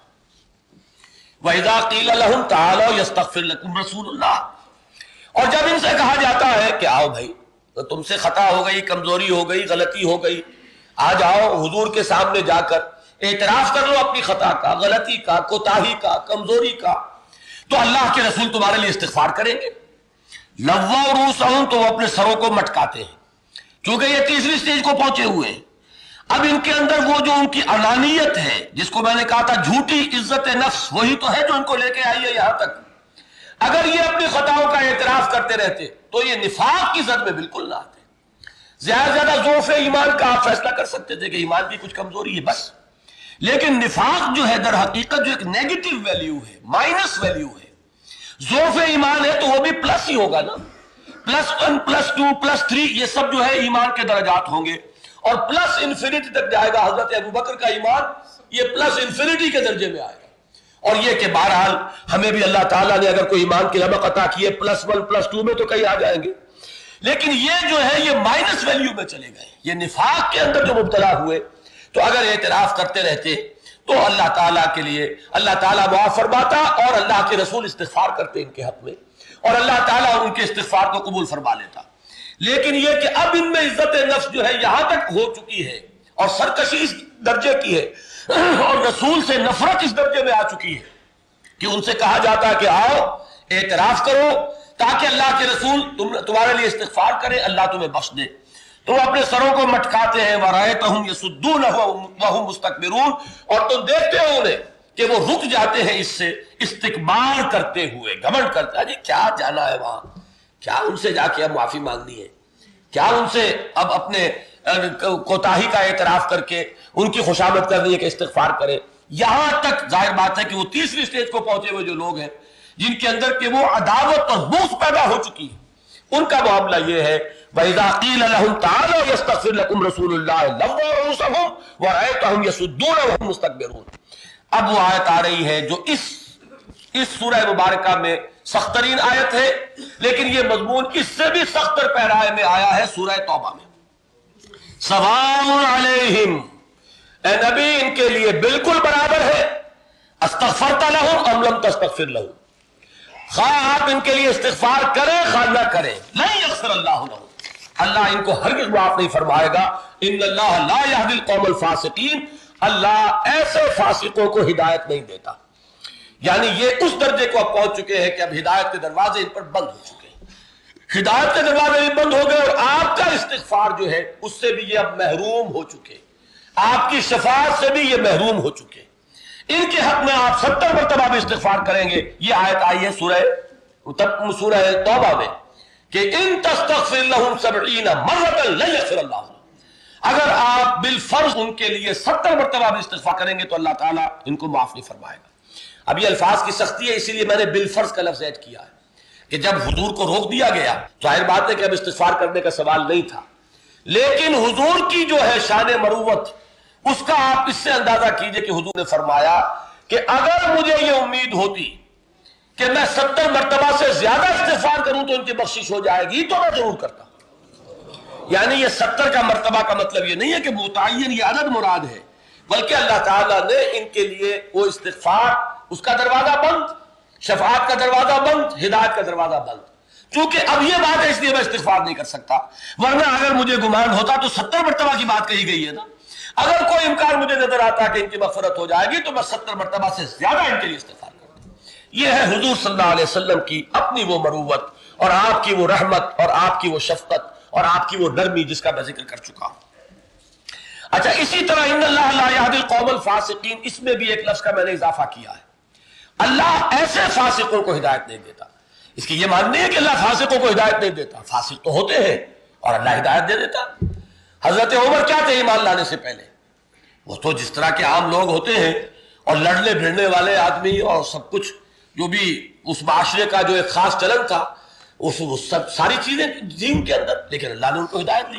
وَإِذَا قِيلَ لَهُمْ تَعَالَوْا يَسْتَغْفِرْ لَكُمْ رَسُولُ اللَّهِ، اور جب ان سے کہا جاتا ہے کہ آؤ بھائی، تو تم سے خطا ہو گئی، کمزوری ہو گئی، غلطی ہو گئی، آ جاؤ حضور کے سامنے جا کر اعتراف کر لو اپنی خطا کا، غلطی کا، کوتاہی کا، کمزوری کا، تو اللہ کے رسول تمہارے لیے استغفار کریں گے۔ لووا رؤوسہم، تو وہ اپنے سروں کو مٹکاتے ہیں، کیونکہ یہ تیسری سٹیج کو پہنچے ہوئے ہیں۔ اب ان کے اندر وہ جو ان کی انانیت ہے، جس کو میں نے کہا تھا جھوٹی عزت نفس، وہی تو ہے جو ان کو لے کے آئی ہے یہاں تک۔ اگر یہ اپنی خطاؤں کا اعتراف کرتے رہتے تو یہ نفاق کی زد میں بالکل نہ آتے۔ زیادہ زیادہ ضعف ایمان کا آپ فیصلہ کر سکتے تھے کہ ایمان کی کچھ کمزوری ہے بس، لیکن نفاق جو ہے در حقیقت جو ایک نیگیٹو ویلیو ہے، مائنس ویلیو ہے۔ ضعف ایمان ہے تو وہ بھی پلس ہی ہوگا نا، plus one plus two plus three, یہ سب جو ہے ایمان کے درجات ہوں گے، اور پلس انفینٹی تک جائے گا۔ حضرت ابو بکر کا ایمان یہ پلس انفینٹی کے درجے میں آئے گا، اور یہ کہ بہرحال ہمیں بھی اللہ تعالیٰ نے اگر کوئی ایمان کی رمق عطا کی ہے پلس ون پلس ٹو میں تو کہیں آ جائیں گے، لیکن یہ جو ہے یہ مائنس ویلیو میں چلے گئے۔ یہ نفاق کے اندر جو مبتلا ہوئے، تو اگر اعتراف کرتے رہتے تو اللہ تعالیٰ کے لیے اللہ تعالیٰ معاف فرماتا، اور اللہ کے رسول استغفار کرتے ان کے حق میں، اور اللہ تعالیٰ ان کے استغفار کو قبول فرما لیتا۔ لیکن یہ کہ اب ان میں عزت نفس جو ہے یہاں تک ہو چکی ہے، اور سرکشی اس درجے کی ہے، اور رسول سے نفرت اس درجے میں آ چکی ہے کہ ان سے کہا جاتا ہے کہ آؤ اعتراف کرو تاکہ اللہ کے رسول تم تمہارے لیے استغفار کرے، اللہ تمہیں بخش دے۔ تو وہ اپنے سروں کو مٹکاتے ہیں، وَرَأَيْتَهُمْ يَصُدُّونَ وَهُمْ مُسْتَكْبِرُونَ، اور تم دیکھتے ہو انہیں کہ وہ رک جاتے ہیں اس سے استکبار کرتے ہوئے، گھمنڈ کرتے ہیں۔ جی کیا جانا ہے وہاں، کیا ان سے جا کے اب معافی مانگنی ہے، کیا ان سے اب اپنے کوتاہی کا اعتراف کر کے ان کی خوشامد کرنی ہے کہ استغفار کرے۔ یہاں تک ظاہر بات ہے کہ وہ تیسری سٹیج کو پہنچے ہوئے جو لوگ ہیں، جن کے اندر کہ وہ عداوت اور بغض پیدا ہو چکی ہے، ان کا معاملہ یہ ہے وَإِذَا قِيلَ لَهُمْ تَعَالَوْا يَسْتَغْفِرْ لَكُمْ رَسُولُ اللَّهِ لَوَّوْا رُءُوسَهُمْ وَرَأَيْتَهُمْ يَصُدُّونَ وَهُمْ مُسْتَكْبِرُونَ۔ اب وہ آیت آ رہی ہے جو اس اس سورہ مبارکہ میں سخت ترین آیت ہے، لیکن یہ مضمون اس سے بھی سخت تر پیرائے میں آیا ہے سورہ توبہ میں۔ سواء علیہم، اے نبی ان کے لیے بالکل برابر ہے، استغفرت لہم ام لم تستغفر لہم، خواہ آپ ان کے لیے استغفار کریں خواہ نہ کریں، لن یغفر اللہ لہم، اللہ ان کو ہرگز معاف نہیں فرمائے گا۔ ان اللہ لا یہدی القوم الفاسقین، اللہ ایسے فاسقوں کو ہدایت نہیں دیتا۔ یعنی یہ اس درجے کو اب پہنچ چکے ہیں کہ اب ہدایت کے دروازے ان پر بند ہو چکے ہیں، ہدایت کے دروازے بھی بند ہو گئے، اور آپ کا استغفار جو ہے اس سے بھی یہ اب محروم ہو چکے، آپ کی شفاعت سے بھی یہ محروم ہو چکے۔ ان کے حق میں آپ ستر مرتبہ بھی استغفار کریں گے۔ یہ آیت آئی ہے سورہ سورہ توبہ میں کہ ان تستغفر لہم سبعین مرۃ لن یغفر اللہ لہم، اگر آپ بالفرض ان کے لیے ستر مرتبہ بھی استغفار کریں گے تو اللہ تعالیٰ ان کو معاف نہیں فرمائے گا۔ اب یہ الفاظ کی سختی ہے، اسی لیے میں نے بالفرض کا لفظ ایڈ کیا ہے کہ جب حضور کو روک دیا گیا ظاہر بات ہے کہ اب استغفار کرنے کا سوال نہیں تھا، لیکن حضور کی جو ہے شان مروت، اس کا آپ اس سے اندازہ کیجئے کہ حضور نے فرمایا کہ اگر مجھے یہ امید ہوتی کہ میں ستر مرتبہ سے زیادہ استغفار کروں تو ان کی بخشش ہو جائے گی تو میں ضرور کرتا۔ یعنی یہ ستر کا مرتبہ کا مطلب یہ نہیں ہے کہ متعین یہ عدد مراد ہے، بلکہ اللہ تعالیٰ نے ان کے لیے وہ استغفار، اس کا دروازہ بند، شفاعت کا دروازہ بند، ہدایت کا دروازہ بند۔ چونکہ اب یہ بات ہے اس لیے میں استغفار نہیں کر سکتا، ورنہ اگر مجھے گمان ہوتا تو ستر مرتبہ کی بات کہی گئی ہے نا۔ اگر کوئی امکان مجھے نظر آتا کہ ان کی مغفرت ہو جائے گی تو میں ستر مرتبہ سے زیادہ ان کے لیے استغفار کرتا۔ یہ ہے حضور صلی اللہ علیہ وسلم کی اپنی وہ مروت، اور آپ کی وہ رحمت، اور آپ کی وہ شفقت، اور آپ کی وہ نرمی جس کا میں ذکر کر چکا ہوں۔ اچھا، اسی طرح ان اللہ لا یہدی القوم الفاسقین، اس میں بھی ایک لفظ کا میں نے اضافہ کیا ہے۔ اللہ ایسے فاسقوں کو ہدایت نہیں دیتا۔ اس کی یہ مان نہیں ہے کہ اللہ فاسقوں کو ہدایت نہیں دیتا، فاسق تو ہوتے ہیں اور اللہ ہدایت دے دیتا۔ حضرت عمر کیا تھے ایمان لانے سے پہلے؟ وہ تو جس طرح کے عام لوگ ہوتے ہیں، اور لڑنے بھیڑنے والے آدمی، اور سب کچھ جو بھی اس معاشرے کا جو ایک خاص چلن تھا، اس سب ساری چیزیں دین کے اندر، لیکن اللہ نے ان کو ہدایت دی۔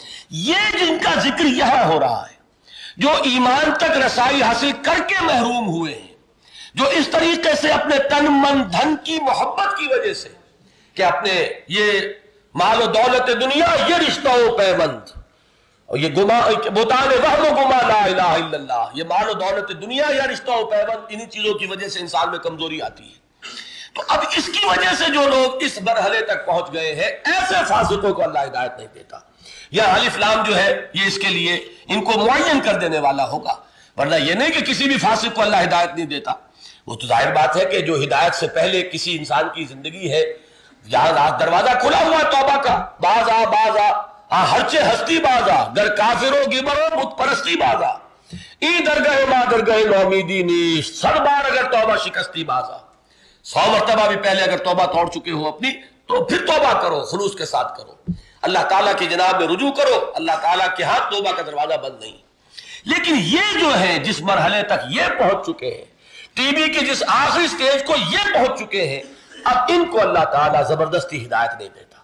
یہ جن کا ذکر یہاں ہو رہا ہے، جو ایمان تک رسائی حاصل کر کے محروم ہوئے ہیں، جو اس طریقے سے اپنے تن من دھن کی محبت کی وجہ سے کہ اپنے یہ مال و دولت دنیا، یہ رشتہ و پیوند، اور یہ گما بہتان وہم و گما لا الہ الا اللہ، یہ مال و دولت دنیا یا رشتہ و پیوند، انہی چیزوں کی وجہ سے انسان میں کمزوری آتی ہے۔ تو اب اس کی وجہ سے جو لوگ اس مرحلے تک پہنچ گئے ہیں، ایسے فاسقوں کو اللہ ہدایت نہیں دیتا۔ یہ الف لام جو ہے یہ اس کے لیے ان کو معین کر دینے والا ہوگا۔ ورنہ یہ نہیں کہ کسی بھی فاسق کو اللہ ہدایت نہیں دیتا. وہ تو ظاہر بات ہے کہ جو ہدایت سے پہلے کسی انسان کی زندگی ہے، جہاں دروازہ کھلا ہوا ہے توبہ کا، باز آ باز آ ہاں ہرچے ہستی باز آ، گر کافرو گبرو بت پرستی باز آ، ای درگاہ ما درگاہ نومیدی نیش، سر بار اگر توبہ شکستی باز آ. سو مرتبہ بھی پہلے اگر توبہ توڑ چکے ہو اپنی تو پھر توبہ کرو، خلوص کے ساتھ کرو، اللہ تعالیٰ کی جناب میں رجوع کرو. اللہ تعالیٰ کے ہاتھ توبہ کا دروازہ بند نہیں. لیکن یہ جو ہے جس مرحلے تک یہ پہنچ چکے ہیں، ٹی بی کے جس آخری سٹیج کو یہ پہنچ چکے ہیں، اب ان کو اللہ تعالیٰ زبردستی ہدایت نہیں دیتا.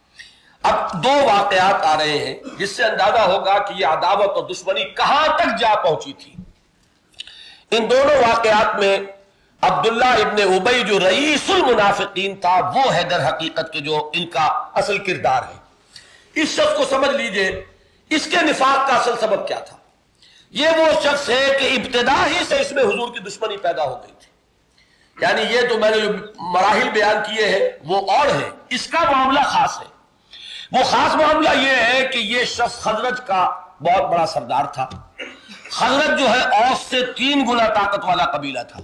اب دو واقعات آ رہے ہیں جس سے اندازہ ہوگا کہ یہ عداوت اور دشمنی کہاں تک جا پہنچی تھی. ان دونوں واقعات میں عبداللہ ابن ابی جو رئیس المنافقین تھا وہ ہے در حقیقت کے جو ان کا اصل کردار ہے. اس شخص کو سمجھ لیجئے اس کے نفاق کا اصل سبب کیا تھا. یہ وہ شخص ہے کہ ابتدا ہی سے اس میں حضور کی دشمنی پیدا ہو گئی تھی. یعنی یہ تو میں نے جو مراحل بیان کیے ہیں وہ اور ہے، اس کا معاملہ خاص ہے. وہ خاص معاملہ یہ ہے کہ یہ شخص خزرج کا بہت بڑا سردار تھا. خزرج جو ہے اوس سے تین گنا طاقت والا قبیلہ تھا.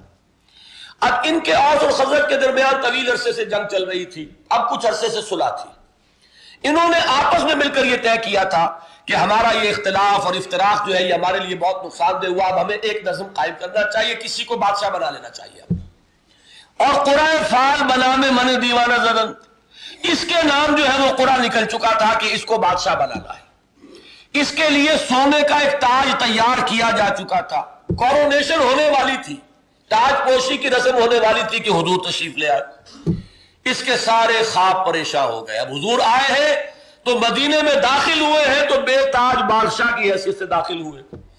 اب ان کے اوس اور خزرج کے درمیان طویل عرصے سے جنگ چل رہی تھی، اب کچھ عرصے سے صلح تھی. انہوں نے آپس میں مل کر یہ طے کیا تھا کہ ہمارا یہ اختلاف اور افتراق جو ہے یہ ہمارے لیے بہت نقصان دہ ہوا، اب ہمیں ایک نظم قائم کرنا چاہیے، کسی کو بادشاہ بنا لینا چاہیے. اور قرآن فال بنا میں من دیوانہ زدن، اس کے نام جو ہے وہ قرآن نکل چکا تھا کہ اس کو بادشاہ بنانا ہے. اس کے لیے سونے کا ایک تاج تیار کیا جا چکا تھا، کورونیشن ہونے والی تھی، تاج پوشی کی رسم ہونے والی تھی کہ حضور تشریف لے آئے. اس کے سارے خواب پریشان ہو گئے. اب حضور آئے ہیں تو مدینے میں داخل ہوئے ہیں تو بے تاج بادشاہ کی حیثیت سے داخل ہوئے.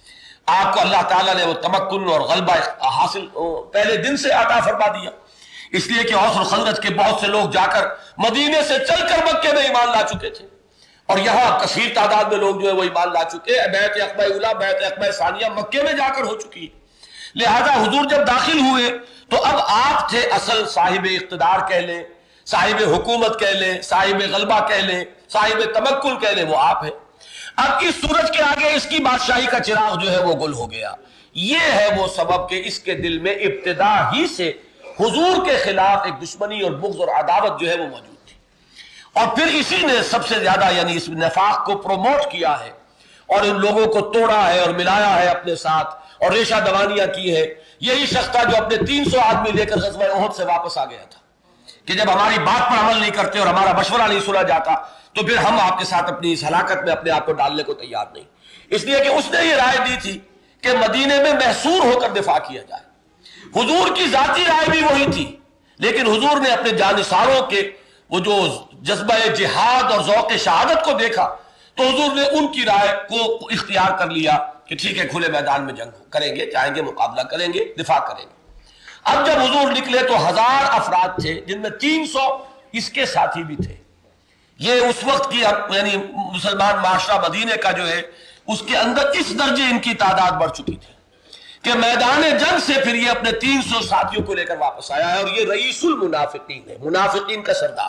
آپ کو اللہ تعالیٰ نے وہ تمکن اور غلبہ حاصل پہلے دن سے عطا فرما دیا، اس لیے کہ اوس اور خزرج کے بہت سے لوگ جا کر مدینے سے چل کر مکے میں ایمان لا چکے تھے، اور یہاں کثیر تعداد میں لوگ جو ہے وہ ایمان لا چکے. بیعت عقبہ اولیٰ بیعت عقبہ ثانیہ مکے میں جا کر ہو چکی. لہذا حضور جب داخل ہوئے تو اب آپ تھے اصل صاحب اقتدار کہہ لیں، صاحب حکومت کہہ لیں، صاحب غلبہ کہہ لیں، صاحب تمکن کہہ لیں، وہ آپ ہیں. اب اس سورج کے آگے اس کی بادشاہی کا چراغ جو ہے وہ گل ہو گیا. یہ ہے وہ سبب کہ اس کے دل میں ابتدا ہی سے حضور کے خلاف ایک دشمنی اور بغض اور عداوت جو ہے وہ موجود تھی. اور پھر اسی نے سب سے زیادہ یعنی اس نفاق کو پروموٹ کیا ہے اور ان لوگوں کو توڑا ہے اور ملایا ہے اپنے ساتھ اور ریشہ دوانیاں کی ہے. یہی شخص تھا جو اپنے تین سو آدمی لے کر غزوہ احد سے واپس آ گیا تھا کہ جب ہماری بات پر عمل نہیں کرتے اور ہمارا مشورہ نہیں سنا جاتا تو پھر ہم آپ کے ساتھ اپنی اس ہلاکت میں اپنے آپ کو ڈالنے کو تیار نہیں. اس لیے کہ اس نے یہ رائے دی تھی کہ مدینے میں محصور ہو کر دفاع کیا جائے. حضور کی ذاتی رائے بھی وہی تھی، لیکن حضور نے اپنے جانثاروں کے وہ جو جذبہ جہاد اور ذوق شہادت کو دیکھا تو حضور نے ان کی رائے کو اختیار کر لیا کہ ٹھیک ہے کھلے میدان میں جنگ کریں گے، جائیں گے، مقابلہ کریں گے، دفاع کریں گے. اب جب حضور نکلے تو ہزار افراد تھے جن میں تین سو اس کے ساتھی بھی تھے. یہ اس وقت کی یعنی مسلمان معاشرہ مدینے کا جو ہے اس کے اندر اس درجے ان کی تعداد بڑھ چکی تھی کہ میدان جنگ سے پھر یہ اپنے تین سو ساتھیوں کو لے کر واپس آیا ہے. اور یہ رئیس المنافقین ہے، منافقین کا سردار.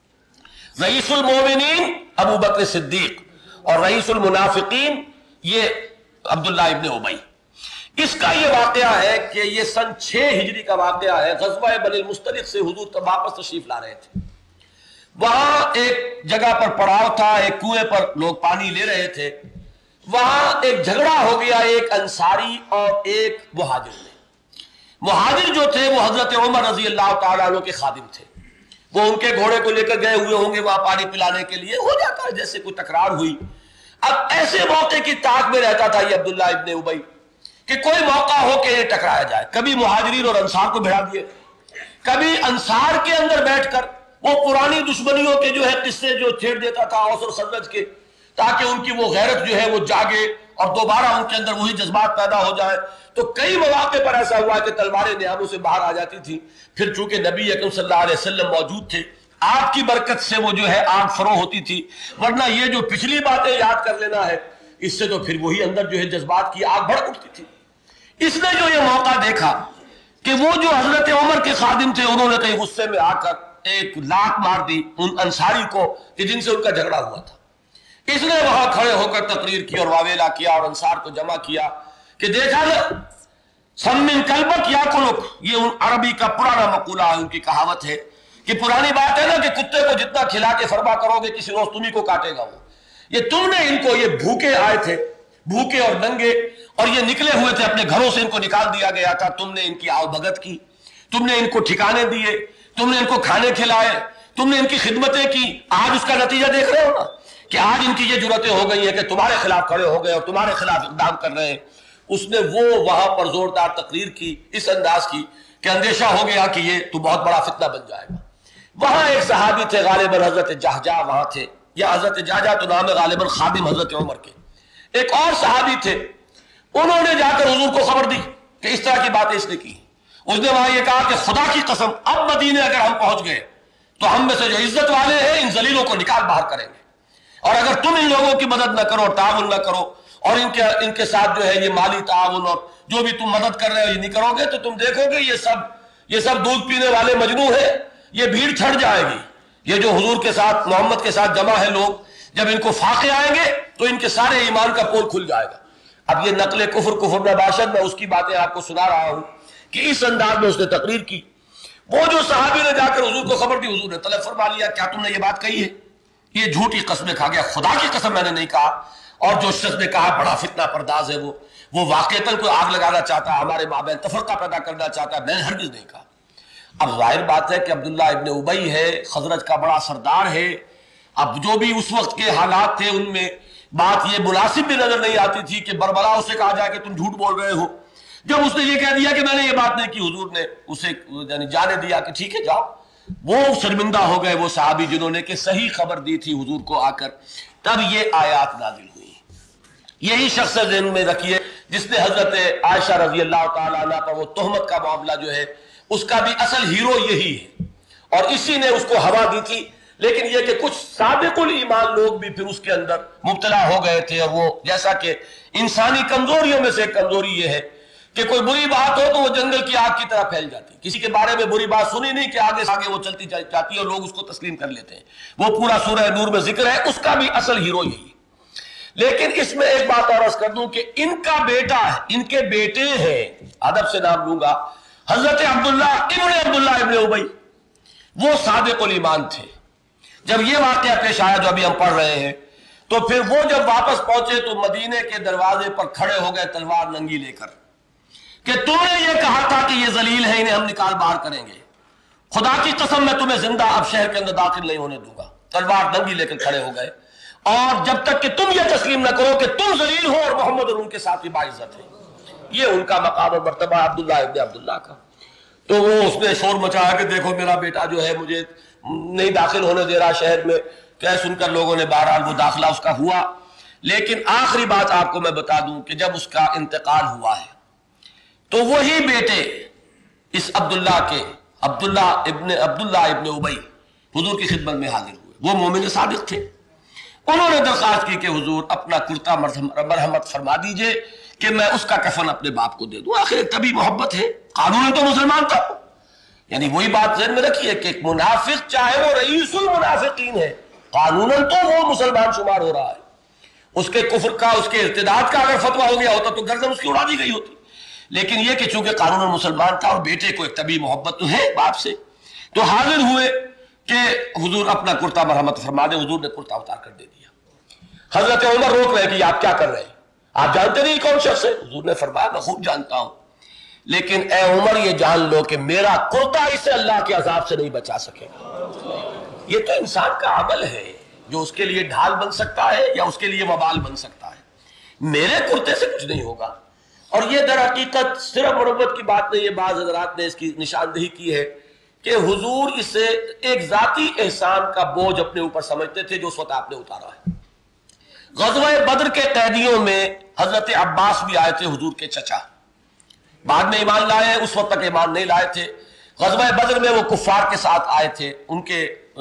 رئیس المومنین ابو بکر صدیق اور رئیس المنافقین یہ عبداللہ ابن ابی. اس کا یہ واقعہ ہے کہ یہ سن چھ ہجری کا واقعہ ہے. غزوہ بنی المصطلق سے حضور تب واپس تشریف لا رہے تھے. وہاں ایک جگہ پر پڑاؤ تھا، ایک کنویں پر لوگ پانی لے رہے تھے. وہاں ایک جھگڑا ہو گیا ایک انصاری اور ایک مہاجر میں. مہاجر جو تھے وہ حضرت عمر رضی اللہ تعالیٰ عنہ کے خادم تھے. وہ ان کے گھوڑے کو لے کر گئے ہوئے ہوں گے وہاں پانی پلانے کے لیے. ہو جاتا ہے جیسے کوئی تکرار ہوئی. اب ایسے موقع کی تاک میں رہتا تھا یہ عبداللہ ابن ابی کہ کوئی موقع ہو کہ یہ ٹکرایا جائے. کبھی مہاجرین اور انصار کو بھڑا دیے، کبھی انصار کے اندر بیٹھ کر وہ پرانی دشمنیوں کے جو ہے قصے جو چھیڑ دیتا تھا اوس اور خزرج کے، تاکہ ان کی وہ غیرت جو ہے وہ جاگے اور دوبارہ ان کے اندر وہی جذبات پیدا ہو جائے. تو کئی مواقع پر ایسا ہوا کہ تلواریں نیاموں سے باہر آ جاتی تھی. پھر چونکہ نبی اکرم صلی اللہ علیہ وسلم موجود تھے، آپ کی برکت سے وہ جو ہے آگ فروغ ہوتی تھی. ورنہ یہ جو پچھلی باتیں یاد کر لینا ہے اس سے تو پھر وہی اندر جو ہے جذبات کی آگ بھڑک اٹھتی تھی. اس نے جو یہ موقع دیکھا کہ وہ جو حضرت عمر کے خادم تھے انہوں نے کئی غصے میں آ کر ایک لاک مار دی ان انصاری کو کہ جن سے ان کا جھگڑا ہوا تھا. اس نے وہاں کھڑے ہو کر تقریر کی اور واویلا کیا اور انصار کو جمع کیا کہ دیکھا نا سمن کلبک یا کلک، یہ ان عربی کا پرانا مقولہ ہے، ان کی کہاوت ہے کہ پرانی بات ہے نا کہ کتے کو جتنا کھلا کے فرما کرو گے کسی روز تمہیں کو کاٹے گا وہ. یہ تم نے ان کو، یہ بھوکے آئے تھے، بھوکے اور ننگے، اور یہ نکلے ہوئے تھے اپنے گھروں سے، ان کو نکال دیا گیا تھا، تم نے ان کی آؤ بھگت کی، تم نے ان کو ٹھکانے دیے، تم نے ان کو کھانے کھلائے، تم نے ان کی خدمتیں کی. آج اس کا نتیجہ دیکھ رہے ہو نا کہ آج ان کی یہ جرتیں ہو گئی ہیں کہ تمہارے خلاف کھڑے ہو گئے اور تمہارے خلاف اقدام کر رہے ہیں. اس نے وہ وہاں پر زوردار تقریر کی اس انداز کی کہ اندیشہ ہو گیا کہ یہ تو بہت بڑا فتنہ بن جائے گا. وہاں ایک صحابی تھے غالباً حضرت جہجہ وہاں تھے، یا حضرت جہجہ تو نام ہے غالباً خادم حضرت عمر کے. ایک اور صحابی تھے، انہوں نے جا کر حضور کو خبر دی کہ اس طرح کی باتیں اس نے کی. اس نے وہاں یہ کہا کہ خدا کی قسم اب مدینے اگر ہم پہنچ گئے تو ہم میں سے جو عزت والے ہیں ان ذلیلوں کو نکال باہر کریں گے، اور اگر تم ان لوگوں کی مدد نہ کرو، تعاون نہ کرو، اور ان کے ان کے ساتھ جو ہے یہ مالی تعاون اور جو بھی تم مدد کر رہے ہو یہ نہیں کرو گے، تو تم دیکھو گے یہ سب یہ سب دودھ پینے والے مجنو ہیں، یہ بھیڑ چھڑ جائے گی. یہ جو حضور کے ساتھ محمد کے ساتھ جمع ہے لوگ، جب ان کو فاقے آئیں گے تو ان کے سارے ایمان کا پول کھل جائے گا. اب یہ نقل کفر کفر نباشد، میں اس کی باتیں آپ کو سنا رہا ہوں کہ اس انداز میں اس نے تقریر کی. وہ جو صحابی نے جا کر حضور کو خبر دی، حضور نے طلب فرما لیا کیا تم نے یہ بات کہی ہے؟ یہ جھوٹی قسمیں کھا گیا، خدا کی قسم میں نے نہیں کہا. اور جو شخص نے کہا بڑا فتنہ پرداز ہے، وہ وہ واقعتاً کوئی آگ لگانا چاہتا ہے، ہمارے مابین تفرقہ پیدا کرنا چاہتا ہے، میں نے ہرگز نہیں کہا. اب ظاہر بات ہے کہ عبداللہ ابن ابی ہے، خزرج کا بڑا سردار ہے. اب جو بھی اس وقت کے حالات تھے ان میں بات یہ مناسب بھی نظر نہیں آتی تھی کہ بربلا اسے کہا جائے کہ تم جھوٹ بول رہے ہو. جب اس نے یہ کہہ دیا کہ میں نے یہ بات نہیں کی، حضور نے اسے یعنی جانے دیا کہ ٹھیک ہے جاؤ. وہ شرمندہ ہو گئے وہ صحابی جنہوں نے کہ صحیح خبر دی تھی حضور کو آ کر. تب یہ آیات نازل ہوئی. یہی شخص ذہن میں رکھیے جس نے حضرت عائشہ رضی اللہ تعالیٰ عنہ پر وہ تہمت کا معاملہ جو ہے اس کا بھی اصل ہیرو یہی ہے، اور اسی نے اس کو ہوا دی تھی. لیکن یہ کہ کچھ سابق الایمان لوگ بھی پھر اس کے اندر مبتلا ہو گئے تھے، اور وہ جیسا کہ انسانی کمزوریوں میں سے ایک کمزوری یہ ہے کہ کوئی بری بات ہو تو وہ جنگل کی آگ کی طرح پھیل جاتی. کسی کے بارے میں بری بات سنی نہیں کہ آگے سے آگے وہ چلتی جاتی ہے اور لوگ اس کو تسلیم کر لیتے ہیں. وہ پورا سورہ نور میں ذکر ہے، اس کا بھی اصل ہیرو یہی. لیکن اس میں ایک بات اور عرض کر دوں کہ ان کا بیٹا ہے، ان کے بیٹے ہیں، ادب سے نام لوں گا، حضرت عبداللہ ابن عبداللہ ابن ابی، وہ صادق الایمان تھے. جب یہ واقعہ پیش آیا جو ابھی ہم پڑھ رہے ہیں، تو پھر وہ جب واپس پہنچے تو مدینے کے دروازے پر کھڑے ہو گئے تلوار ننگی لے کر کہ تم نے یہ کہا تھا کہ یہ ذلیل ہے، انہیں ہم نکال باہر کریں گے، خدا کی قسم میں تمہیں زندہ اب شہر کے اندر داخل نہیں ہونے دوں گا. تلوار ننگی لے کر کھڑے ہو گئے، اور جب تک کہ تم یہ تسلیم نہ کرو کہ تم ذلیل ہو اور محمد اور ان کے ساتھ باعزت ہے. یہ ان کا مقام و مرتبہ عبداللہ ابن عبداللہ کا. تو وہ اس نے شور مچایا کہ دیکھو میرا بیٹا جو ہے مجھے نہیں داخل ہونے دے رہا شہر میں. کہہ سن کر لوگوں نے بہرحال وہ داخلہ اس کا ہوا. لیکن آخری بات آپ کو میں بتا دوں کہ جب اس کا انتقال ہوا ہے تو وہی بیٹے اس عبداللہ کے عبداللہ ابن عبداللہ ابن ابی حضور کی خدمت میں حاضر ہوئے. وہ مومن صادق تھے. انہوں نے درخواست کی کہ حضور اپنا کرتا مرحمت فرما دیجئے کہ میں اس کا کفن اپنے باپ کو دے دوں. آخر ایک طبی محبت ہے، قانون تو مسلمان تھا. یعنی وہی بات ذہن میں رکھیے کہ ایک منافق چاہے وہ رئیس المنافقین ہے، قانوناً تو وہ مسلمان شمار ہو رہا ہے. اس کے کفر کا، اس کے ارتداد کا اگر فتویٰ ہو گیا ہوتا تو گردن اس کی اڑا دی گئی ہوتی. لیکن یہ کہ چونکہ قانون مسلمان تھا اور بیٹے کو ایک طبی محبت تو ہے باپ سے، تو حاضر ہوئے کہ حضور اپنا کرتا مرحمت فرما دے. حضور نے کرتا اتار کر دے دیا. حضرت عمر روک رہے کہ آپ کیا کر رہے ہیں، آپ جانتے نہیں کون شخص ہے؟ حضور نے فرمایا میں خوب جانتا ہوں، لیکن اے عمر یہ جان لو کہ میرا کرتا اسے اللہ کے عذاب سے نہیں بچا سکے گا. یہ تو انسان کا عمل ہے جو اس کے لیے ڈھال بن سکتا ہے یا اس کے لیے وبال بن سکتا ہے. میرے کرتے سے کچھ نہیں ہوگا. اور یہ در حقیقت صرف مربت کی بات نہیں ہے، بعض حضرات نے اس کی نشاندہی کی ہے کہ حضور اسے ایک ذاتی احسان کا بوجھ اپنے اوپر سمجھتے تھے جو اس وقت آپ نے اتارا ہے. غزوہ بدر کے قیدیوں میں حضرت عباس بھی آئے تھے، حضور کے چچا. بعد میں ایمان لائے، اس وقت تک ایمان نہیں لائے تھے. غزوہ بدر میں وہ کفار کے ساتھ آئے تھے، ان کے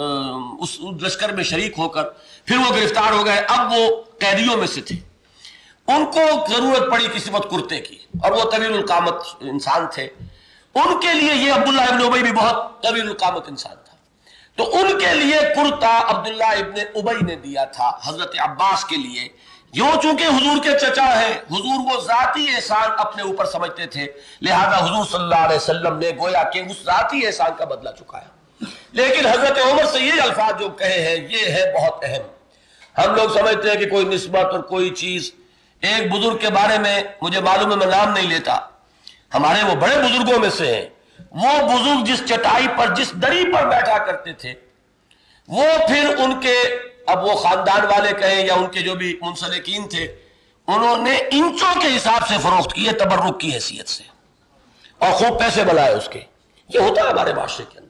اس لشکر میں شریک ہو کر پھر وہ گرفتار ہو گئے. اب وہ قیدیوں میں سے تھے. ان کو ضرورت پڑی کسی وقت کرتے کی، اور وہ طویل القامت انسان تھے. ان کے لیے یہ عبداللہ ابن ابی بھی بہت طویل القامت انسان تھا، تو ان کے لیے کرتا عبداللہ ابن ابی نے دیا تھا حضرت عباس کے لیے. یوں چونکہ حضور کے چچا ہیں، حضور وہ ذاتی احسان اپنے اوپر سمجھتے تھے، لہذا حضور صلی اللہ علیہ وسلم نے گویا کہ اس ذاتی احسان کا بدلہ چکایا۔ لیکن حضرت عمر سے یہ الفاظ جو کہے ہیں یہ ہے بہت اہم۔ ہم لوگ سمجھتے ہیں کہ کوئی نسبت اور کوئی چیز، ایک بزرگ کے بارے میں مجھے معلوم ہے، میں نام نہیں لیتا، ہمارے وہ بڑے بزرگوں میں سے ہیں، وہ بزرگ جس چٹائی پر جس دری پر بیٹھا کرتے تھے، وہ پھر ان کے اب وہ خاندان والے کہیں یا ان کے جو بھی منسلکین تھے، انہوں نے انچوں کے حساب سے فروخت کیے تبرک کی حیثیت سے، اور خوب پیسے بلائے اس کے۔ یہ ہوتا ہے ہمارے معاشرے کے اندر۔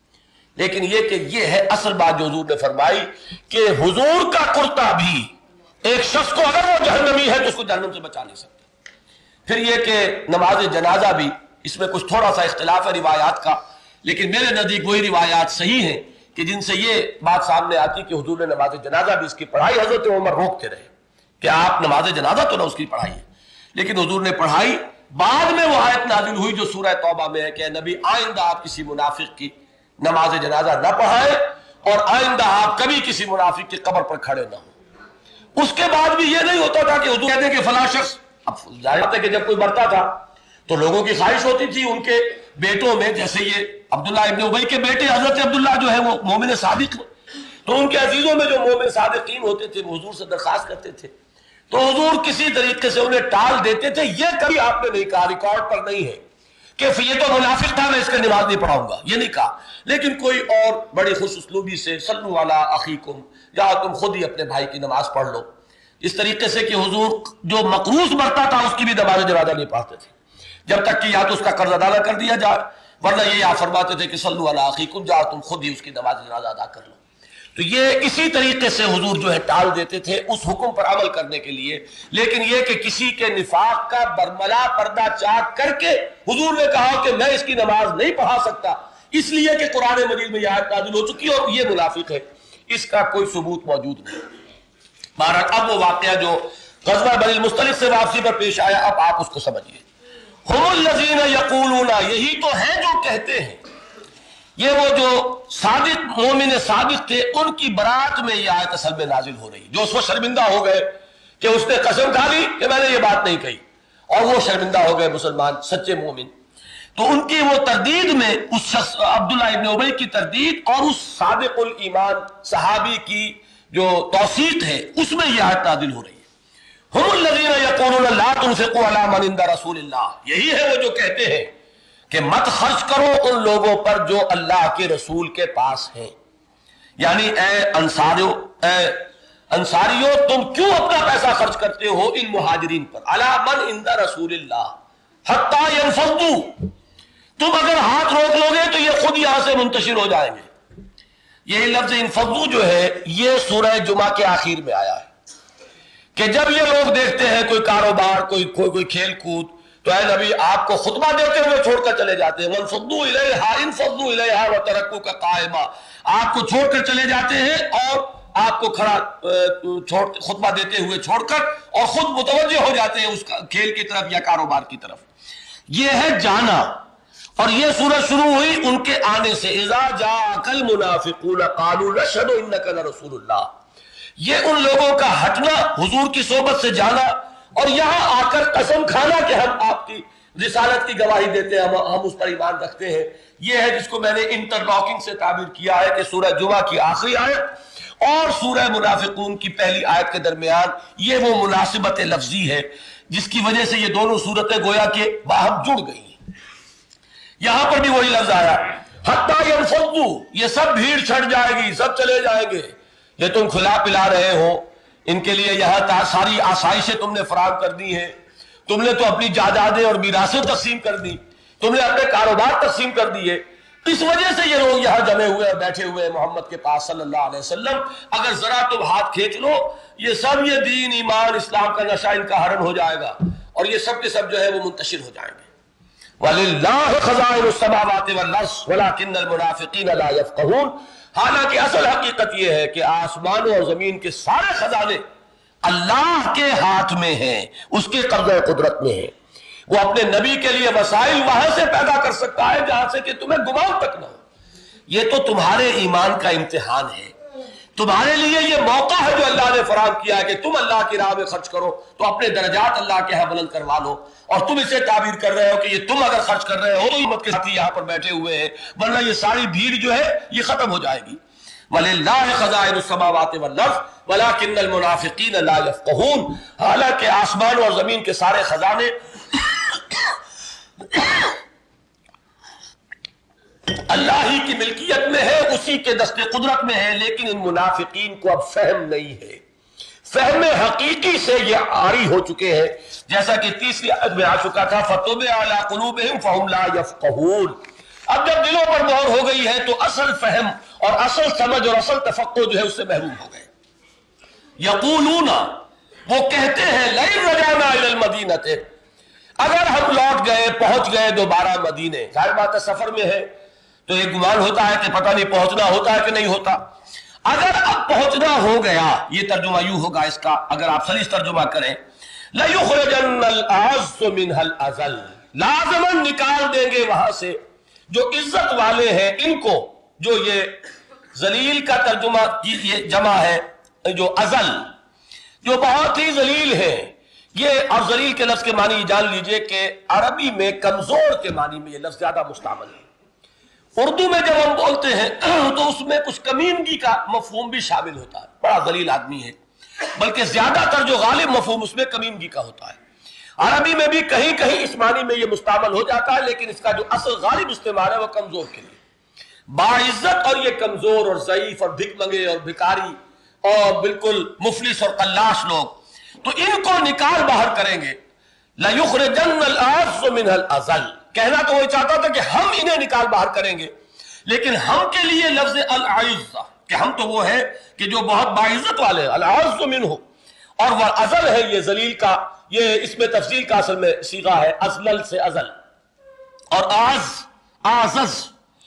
لیکن یہ کہ یہ ہے اصل بات جو حضور نے فرمائی کہ حضور کا کرتا بھی ایک شخص کو اگر وہ جہنمی ہے تو اس کو جہنم سے بچا نہیں سکتا۔ پھر یہ کہ نماز جنازہ بھی، اس میں کچھ تھوڑا سا اختلاف ہے روایات کا، لیکن میرے نزدیک وہی روایات صحیح ہیں کہ جن سے یہ بات سامنے آتی کہ حضور نے نماز جنازہ بھی اس کی پڑھائی، حضرت عمر روکتے رہے کہ آپ نماز جنازہ تو نہ اس کی پڑھائی ہے، لیکن حضور نے پڑھائی۔ بعد میں وہ آیت نازل ہوئی جو سورہ توبہ میں ہے کہ نبی آئندہ آپ کسی منافق کی نماز جنازہ نہ پڑھائیں اور آئندہ آپ کبھی کسی منافق کی قبر پر کھڑے نہ ہوں۔ اس کے بعد بھی یہ نہیں ہوتا تھا کہ حضور کہتے کہ فلاں شخص، اب ظاہر ہے کہ جب کوئی مرتا تھا تو لوگوں کی خواہش ہوتی تھی ان کے بیٹوں میں، جیسے یہ عبداللہ ابن ابی کے بیٹے حضرت عبداللہ جو ہے وہ مومن صادق ہیں، تو ان کے عزیزوں میں جو مومن صادقین ہوتے تھے وہ حضور سے درخواست کرتے تھے، تو حضور کسی طریقے سے انہیں ٹال دیتے تھے۔ یہ کبھی آپ نے نہیں کہا، ریکارڈ پر نہیں ہے کہ یہ تو منافق تھا میں اس کا نماز نہیں پڑھاؤں گا، یہ نہیں کہا، لیکن کوئی اور بڑی خوش اسلوبی سے صلو علی اخیکم، یا تم خود ہی اپنے بھائی کی نماز پڑھ لو، اس طریقے سے کہ حضور جو مقروض مرتا تھا اس کی بھی نماز جنازہ نہیں پڑھتے تھے جب تک کہ یا تو اس کا قرض ادا نہ کر دیا جائے، ورنہ یہ آپ فرماتے تھے کہ صلو علی اخیکم، جا تم خود ہی اس کی نماز جنازہ ادا کر لو۔ تو یہ اسی طریقے سے حضور جو ہے ٹال دیتے تھے اس حکم پر عمل کرنے کے لیے، لیکن یہ کہ کسی کے نفاق کا برملا پردہ چاک کر کے حضور نے کہا کہ میں اس کی نماز نہیں پڑھا سکتا اس لیے کہ قرآن مجید میں یہ آیت نازل ہو چکی ہے اور یہ منافق ہے، اس کا کوئی ثبوت موجود نہیں۔ بہرحال اب وہ واقعہ جو غزوہ بنی المصطلق سے واپسی پر پیش آیا، اب آپ اس کو سمجھیے۔ ہم الذین یقولون، یہی تو ہیں جو کہتے ہیں، یہ وہ جو صادق مومن صادق تھے ان کی برات میں یہ آیت اصل میں نازل ہو رہی، جو اس وقت شرمندہ ہو گئے کہ اس نے قسم کھا لی کہ میں نے یہ بات نہیں کہی، اور وہ شرمندہ ہو گئے مسلمان سچے مومن، تو ان کی وہ تردید میں اس شخص عبداللہ ابن ابی کی تردید اور اس صادق الایمان صحابی کی جو توثیق ہے اس میں یہ آیت نازل ہو رہی ہے۔ ہم الذین یقولون لا تنفقوا علی من عند رسول اللہ، یہی ہے وہ جو کہتے ہیں کہ مت خرچ کرو ان لوگوں پر جو اللہ کے رسول کے پاس ہیں، یعنی اے انصاریو اے انصاریو تم کیوں اپنا پیسہ خرچ کرتے ہو ان مہاجرین پر، علی من عند رسول اللہ حتی ينفضوا، تم اگر ہاتھ روک لو گے تو یہ خود یہاں سے منتشر ہو جائیں گے۔ یہ لفظ انفضوا جو ہے یہ سورہ جمعہ کے آخر میں آیا ہے کہ جب یہ لوگ دیکھتے ہیں کوئی کاروبار کوئی کوئی کوئی کھیل کود تو اے نبی آپ کو خطبہ دیتے ہوئے چھوڑ کر چلے جاتے ہیں، وَانْفَضُّوا إِلَيْهَا انفضوا إِلَيْهَا وَتَرَكُّوكَ قَائِمًا، آپ کو چھوڑ کر چلے جاتے ہیں اور آپ کو کھڑا چھوڑ خطبہ دیتے ہوئے چھوڑ کر اور خود متوجہ ہو جاتے ہیں اس کھیل کی طرف یا کاروبار کی طرف۔ یہ ہے جانا، اور یہ سورج شروع ہوئی ان کے آنے سے، اِذَا جَاءَكَ الْمُنَافِقُونَ قَالُوا نَشْهَدُ إِنَّكَ لَرَسُولُ اللَّهِ، یہ ان لوگوں کا ہٹنا حضور کی صحبت سے جانا اور یہاں آ کر قسم کھانا کہ ہم آپ کی رسالت کی گواہی دیتے ہیں، ہم ہم اس پر ایمان رکھتے ہیں، یہ ہے جس کو میں نے انٹرلاکنگ سے تعبیر کیا ہے کہ سورہ جمعہ کی آخری آیت اور سورہ منافقون کی پہلی آیت کے درمیان یہ وہ مناسبت لفظی ہے جس کی وجہ سے یہ دونوں صورتیں گویا کہ باہم جڑ گئی ہیں۔ یہاں پر بھی وہی لفظ آیا حتی ينفضوا، یہ سب بھیڑ چھٹ جائے گی، سب چلے جائیں گے، یہ تم کھلا پلا رہے ہو، ان کے لیے یہاں ساری آسائشیں تم نے فراہم کر دی ہیں، تم نے تو اپنی جائیدادیں اور میراثیں تقسیم کر دی، تم نے اپنے کاروبار تقسیم کر دیے، اس وجہ سے یہ لوگ یہاں جمے ہوئے اور بیٹھے ہوئے محمد کے پاس صلی اللہ علیہ وسلم، اگر ذرا تم ہاتھ کھینچ لو یہ سب یہ دین ایمان اسلام کا نشہ ان کا ہرن ہو جائے گا اور یہ سب کے سب جو ہے وہ منتشر ہو جائیں گے۔ وَلِلَّهِ خَزَائِنُ السَّمَاوَاتِ وَالْأَرْضِ وَلَكِنَّ الْمُنَافِقِينَ لَا يَفْقَهُونَ، حالانکہ اصل حقیقت یہ ہے کہ آسمانوں اور زمین کے سارے خزانے اللہ کے ہاتھ میں ہیں، اس کے قبضہ قدرت میں ہیں، وہ اپنے نبی کے لیے وسائل وہاں سے پیدا کر سکتا ہے جہاں سے کہ تمہیں گمان تک نہ ہو۔ یہ تو تمہارے ایمان کا امتحان ہے، تمہارے لیے یہ موقع ہے جو اللہ نے فراہم کیا ہے کہ تم اللہ کی راہ میں خرچ کرو تو اپنے درجات اللہ کے ہاں بلند کروا لو، اور تم اسے تعبیر کر رہے ہو کہ یہ تم اگر خرچ کر رہے ہو تو امت کے ساتھی یہاں پر بیٹھے ہوئے ہیں، ورنہ یہ ساری بھیڑ جو ہے یہ ختم ہو جائے گی۔ وَلِلَّهِ خَزَائِنُ السَّمَاوَاتِ وَالْأَرْضِ وَلَكِنَّ الْمُنَافِقِينَ لَا يَفْقَهُونَ، حالانکہ آسمان اور زمین کے سارے خزانے اللہ ہی کی ملکیت میں ہے، اسی کے دست قدرت میں ہے، لیکن ان منافقین کو اب فہم نہیں ہے، فہم حقیقی سے یہ عاری ہو چکے ہیں، جیسا کہ تیسری آیت میں آ چکا تھا فَطُبِعَ عَلَىٰ قُلُوبِهِمْ فَهُمْ لَا يَفْقَهُونَ۔ اب جب دلوں پر مہر ہو گئی ہے تو اصل فہم اور اصل سمجھ اور اصل تفقہ جو ہے اس سے محروم ہو گئے۔ یقولون، وہ کہتے ہیں لئن رجعنا الی المدینۃ، اگر ہم لوٹ گئے پہنچ گئے دوبارہ مدینے، ظاہر بات ہے سفر میں ہے تو ایک گمان ہوتا ہے کہ پتہ نہیں پہنچنا ہوتا ہے کہ نہیں ہوتا، اگر اب پہنچنا ہو گیا، یہ ترجمہ یوں ہوگا اس کا اگر آپ صحیح ترجمہ کریں، لَيُخْرَجَنَّ الْأَعَزُّ مِنْهَا الْأَذَلَّ، لازماً نکال دیں گے وہاں سے جو عزت والے ہیں ان کو، جو یہ ذلیل کا ترجمہ یہ جمع ہے جو ازل، جو بہت ہی ذلیل ہے، یہ اور ذلیل کے لفظ کے معنی یہ جان لیجئے کہ عربی میں کمزور کے معنی میں یہ لفظ زیادہ مستعمل ہے۔ اردو میں جب ہم بولتے ہیں تو اس میں کچھ کمینگی کا مفہوم بھی شامل ہوتا ہے، بڑا ذلیل آدمی ہے، بلکہ زیادہ تر جو غالب مفہوم اس میں کمینگی کا ہوتا ہے۔ عربی میں بھی کہیں کہیں اس معنی میں یہ مستعمل ہو جاتا ہے، لیکن اس کا جو اصل غالب استعمال ہے وہ کمزور کے لیے، باعزت اور یہ کمزور اور ضعیف اور بھک منگے اور بھکاری اور بالکل مفلس اور قلاش لوگ، تو ان کو نکال باہر کریں گے۔ لَيُخْرِجَنَّ الْأَعَزُّ مِنْهَا الْأَذَلَّ، کہنا تو وہ چاہتا تھا کہ ہم انہیں نکال باہر کریں گے، لیکن ہم کے لیے لفظ العزہ کہ ہم تو وہ ہے کہ جو بہت باعزت والے ہیں، العزُّ مِنْهُ، اور وہ ازل ہے یہ ذلیل کا، یہ اس میں تفضیل کا اصل میں صیغہ ہے، ازلل سے ازل، اور آز آزز،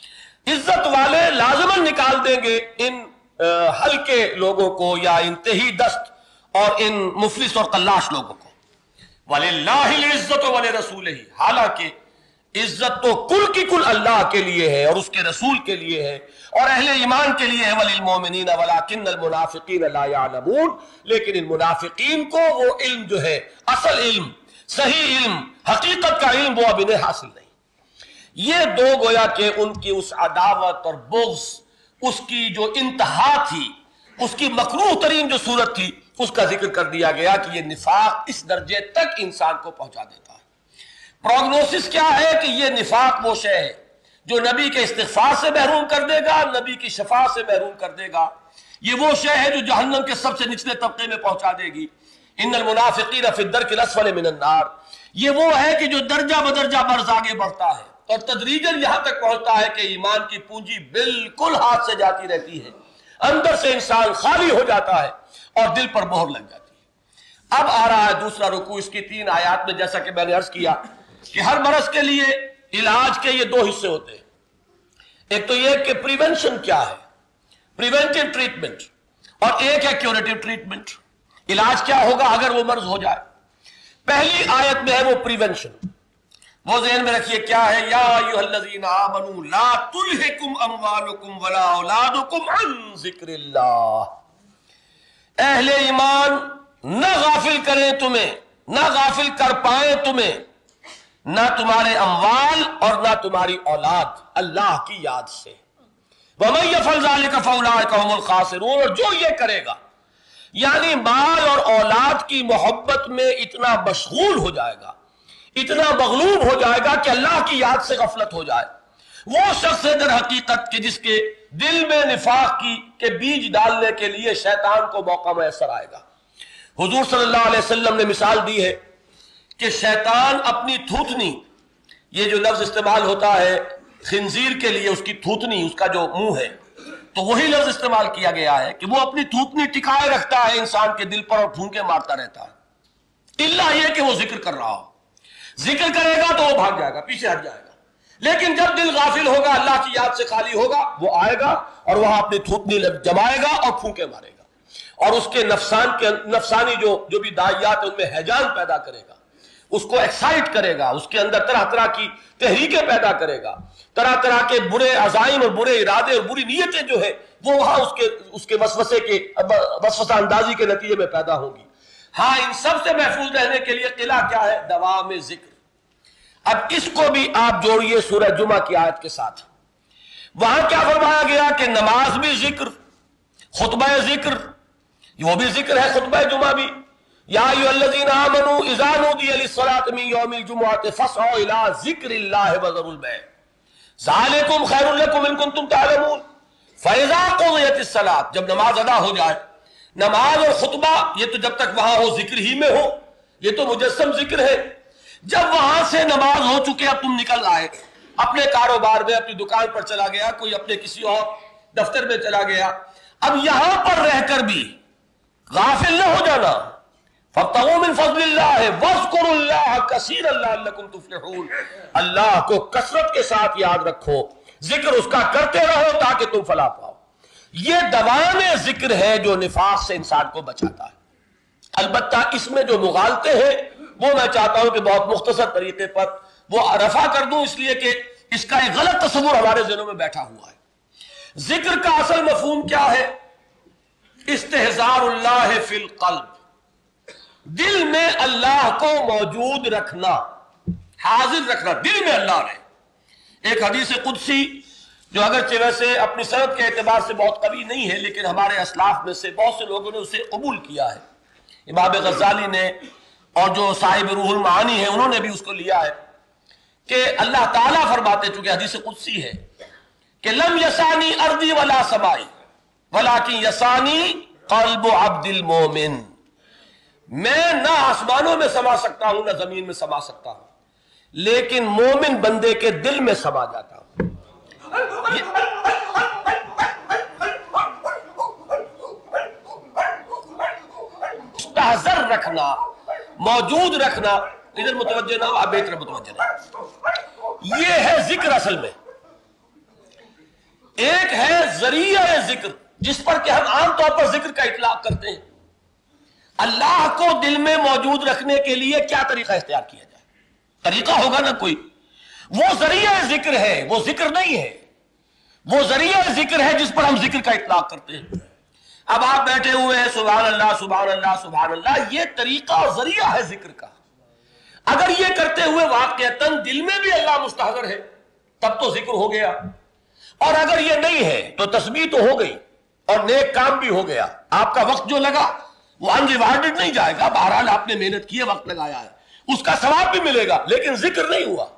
عزت والے لازماً نکال دیں گے ان ہلکے لوگوں کو یا انتہی دست اور ان مفلس اور قلاش لوگوں کو۔ وَلِلَّهِ الْعِزَّةُ وَلِرَسُولِهِ، حالانکہ عزت تو کل کی کل اللہ کے لیے ہے اور اس کے رسول کے لیے ہے اور اہل ایمان کے لیے ہے، وَلِلْمُؤْمِنِينَ وَلَكِنَّ الْمُنَافِقِينَ لَا يَعْلَمُونَ، لیکن ان منافقین کو وہ علم جو ہے، اصل علم، صحیح علم، حقیقت کا علم، وہ اب انہیں حاصل نہیں۔ یہ دو گویا کہ ان کی اس عداوت اور بغض، اس کی جو انتہا تھی، اس کی مکروہ ترین جو صورت تھی، اس کا ذکر کر دیا گیا کہ یہ نفاق اس درجے تک انسان کو پہنچا دیتا ہے۔ پروگنوسس کیا ہے کہ یہ نفاق وہ شے ہے جو نبی کے استغفار سے محروم کر دے گا، نبی کی شفاعت سے محروم کر دے گا، یہ وہ شے ہے جو جہنم کے سب سے نچلے طبقے میں پہنچا دے گی۔ ان المنافقین فی الدرک الاسفل من النار، یہ وہ ہے کہ جو درجہ بدرجہ برز آگے بڑھتا ہے اور تدریجاً یہاں تک پہنچتا ہے کہ ایمان کی پونجی بالکل ہاتھ سے جاتی رہتی ہے، اندر سے انسان خالی ہو جاتا ہے اور دل پر مہر لگ جاتی ہے۔ اب آ رہا ہے دوسرا رکوع اس کی تین آیات میں، جیسا کہ میں نے عرض کیا کہ ہر مرض کے لیے علاج کے یہ دو حصے ہوتے ہیں، ایک تو یہ کہ پریونشن کیا ہے، پریونٹیو ٹریٹمنٹ، اور ایک ہے کیوریٹیو ٹریٹمنٹ، علاج کیا ہوگا اگر وہ مرض ہو جائے۔ پہلی آیت میں ہے وہ پریونشن، وہ ذہن میں رکھیے کیا ہے، یا ایھا الذین آمنوا لا تلھکم اموالکم ولا اولادکم عن ذکر اللہ، اہل ایمان نہ غافل کریں تمہیں، نہ غافل کر پائیں تمہیں، نہ تمہارے اموال اور نہ تمہاری اولاد اللہ کی یاد سے۔ وَمَن يَفْعَلْ ذَلِكَ فَأُولَٰئِكَ هُمُ الْخَاسِرُونَ، اور جو یہ کرے گا، یعنی مال اور اولاد کی محبت میں اتنا مشغول ہو جائے گا، اتنا مغلوب ہو جائے گا کہ اللہ کی یاد سے غفلت ہو جائے، وہ شخص ہے در حقیقت کہ جس کے دل میں نفاق کی کے بیج ڈالنے کے لیے شیطان کو موقع میسر آئے گا۔ حضور صلی اللہ علیہ وسلم نے مثال دی ہے کہ شیطان اپنی تھوتنی، یہ جو لفظ استعمال ہوتا ہے خنزیر کے لیے، اس کی تھوتنی، اس کا جو منہ ہے، تو وہی لفظ استعمال کیا گیا ہے کہ وہ اپنی تھوتنی ٹکائے رکھتا ہے انسان کے دل پر اور پھونکے مارتا رہتا ہے، الا یہ کہ وہ ذکر کر رہا ہو، ذکر کرے گا تو وہ بھاگ جائے گا، پیچھے ہٹ جائے گا، لیکن جب دل غافل ہوگا، اللہ کی یاد سے خالی ہوگا، وہ آئے گا اور وہاں اپنی تھوتنی جمائے گا اور پھونکے مارے گا، اور اس کے نفسان کے نفسانی جو جو بھی داعیات ہیں ان میں ہیجان پیدا کرے گا، اس کو ایکسائٹ کرے گا، اس کے اندر طرح طرح کی تحریکیں پیدا کرے گا، طرح طرح کے برے عزائم اور برے ارادے اور بری نیتیں جو ہے وہ وہاں اس کے اس کے وسوسے کے وسوسہ اندازی کے نتیجے میں پیدا ہوگی۔ ہاں ان سب سے محفوظ رہنے کے لیے قلعہ کیا ہے؟ دوام ذکر۔ اب اس کو بھی آپ جوڑیے سورہ جمعہ کی آیت کے ساتھ، وہاں کیا فرمایا گیا کہ نماز بھی ذکر، خطبہ ذکر وہ بھی ذکر ہے، خطبہ جمعہ بھی۔ یا ایھا الذین آمنوا اذا نودی للصلاۃ من یوم الجمعۃ فاسعوا الی ذکر اللہ وذروا البیع ذالکم خیر لکم ان کنتم تعلمون۔ فاذا قضیت الصلاۃ، جب نماز ادا ہو جائے، نماز اور خطبہ یہ تو جب تک وہاں ہو ذکر ہی میں ہو، یہ تو مجسم ذکر ہے۔ جب وہاں سے نماز ہو چکے، اب تم نکل آئے اپنے کاروبار میں، اپنی دکان پر چلا گیا، کوئی اپنے کسی اور دفتر میں چلا گیا، اب یہاں پر رہ کر بھی غافل نہ ہو جانا۔ فَابْتَغُوا مِن فَضْلِ اللَّهِ وَاذْكُرُوا اللَّهَ كَثِيرًا لَعَلَّكُمْ تُفْلِحُونَ۔ اللہ کو کثرت کے ساتھ یاد رکھو، ذکر اس کا کرتے رہو تاکہ تم فلاح پاؤ۔ یہ دوام ذکر ہے جو نفاق سے انسان کو بچاتا ہے۔ البتہ اس میں جو مغالطے ہیں وہ میں چاہتا ہوں کہ بہت مختصر طریقے پر وہ رفع کر دوں، اس لیے کہ اس کا ایک غلط تصور ہمارے ذہنوں میں بیٹھا ہوا ہے۔ ذکر کا اصل مفہوم کیا ہے؟ استحضار اللہ فی القلب، دل میں اللہ کو موجود رکھنا، حاضر رکھنا، دل میں اللہ رہے۔ ایک حدیث قدسی جو اگرچہ ویسے اپنی سند کے اعتبار سے بہت قوی نہیں ہے، لیکن ہمارے اسلاف میں سے بہت سے لوگوں نے اسے قبول کیا ہے۔ امام غزالی نے اور جو صاحب روح المعانی ہیں انہوں نے بھی اس کو لیا ہے کہ اللہ تعالیٰ فرماتے، چونکہ حدیث قدسی ہے کہ لم یسانی ارضی ولا سمائی ولیکن یسانی قلب عبد المومن، میں نہ آسمانوں میں سما سکتا ہوں نہ زمین میں سما سکتا ہوں، لیکن مومن بندے کے دل میں سما جاتا ہوں۔ مستحضر رکھنا، موجود رکھنا، ادھر متوجہ نہ ہو، آپ بہتر متوجہ نہ، یہ ہے ذکر اصل میں۔ ایک ہے ذریعہ ذکر جس پر کہ ہم عام طور پر ذکر کا اطلاق کرتے ہیں۔ اللہ کو دل میں موجود رکھنے کے لیے کیا طریقہ اختیار کیا جائے؟ طریقہ ہوگا نا کوئی، وہ ذریعہ ذکر ہے، وہ ذکر نہیں ہے، وہ ذریعہ ذکر ہے جس پر ہم ذکر کا اطلاق کرتے ہیں۔ اب آپ بیٹھے ہوئے ہیں، سبحان اللہ سبحان اللہ سبحان اللہ، یہ طریقہ اور ذریعہ ہے ذکر کا۔ اگر یہ کرتے ہوئے واقعتاً دل میں بھی اللہ مستحضر ہے تب تو ذکر ہو گیا، اور اگر یہ نہیں ہے تو تسبیح تو ہو گئی اور نیک کام بھی ہو گیا۔ آپ کا وقت جو لگا وہ ان ریوارڈڈ نہیں جائے گا، بہرحال آپ نے محنت کی ہے، وقت لگایا ہے، اس کا ثواب بھی ملے گا، لیکن ذکر نہیں ہوا۔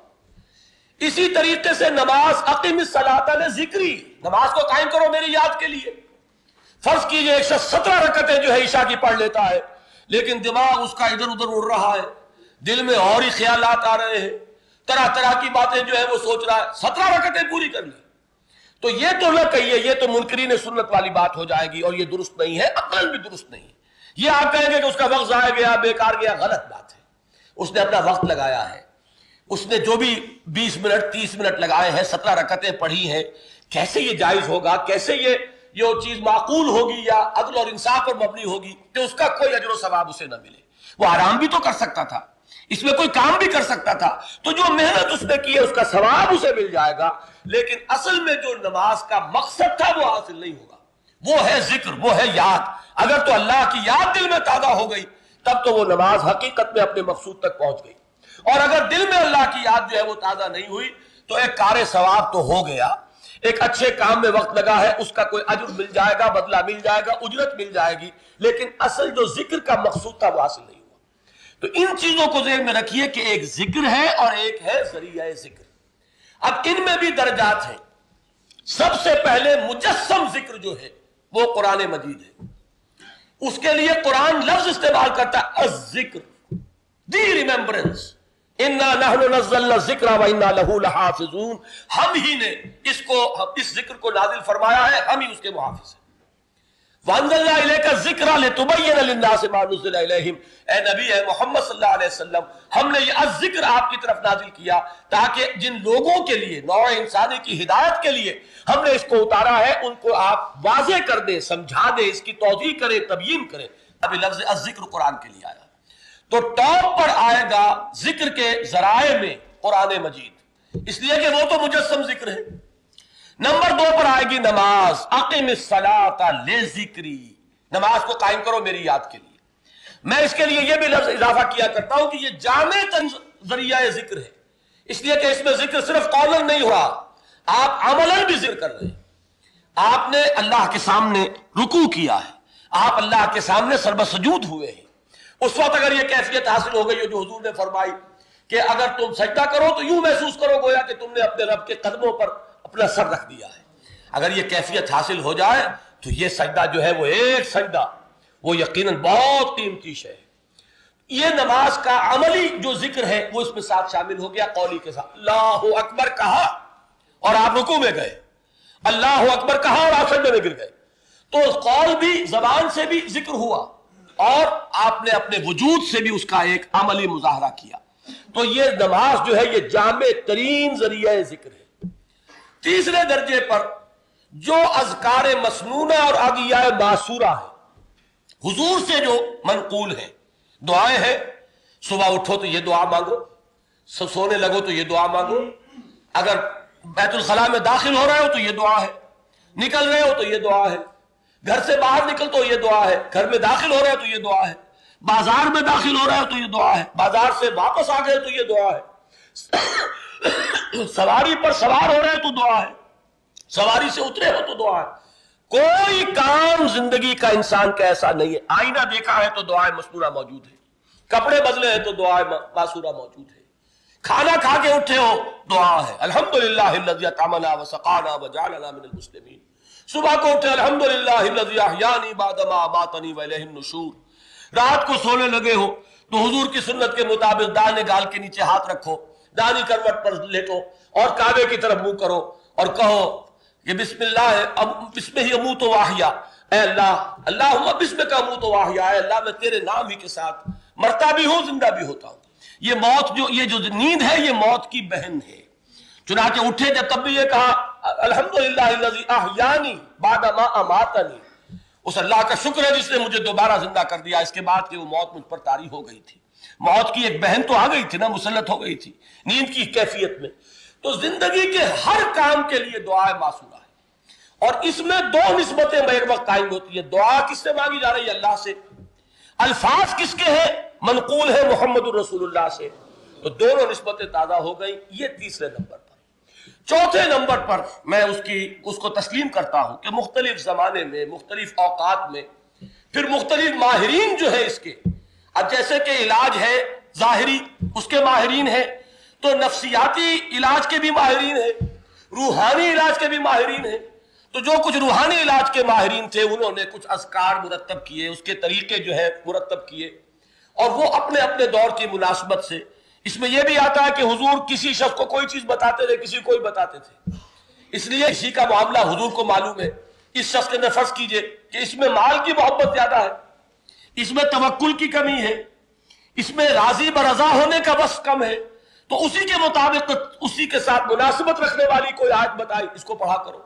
اسی طریقے سے نماز، اقیم الصلاۃ نے ذکری، نماز کو قائم کرو میری یاد کے لیے۔ فرض کیجئے ایک شخص سترہ رکعتیں جو ہے عشاء کی پڑھ لیتا ہے، لیکن دماغ اس کا ادھر ادھر اڑ رہا ہے، دل میں اور ہی خیالات آ رہے ہیں، طرح طرح کی باتیں جو ہے وہ سوچ رہا ہے، سترہ رکعتیں پوری کر لی، تو یہ تو نہ کہیے، یہ تو منکرین سنت والی بات ہو جائے گی اور یہ درست نہیں ہے، عقل بھی درست نہیں ہے۔ یہ آپ کہیں گے کہ اس کا وقت ضائع گیا، بیکار گیا، غلط بات ہے۔ اس نے اپنا وقت لگایا ہے، اس نے جو بھی بیس منٹ تیس منٹ لگائے ہیں، سترہ رکعتیں پڑھی ہیں، کیسے یہ جائز ہوگا، کیسے یہ یہ چیز معقول ہوگی یا عدل اور انصاف پر مبنی ہوگی کہ اس کا کوئی اجر و ثواب اسے نہ ملے؟ وہ آرام بھی تو کر سکتا تھا، اس میں کوئی کام بھی کر سکتا تھا، تو جو محنت اس نے کی ہے اس کا ثواب اسے مل جائے گا، لیکن اصل میں جو نماز کا مقصد تھا وہ حاصل نہیں ہوگا۔ وہ ہے ذکر، وہ ہے یاد۔ اگر تو اللہ کی یاد دل میں تازہ ہو گئی تب تو وہ نماز حقیقت میں اپنے مقصود تک پہنچ گئی، اور اگر دل میں اللہ کی یاد جو ہے وہ تازہ نہیں ہوئی تو ایک کار ثواب تو ہو گیا، ایک اچھے کام میں وقت لگا ہے، اس کا کوئی اجر مل جائے گا، بدلہ مل جائے گا، اجرت مل جائے گی، لیکن اصل جو ذکر کا مقصود تھا وہ حاصل نہیں ہوا۔ تو ان چیزوں کو ذہن میں رکھیے کہ ایک ذکر ہے اور ایک ہے ذریعہ ذکر۔ اب ان میں بھی درجات ہیں۔ سب سے پہلے مجسم ذکر جو ہے وہ قرآن مجید ہے، اس کے لیے قرآن لفظ استعمال کرتا ہے الذکر، دی ریممبرنس، انا نحن نزلنا الذکر وانا لہ لحافظون، ہم ہی نے اس کو اس ذکر کو نازل فرمایا ہے، ہم ہی اس کے محافظ ہیں۔ وانزلنا الیک الذکر لتبین للناس ما نزل الیہم، اے نبی اے محمد صلی اللہ علیہ وسلم، ہم نے یہ الذکر آپ کی طرف نازل کیا تاکہ جن لوگوں کے لیے، نوع انسانی کی ہدایت کے لیے ہم نے اس کو اتارا ہے، ان کو آپ واضح کر دیں، سمجھا دیں، اس کی توضیح کریں، تبیین کریں۔ ابھی لفظ الذکر قرآن کے لیے آیا، تو ٹاپ پر آئے گا ذکر کے ذرائع میں قرآن مجید، اس لیے کہ وہ تو مجسم ذکر ہے۔ نمبر دو پر آئے گی نماز، اقم الصلاۃ لذکری، نماز کو قائم کرو میری یاد کے لیے۔ میں اس کے لیے یہ بھی لفظ اضافہ کیا کرتا ہوں کہ یہ جامع ذریعہ ذکر ہے، اس لیے کہ اس میں ذکر صرف قولاً نہیں ہوا، آپ عملاً بھی ذکر کر رہے ہیں۔ آپ نے اللہ کے سامنے رکوع کیا ہے، آپ اللہ کے سامنے سربسجود ہوئے ہیں، اس وقت اگر یہ کیفیت حاصل ہو گئی جو حضور نے فرمائی کہ اگر تم سجدہ کرو تو یوں محسوس کرو گویا کہ تم نے اپنے رب کے قدموں پر اپنا سر رکھ دیا ہے، اگر یہ کیفیت حاصل ہو جائے تو یہ سجدہ جو ہے وہ ایک سجدہ وہ یقیناً بہت قیمتی شے ہے۔ یہ نماز کا عملی جو ذکر ہے وہ اس میں ساتھ شامل ہو گیا، قولی کے ساتھ اللہ اکبر کہا اور آپ رکوع میں گئے، اللہ اکبر کہا اور آپ سجدے میں گر گئے، تو قول بھی زبان سے بھی ذکر ہوا اور آپ نے اپنے وجود سے بھی اس کا ایک عملی مظاہرہ کیا، تو یہ نماز جو ہے یہ جامع ترین ذریعہ ذکر ہے۔ تیسرے درجے پر جو اذکار مسنونہ اور ادعیہ معصورہ ہے، حضور سے جو منقول ہے، دعائیں ہیں، صبح اٹھو تو یہ دعا مانگو، سونے لگو تو یہ دعا مانگو، اگر بیت الخلاء میں داخل ہو رہے ہو تو یہ دعا ہے، نکل رہے ہو تو یہ دعا ہے، گھر سے باہر نکل تو یہ دعا ہے، گھر میں داخل ہو رہے ہو تو یہ دعا ہے، بازار میں داخل ہو رہے ہو تو یہ دعا ہے، بازار سے واپس آ گئے تو یہ دعا ہے، سواری پر سوار ہو رہے ہو تو دعا ہے، سواری سے اترے ہو تو دعا ہے۔ کوئی کام زندگی کا انسان کا ایسا نہیں ہے، آئینہ دیکھا ہے تو دعائیں مسنونہ موجود ہے، کپڑے بدلے ہیں تو دعائیں معصورہ موجود ہے، کھانا کھا کے اٹھے ہو دعا ہے، الحمدللہ الذی اطعمنا وسقانا وجعلنا من المسلمین، صبح کو اٹھے الحمدللہ الذی احیانی بعد ما اماتنی والیہ النشور، رات کو سونے لگے ہو تو حضور کی سنت کے مطابق دانے گال کے نیچے ہاتھ رکھو، دانی کروٹ پر لیٹو اور کعبے کی طرف منہ کرو اور کہو کہ بسم اللہ بسم ہی اموت و احیا، اے اللہ اللہم بسمک اموت و احیا، اے اللہ میں تیرے نام ہی کے ساتھ مرتا بھی ہوں زندہ بھی ہوتا ہوں۔ یہ موت جو یہ جو نیند ہے یہ موت کی بہن ہے، چنانچہ اٹھے جب تب بھی یہ کہا الحمدللہ الذی احیانی بعد ما اماتنی، اس اللہ کا شکر ہے جس نے مجھے دوبارہ زندہ کر دیا، اس کے بعد کہ وہ موت مجھ پر طاری ہو گئی تھی، موت کی ایک بہن تو آ گئی تھی نا، مسلط ہو گئی تھی نیند کی کیفیت میں۔ تو زندگی کے ہر کام کے لیے دعائیں معصورہ ہے، اور اس میں دو نسبتیں بیر وقت قائم ہوتی ہے، دعا کس سے مانگی جا رہی ہے؟ اللہ سے، الفاظ کس کے ہیں؟ منقول ہے محمد الرسول اللہ سے، تو دونوں نسبتیں تازہ ہو گئی، یہ تیسرے نمبر پر۔ چوتھے نمبر پر میں اس کی اس کو تسلیم کرتا ہوں کہ مختلف زمانے میں مختلف اوقات میں پھر مختلف ماہرین جو ہے اس کے، اب جیسے کہ علاج ہے ظاہری اس کے ماہرین ہیں، تو نفسیاتی علاج کے بھی ماہرین ہیں، روحانی علاج کے بھی ماہرین ہیں، تو جو کچھ روحانی علاج کے ماہرین تھے انہوں نے کچھ اذکار مرتب کیے، اس کے طریقے جو ہے مرتب کیے، اور وہ اپنے اپنے دور کی مناسبت سے، اس میں یہ بھی آتا ہے کہ حضور کسی شخص کو کوئی چیز بتاتے تھے، کسی کو ہی بتاتے تھے، اس لیے اسی کا معاملہ حضور کو معلوم ہے، اس شخص کے اندر فرض کیجئے کہ اس میں مال کی محبت زیادہ ہے، اس میں توکل کی کمی ہے، اس میں راضی برضا ہونے کا بس کم ہے، تو اسی کے مطابق اسی کے ساتھ مناسبت رکھنے والی کوئی آیت بتائی اس کو پڑھا کرو۔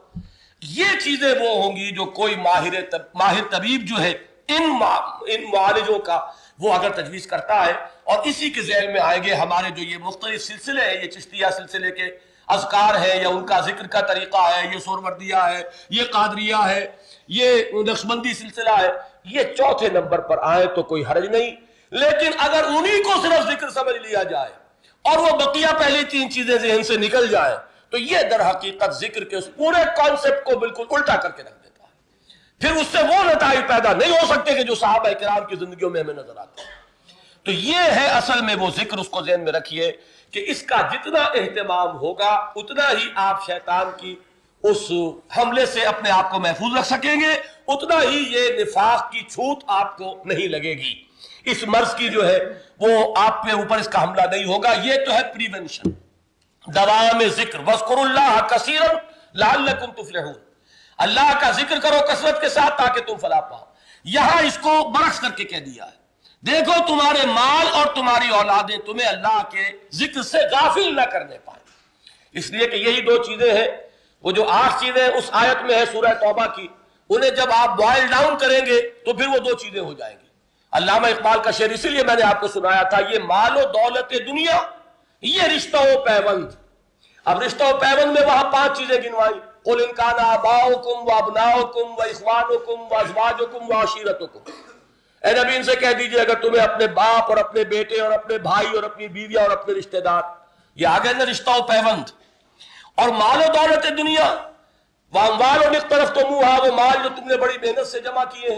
یہ چیزیں وہ ہوں گی جو کوئی ماہر ماہر طبیب جو ہے ان ان معالجوں کا وہ اگر تجویز کرتا ہے، اور اسی کے ذیل میں آئیں گے ہمارے جو یہ مختلف سلسلے ہیں، یہ چشتیہ سلسلے کے اذکار ہے یا ان کا ذکر کا طریقہ ہے، یہ سوروردیہ ہے، یہ قادریہ ہے، یہ نقشبندی سلسلہ ہے، یہ چوتھے نمبر پر آئے تو کوئی حرج نہیں، لیکن اگر انہی کو صرف ذکر سمجھ لیا جائے اور وہ بقیہ پہلی تین چیزیں ذہن سے نکل جائیں تو یہ در حقیقت ذکر کے اس پورے کانسیپٹ کو بالکل الٹا کر کے رکھ دیتا ہے، پھر اس سے وہ نتائج پیدا نہیں ہو سکتے کہ جو صحابہ کرام کی زندگیوں میں ہمیں نظر آتے ہیں۔ تو یہ ہے اصل میں وہ ذکر، اس کو ذہن میں رکھیے کہ اس کا جتنا اہتمام ہوگا اتنا ہی آپ شیطان کی اس حملے سے اپنے آپ کو محفوظ رکھ سکیں گے، اتنا ہی یہ نفاق کی چھوت آپ کو نہیں لگے گی، اس مرض کی جو ہے وہ آپ پہ اوپر اس کا حملہ نہیں ہوگا۔ یہ تو ہے پریونشن، دوام ذکر، وَاذْكُرُوا اللَّهَ كَثِيرًا لَعَلَّكُمْ تُفْلِحُونَ، اللہ کا ذکر کرو کثرت کے ساتھ تاکہ تم فلاح پاؤ۔ یہاں اس کو برعکس کر کے کہہ دیا ہے، دیکھو تمہارے مال اور تمہاری اولادیں تمہیں اللہ کے ذکر سے غافل نہ کرنے پائیں، اس لیے کہ یہی دو چیزیں ہیں، وہ جو آٹھ چیزیں اس آیت میں ہے سورہ توبہ کی، انہیں جب آپ بوائل ڈاؤن کریں گے تو پھر وہ دو چیزیں ہو جائیں گی۔ علامہ اقبال کا شعر اسی لیے میں نے آپ کو سنایا تھا، یہ مال و دولت دنیا، یہ رشتہ و پیوند۔ اب رشتہ و پیوند میں وہاں پانچ چیزیں گنوائی، قل ان کان آباؤکم وابناؤکم واخوانکم وازواجکم وعشیرتکم، اے نبی ان سے کہہ دیجئے اگر تمہیں اپنے باپ اور اپنے بیٹے اور اپنے بھائی اور اپنی بیویاں اور اپنے رشتہ دار، یہ آگے نا رشتہ و پیوند، اور مال و دولت دنیا، واموال اقترفتموہا، وہ مال جو تم نے بڑی محنت سے جمع کیے ہیں،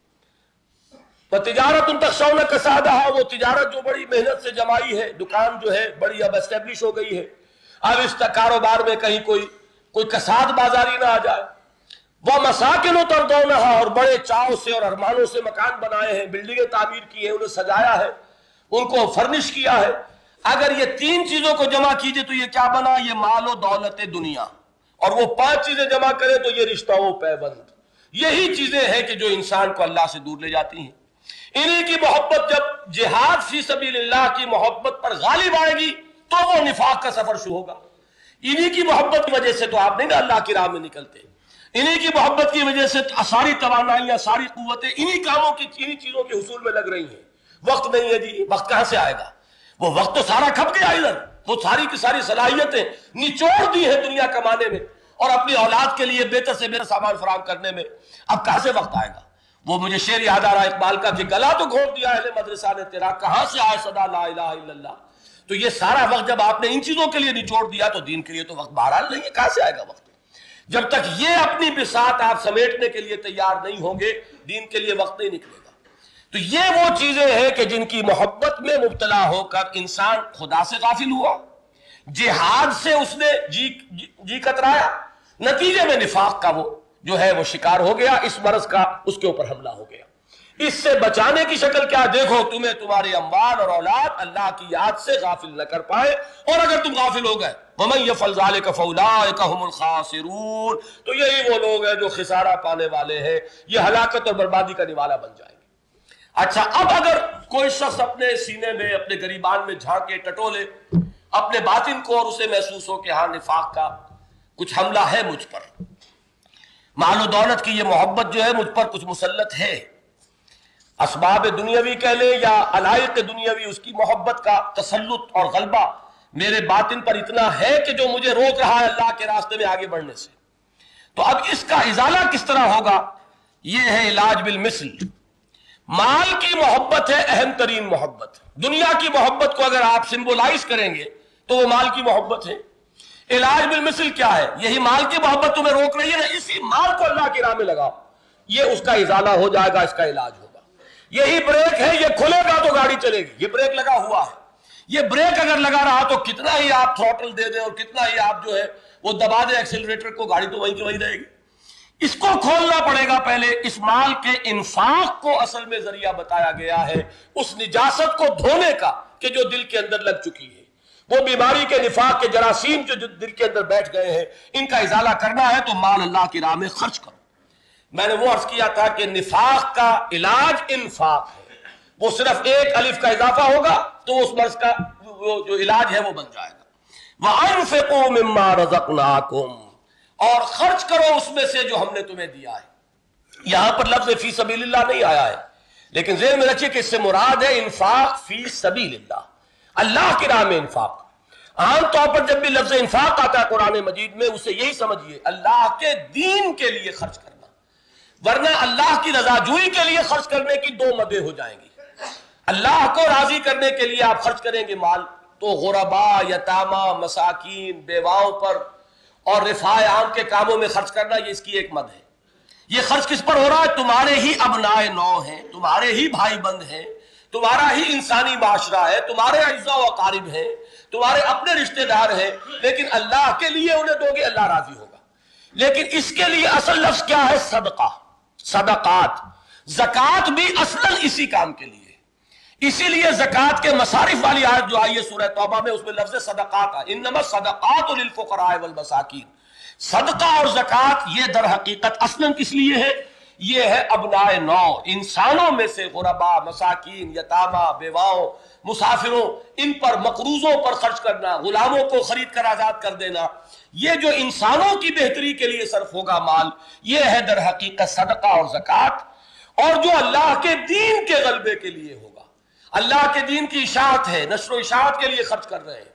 وتجارت تخشون کسادہا، وہ تجارت جو بڑی محنت سے جمائی ہے، دکان جو ہے بڑی اب اسٹیبلش ہو گئی ہے، اب اس کاروبار میں کہیں کوئی کوئی کساد بازاری نہ آ جائے، وہ مساکن ترضونہا، اور بڑے چاؤ سے اور ارمانوں سے مکان بنائے ہیں، بلڈنگیں تعمیر کی ہیں، انہیں سجایا ہے، ان کو فرنش کیا ہے، اگر یہ تین چیزوں کو جمع کیجئے تو یہ کیا بنا؟ یہ مال و دولت دنیا، اور وہ پانچ چیزیں جمع کرے تو یہ رشتہ و پیوند، یہی چیزیں ہیں کہ جو انسان کو اللہ سے دور لے جاتی ہیں۔ انہی کی محبت جب جہاد فی سبیل اللہ کی محبت پر غالب آئے گی تو وہ نفاق کا سفر شروع ہوگا۔ انہی کی محبت کی وجہ سے تو آپ نہیں نا اللہ کی راہ میں نکلتے، انہی کی محبت کی وجہ سے ساری توانائیاں ساری قوتیں انہی کاموں کی انہی چیزوں کے حصول میں لگ رہی ہیں۔ وقت نہیں ہے جی، وقت کہاں سے آئے گا؟ وہ وقت تو سارا کھپ گیا ادھر، وہ ساری کی ساری صلاحیتیں نچوڑ دی ہیں دنیا کمانے میں اور اپنی اولاد کے لیے بہتر سے بہتر سامان فراہم کرنے میں، اب کہاں سے وقت آئے گا؟ وہ مجھے شعر یاد آ رہا اقبال کا کہ گلا تو گھونٹ دیا اہل مدرسہ نے تیرا، کہاں سے آئے صدا لا الہ الا اللہ۔ تو یہ سارا وقت جب آپ نے ان چیزوں کے لیے نچوڑ دیا تو دین کے لیے تو وقت بہرحال نہیں ہے، کہاں سے آئے گا وقت؟ جب تک یہ اپنی بساط آپ سمیٹنے کے لیے تیار نہیں ہوں گے دین کے لیے وقت نہیں نکلے گا۔ تو یہ وہ چیزیں ہیں کہ جن کی محبت میں مبتلا ہو کر انسان خدا سے غافل ہوا، جہاد سے اس نے جی جی کترایا، نتیجے میں نفاق کا وہ جو ہے وہ شکار ہو گیا، اس مرض کا اس کے اوپر حملہ ہو گیا۔ اس سے بچانے کی شکل کیا؟ دیکھو تمہیں تمہارے اموال اور اولاد اللہ کی یاد سے غافل نہ کر پائے، اور اگر تم غافل ہو گئے وَمَن يَفْعَلْ ذَلِكَ فَأُولَٰئِكَ هُمُ الْخَاسِرُونَ، تو یہی وہ لوگ ہیں جو خسارہ پانے والے ہیں، یہ ہلاکت اور بربادی کا نوالا بن جائیں گے۔ اچھا، اب اگر کوئی شخص اپنے سینے میں اپنے گریبان میں جھانکے ٹٹولے اپنے باطن کو اور اسے محسوس ہو کہ ہاں نفاق کا کچھ حملہ ہے مجھ پر، مال و دولت کی یہ محبت جو ہے مجھ پر کچھ مسلط ہے، اسباب دنیاوی کہہ لیں یا علائق دنیاوی، اس کی محبت کا تسلط اور غلبہ میرے باطن پر اتنا ہے کہ جو مجھے روک رہا ہے اللہ کے راستے میں آگے بڑھنے سے، تو اب اس کا ازالہ کس طرح ہوگا؟ یہ ہے علاج بالمثل۔ مال کی محبت ہے اہم ترین محبت، دنیا کی محبت کو اگر آپ سمبولائز کریں گے تو وہ مال کی محبت ہے۔ علاج بالمثل کیا ہے؟ یہی مال کی محبت تمہیں روک رہی ہے نا، اسی مال کو اللہ کی راہ میں لگاؤ، یہ اس کا ازالہ ہو جائے گا، اس کا علاج ہوگا۔ یہی بریک ہے، یہ کھلے گا تو گاڑی چلے گی، یہ بریک لگا ہوا ہے، یہ بریک اگر لگا رہا تو کتنا ہی آپ تھروٹل دے دیں اور کتنا ہی آپ جو ہے وہ دبا دیں ایکسیلریٹر کو، گاڑی تو وہیں کی وہیں رہے گی۔ اس کو کھولنا پڑے گا پہلے۔ اس مال کے انفاق کو اصل میں ذریعہ بتایا گیا ہے اس نجاست کو دھونے کا کہ جو دل کے اندر لگ چکی ہے، وہ بیماری کے نفاق کے جراثیم جو دل کے اندر بیٹھ گئے ہیں، ان کا ازالہ کرنا ہے تو مال اللہ کی راہ میں خرچ کرو۔ میں نے وہ عرض کیا تھا کہ نفاق کا علاج انفاق ہے، وہ صرف ایک الف کا اضافہ ہوگا تو اس مرض کا وہ جو علاج ہے وہ بن جائے گا۔ وَأَنفِقُوا مِمَّا رَزَقْنَاكُمْ، اور خرچ کرو اس میں سے جو ہم نے تمہیں دیا ہے۔ یہاں پر لفظ فی سبیل اللہ نہیں آیا ہے، لیکن ذہن میں رکھیے کہ اس سے مراد ہے انفاق فی سبیل اللہ، اللہ کی راہ میں انفاق۔ عام طور پر جب بھی لفظ انفاق آتا ہے قرآن مجید میں اسے یہی سمجھیے اللہ کے دین کے لیے خرچ کرنا، ورنہ اللہ کی رضا جوئی کے لیے خرچ کرنے کی دو مدیں ہو جائیں گی۔ اللہ کو راضی کرنے کے لیے آپ خرچ کریں گے مال تو غربا، یتامہ، مساکین، بیواؤں پر اور رفاع عام کے کاموں میں خرچ کرنا، یہ اس کی ایک مد ہے۔ یہ خرچ کس پر ہو رہا ہے؟ تمہارے ہی ابنائے نو ہیں، تمہارے ہی بھائی بند ہیں، تمہارا ہی انسانی معاشرہ ہے، تمہارے اعزاء و اقارب ہیں، تمہارے اپنے رشتہ دار ہیں، لیکن اللہ کے لیے انہیں دو گے اللہ راضی ہوگا۔ لیکن اس کے لیے اصل لفظ کیا ہے؟ صدقہ، صدقات۔ زکوٰۃ بھی اصلاً اسی کام کے لیے، اسی لیے زکوٰۃ کے مصارف والی آیت جو آئی ہے سورہ توبہ میں اس میں لفظ صدقات ہے، انما الصدقات للفقراء والمساکین۔ صدقہ اور زکوٰۃ یہ در حقیقت اصلاً کس لیے ہے؟ یہ ہے ابنائے نو، انسانوں میں سے غربا، مساکین، یتامہ، بیواؤں، مسافروں، ان پر مقروضوں پر خرچ کرنا، غلاموں کو خرید کر آزاد کر دینا، یہ جو انسانوں کی بہتری کے لیے صرف ہوگا مال، یہ ہے در حقیقت صدقہ اور زکوٰۃ۔ اور جو اللہ کے دین کے غلبے کے لیے ہوگا، اللہ کے دین کی اشاعت ہے، نشر و اشاعت کے لیے خرچ کر رہے ہیں،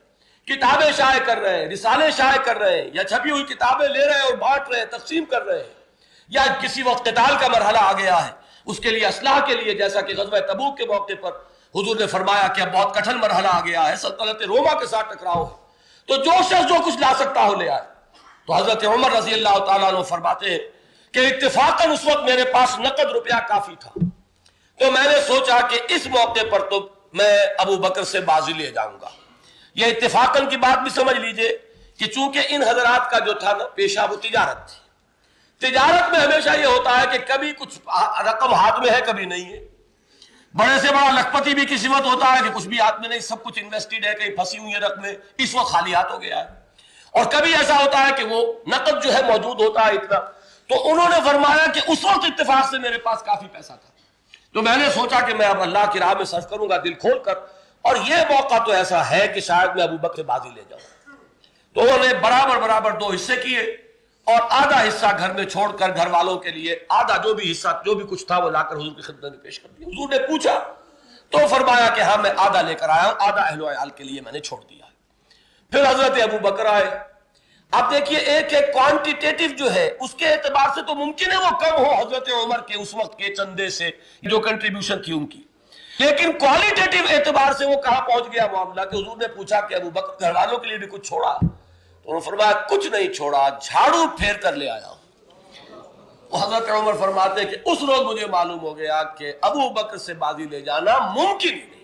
کتابیں شائع کر رہے ہیں، رسالے شائع کر رہے ہیں، یا چھپی ہوئی کتابیں لے رہے ہیں اور بانٹ رہے ہیں، تقسیم کر رہے ہیں، یا کسی وقت قتال کا مرحلہ آ گیا ہے، اس کے لیے اسلحہ کے لیے، جیسا کہ غزوہ تبوک کے موقع پر حضور نے فرمایا کہ اب بہت کٹھن مرحلہ آ گیا ہے، سلطنت روما کے ساتھ ٹکراؤ ہے، تو جو شخص جو کچھ لا سکتا ہو لے آئے۔ تو حضرت عمر رضی اللہ تعالیٰ عنہ فرماتے ہیں کہ اتفاقاً اس وقت میرے پاس نقد روپیہ کافی تھا، تو میں نے سوچا کہ اس موقع پر تو میں ابو بکر سے بازی لے جاؤں گا۔ یہ اتفاقاً کی بات بھی سمجھ لیجئے کہ چونکہ ان حضرات کا جو تھا نا پیشہ وہ تجارت تھی، تجارت میں ہمیشہ یہ ہوتا ہے کہ کبھی کچھ رقم ہاتھ میں ہے کبھی نہیں ہے، بڑے سے بڑا لکھپتی بھی کسی وقت ہوتا ہے کہ کچھ بھی ہاتھ میں نہیں، سب کچھ انویسٹڈ ہے، کہیں پھنسی ہوئی ہے رقمیں، اس وقت خالی ہاتھ ہو گیا ہے، اور کبھی ایسا ہوتا ہے کہ وہ نقد جو ہے موجود ہوتا ہے اتنا۔ تو انہوں نے فرمایا کہ اس وقت اتفاق سے میرے پاس کافی پیسہ تھا، تو میں نے سوچا کہ میں اب اللہ کی راہ میں صرف کروں گا دل کھول کر، اور یہ موقع تو ایسا ہے کہ شاید میں ابو بکر سے بازی لے جاؤں۔ تو انہوں نے برابر برابر دو حصے کیے، اور آدھا حصہ گھر میں چھوڑ کر گھر والوں کے لیے آدھا جو بھی حصہ جو بھی کچھ تھا وہ لا کر حضور کی خدمت میں پیش کر دیا۔ حضور نے پوچھا تو فرمایا کہ ہاں میں آدھا لے کر آیا ہوں، آدھا اہل و عیال کے لیے میں نے چھوڑ دیا ہے۔ پھر حضرت ابو بکر آئے۔ آپ دیکھیے ایک ایک کوانٹیٹیٹو جو ہے اس کے اعتبار سے تو ممکن ہے وہ کم ہو حضرت عمر کے اس وقت کے چندے سے جو کنٹریبیوشن تھی ان کی، لیکن کوالٹیٹیو اعتبار سے وہ کہاں پہنچ گیا معاملہ کہ حضور نے پوچھا کہ ابو بکر گھر والوں کے لیے بھی کچھ چھوڑا؟ تو انہوں نے فرمایا کچھ نہیں چھوڑا، جھاڑو پھیر کر لے آیا ہوں۔ وہ حضرت عمر فرماتے ہیں کہ اس روز مجھے معلوم ہو گیا کہ ابو بکر سے بازی لے جانا ممکن ہی نہیں۔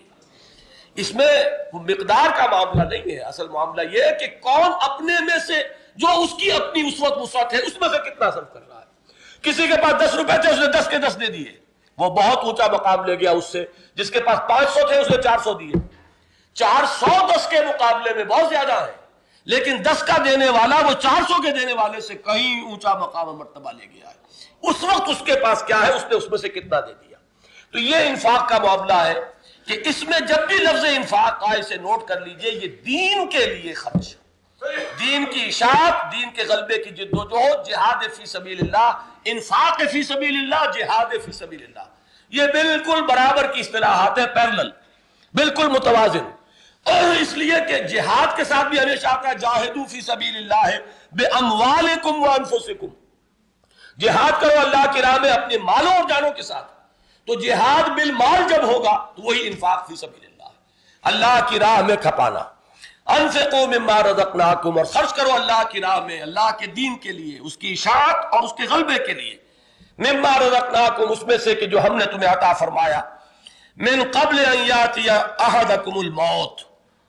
اس میں مقدار کا معاملہ نہیں ہے، اصل معاملہ یہ ہے کہ کون اپنے میں سے جو اس کی اپنی اس وقت وسعت ہے اس میں سے کتنا صرف کر رہا ہے۔ کسی کے پاس دس روپے تھے اس نے دس کے دس دے دیے، وہ بہت اونچا مقام لے گیا اس سے۔ جس کے پاس پانچ سو تھے اس نے چار سو دیے، چار سو دس کے مقابلے میں بہت زیادہ ہے، لیکن دس کا دینے والا وہ چار سو کے دینے والے سے کہیں اونچا مقام و مرتبہ لے گیا ہے۔ اس وقت اس کے پاس کیا ہے، اس نے اس میں سے کتنا دے دیا۔ تو یہ انفاق کا معاملہ ہے کہ اس میں جب بھی لفظ انفاق آئے اسے نوٹ کر لیجئے، یہ دین کے لیے خرچ، دین کی اشاعت، دین کے غلبے کی جد و جہد، جہاد فی سبیل اللہ، انفاق فی سبیل اللہ، جہاد فی سبیل اللہ، یہ بالکل برابر کی اصطلاحات ہیں، پیرلل، بالکل متوازن۔ اور اس لیے کہ جہاد کے ساتھ بھی ہمیشہ آتا ہے جاہدوا فی سبیل اللہ باموالکم وانفسکم، جہاد کرو اللہ کی راہ میں اپنے مالوں اور جانوں کے ساتھ۔ تو جہاد بالمال جب ہوگا تو وہی انفاق فی سبیل اللہ، اللہ کی راہ میں کھپانا۔ انفقوا مما رزقناکم، اور خرچ کرو اللہ کی راہ میں، اللہ کے دین کے لیے، اس کی اشاعت اور اس کے غلبے کے لیے۔ مما رزقناکم، اس میں سے کہ جو ہم نے تمہیں عطا فرمایا۔ من قبل ان یاتی احدکم الموت،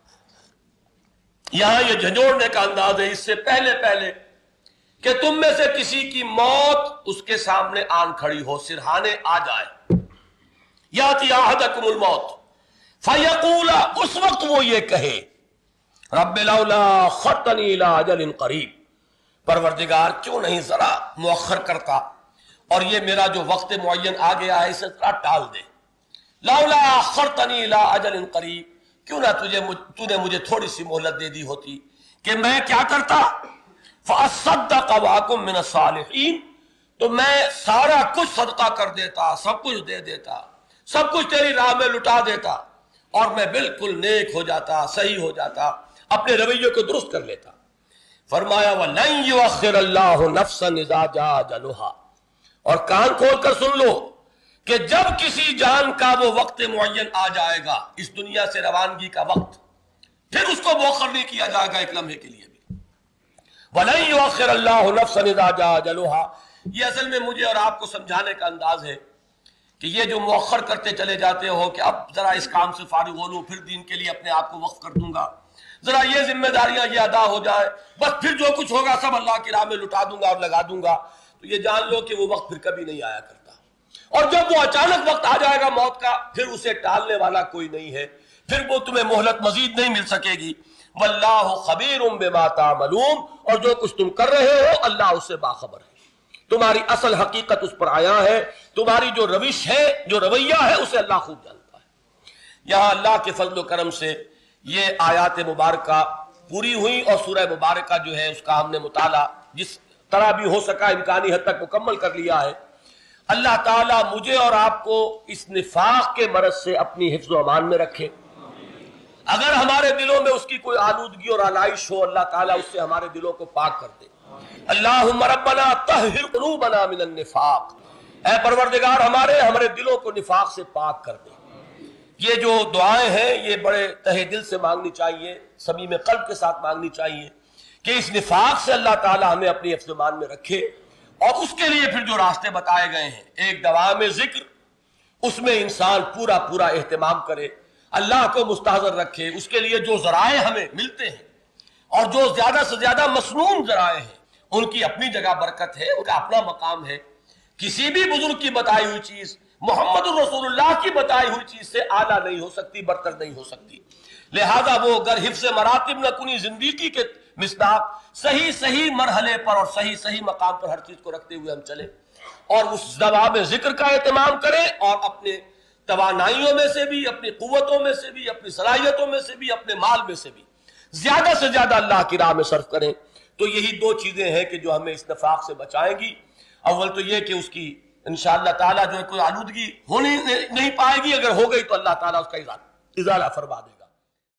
یہاں یہ جھنجھوڑنے کا انداز ہے، اس سے پہلے پہلے کہ تم میں سے کسی کی موت اس کے سامنے آن کھڑی ہو، سرہانے آ جائے۔ یاتی احدکم الموت فیقول، اس وقت وہ یہ کہے رب لولا اخرتنی الی اجل قریب، پروردگار کیوں نہیں ذرا مؤخر کرتا، اور یہ میرا جو وقت معین آ گیا ہے اسے ذرا ٹال دے۔ لولا اخرتنی الی اجل قریب، کیوں نہ تجھے تو نے مجھے تھوڑی سی مہلت دے دی ہوتی کہ میں کیا کرتا، فاصدق واکن من الصالحین، تو میں سارا کچھ صدقہ کر دیتا، سب کچھ دے دیتا، سب کچھ تیری راہ میں لٹا دیتا، اور میں بالکل نیک ہو جاتا، صحیح ہو جاتا، اپنے رویے کو درست کر لیتا۔ فرمایا وَلَن يُؤَخِّرَ اللَّهُ نَفْسًا إِذَا جَاءَ أَجَلُهَا، اور کان کھول کر سن لو کہ جب کسی جان کا وہ وقت معین آ جائے گا، اس دنیا سے روانگی کا وقت، پھر اس کو مؤخر نہیں کیا جائے گا ایک لمحے کے لیے بھی۔ وَلَن يُؤَخِّرَ اللَّهُ نَفْسًا إِذَا جَاءَ أَجَلُهَا، یہ اصل میں مجھے اور آپ کو سمجھانے کا انداز ہے کہ یہ جو مؤخر کرتے چلے جاتے ہو کہ اب ذرا اس کام سے فارغ ہو لوں، پھر دین کے لیے اپنے آپ کو وقف کر دوں گا، ذرا یہ ذمہ داریاں یہ ادا ہو جائے، بس پھر جو کچھ ہوگا سب اللہ کی راہ میں لٹا دوں گا اور لگا دوں گا، تو یہ جان لو کہ وہ وقت پھر کبھی نہیں آیا کرتا، اور جب وہ اچانک وقت آ جائے گا موت کا، پھر اسے ٹالنے والا کوئی نہیں ہے، پھر وہ تمہیں مہلت مزید نہیں مل سکے گی۔ واللہ خبیر بما تعملون، اور جو کچھ تم کر رہے ہو اللہ اس سے باخبر ہے، تمہاری اصل حقیقت اس پر آیا ہے، تمہاری جو روش ہے، جو رویہ ہے، اسے اللہ خوب جانتا ہے۔ یہاں اللہ کے فضل و کرم سے یہ آیات مبارکہ پوری ہوئی، اور سورہ مبارکہ جو ہے اس کا ہم نے مطالعہ جس طرح بھی ہو سکا امکانی حد تک مکمل کر لیا ہے۔ اللہ تعالیٰ مجھے اور آپ کو اس نفاق کے مرض سے اپنی حفظ و امان میں رکھے، اگر ہمارے دلوں میں اس کی کوئی آلودگی اور آلائش ہو، اللہ تعالیٰ اس سے ہمارے دلوں کو پاک کر دے۔ اللہم ربنا طہر قلوبنا من النفاق، اے پروردگار ہمارے ہمارے دلوں کو نفاق سے پاک کر دے۔ یہ جو دعائیں ہیں یہ بڑے تہ دل سے مانگنی چاہیے، صمیم قلب کے ساتھ مانگنی چاہیے کہ اس نفاق سے اللہ تعالیٰ ہمیں اپنی حفظ ایمان میں رکھے، اور اس کے لیے پھر جو راستے بتائے گئے ہیں، ایک دوام ذکر، اس میں انسان پورا پورا اہتمام کرے، اللہ کو مستحضر رکھے، اس کے لیے جو ذرائع ہمیں ملتے ہیں اور جو زیادہ سے زیادہ مسنون ذرائع ہیں ان کی اپنی جگہ برکت ہے، ان کا اپنا مقام ہے۔ کسی بھی بزرگ کی بتائی ہوئی چیز محمد الرسول اللہ کی بتائی ہوئی چیز سے اعلیٰ نہیں ہو سکتی، برتر نہیں ہو سکتی۔ لہذا وہ اگر حفظ مراتب نہ کنی زندگی کے مصداق، صحیح صحیح مرحلے پر اور صحیح صحیح مقام پر ہر چیز کو رکھتے ہوئے ہم چلیں اور اس دوام ذکر کا اہتمام کریں، اور اپنے توانائیوں میں سے بھی، اپنی قوتوں میں سے بھی، اپنی صلاحیتوں میں سے بھی، اپنے مال میں سے بھی زیادہ سے زیادہ اللہ کی راہ میں صرف کریں۔ تو یہی دو چیزیں ہیں کہ جو ہمیں اس نفاق سے بچائیں گی۔ اول تو یہ کہ اس کی انشاءاللہ تعالیٰ جو ہے کوئی آلودگی ہونے نہیں پائے گی، اگر ہو گئی تو اللہ تعالیٰ اس کا ازالہ فرما دے گا۔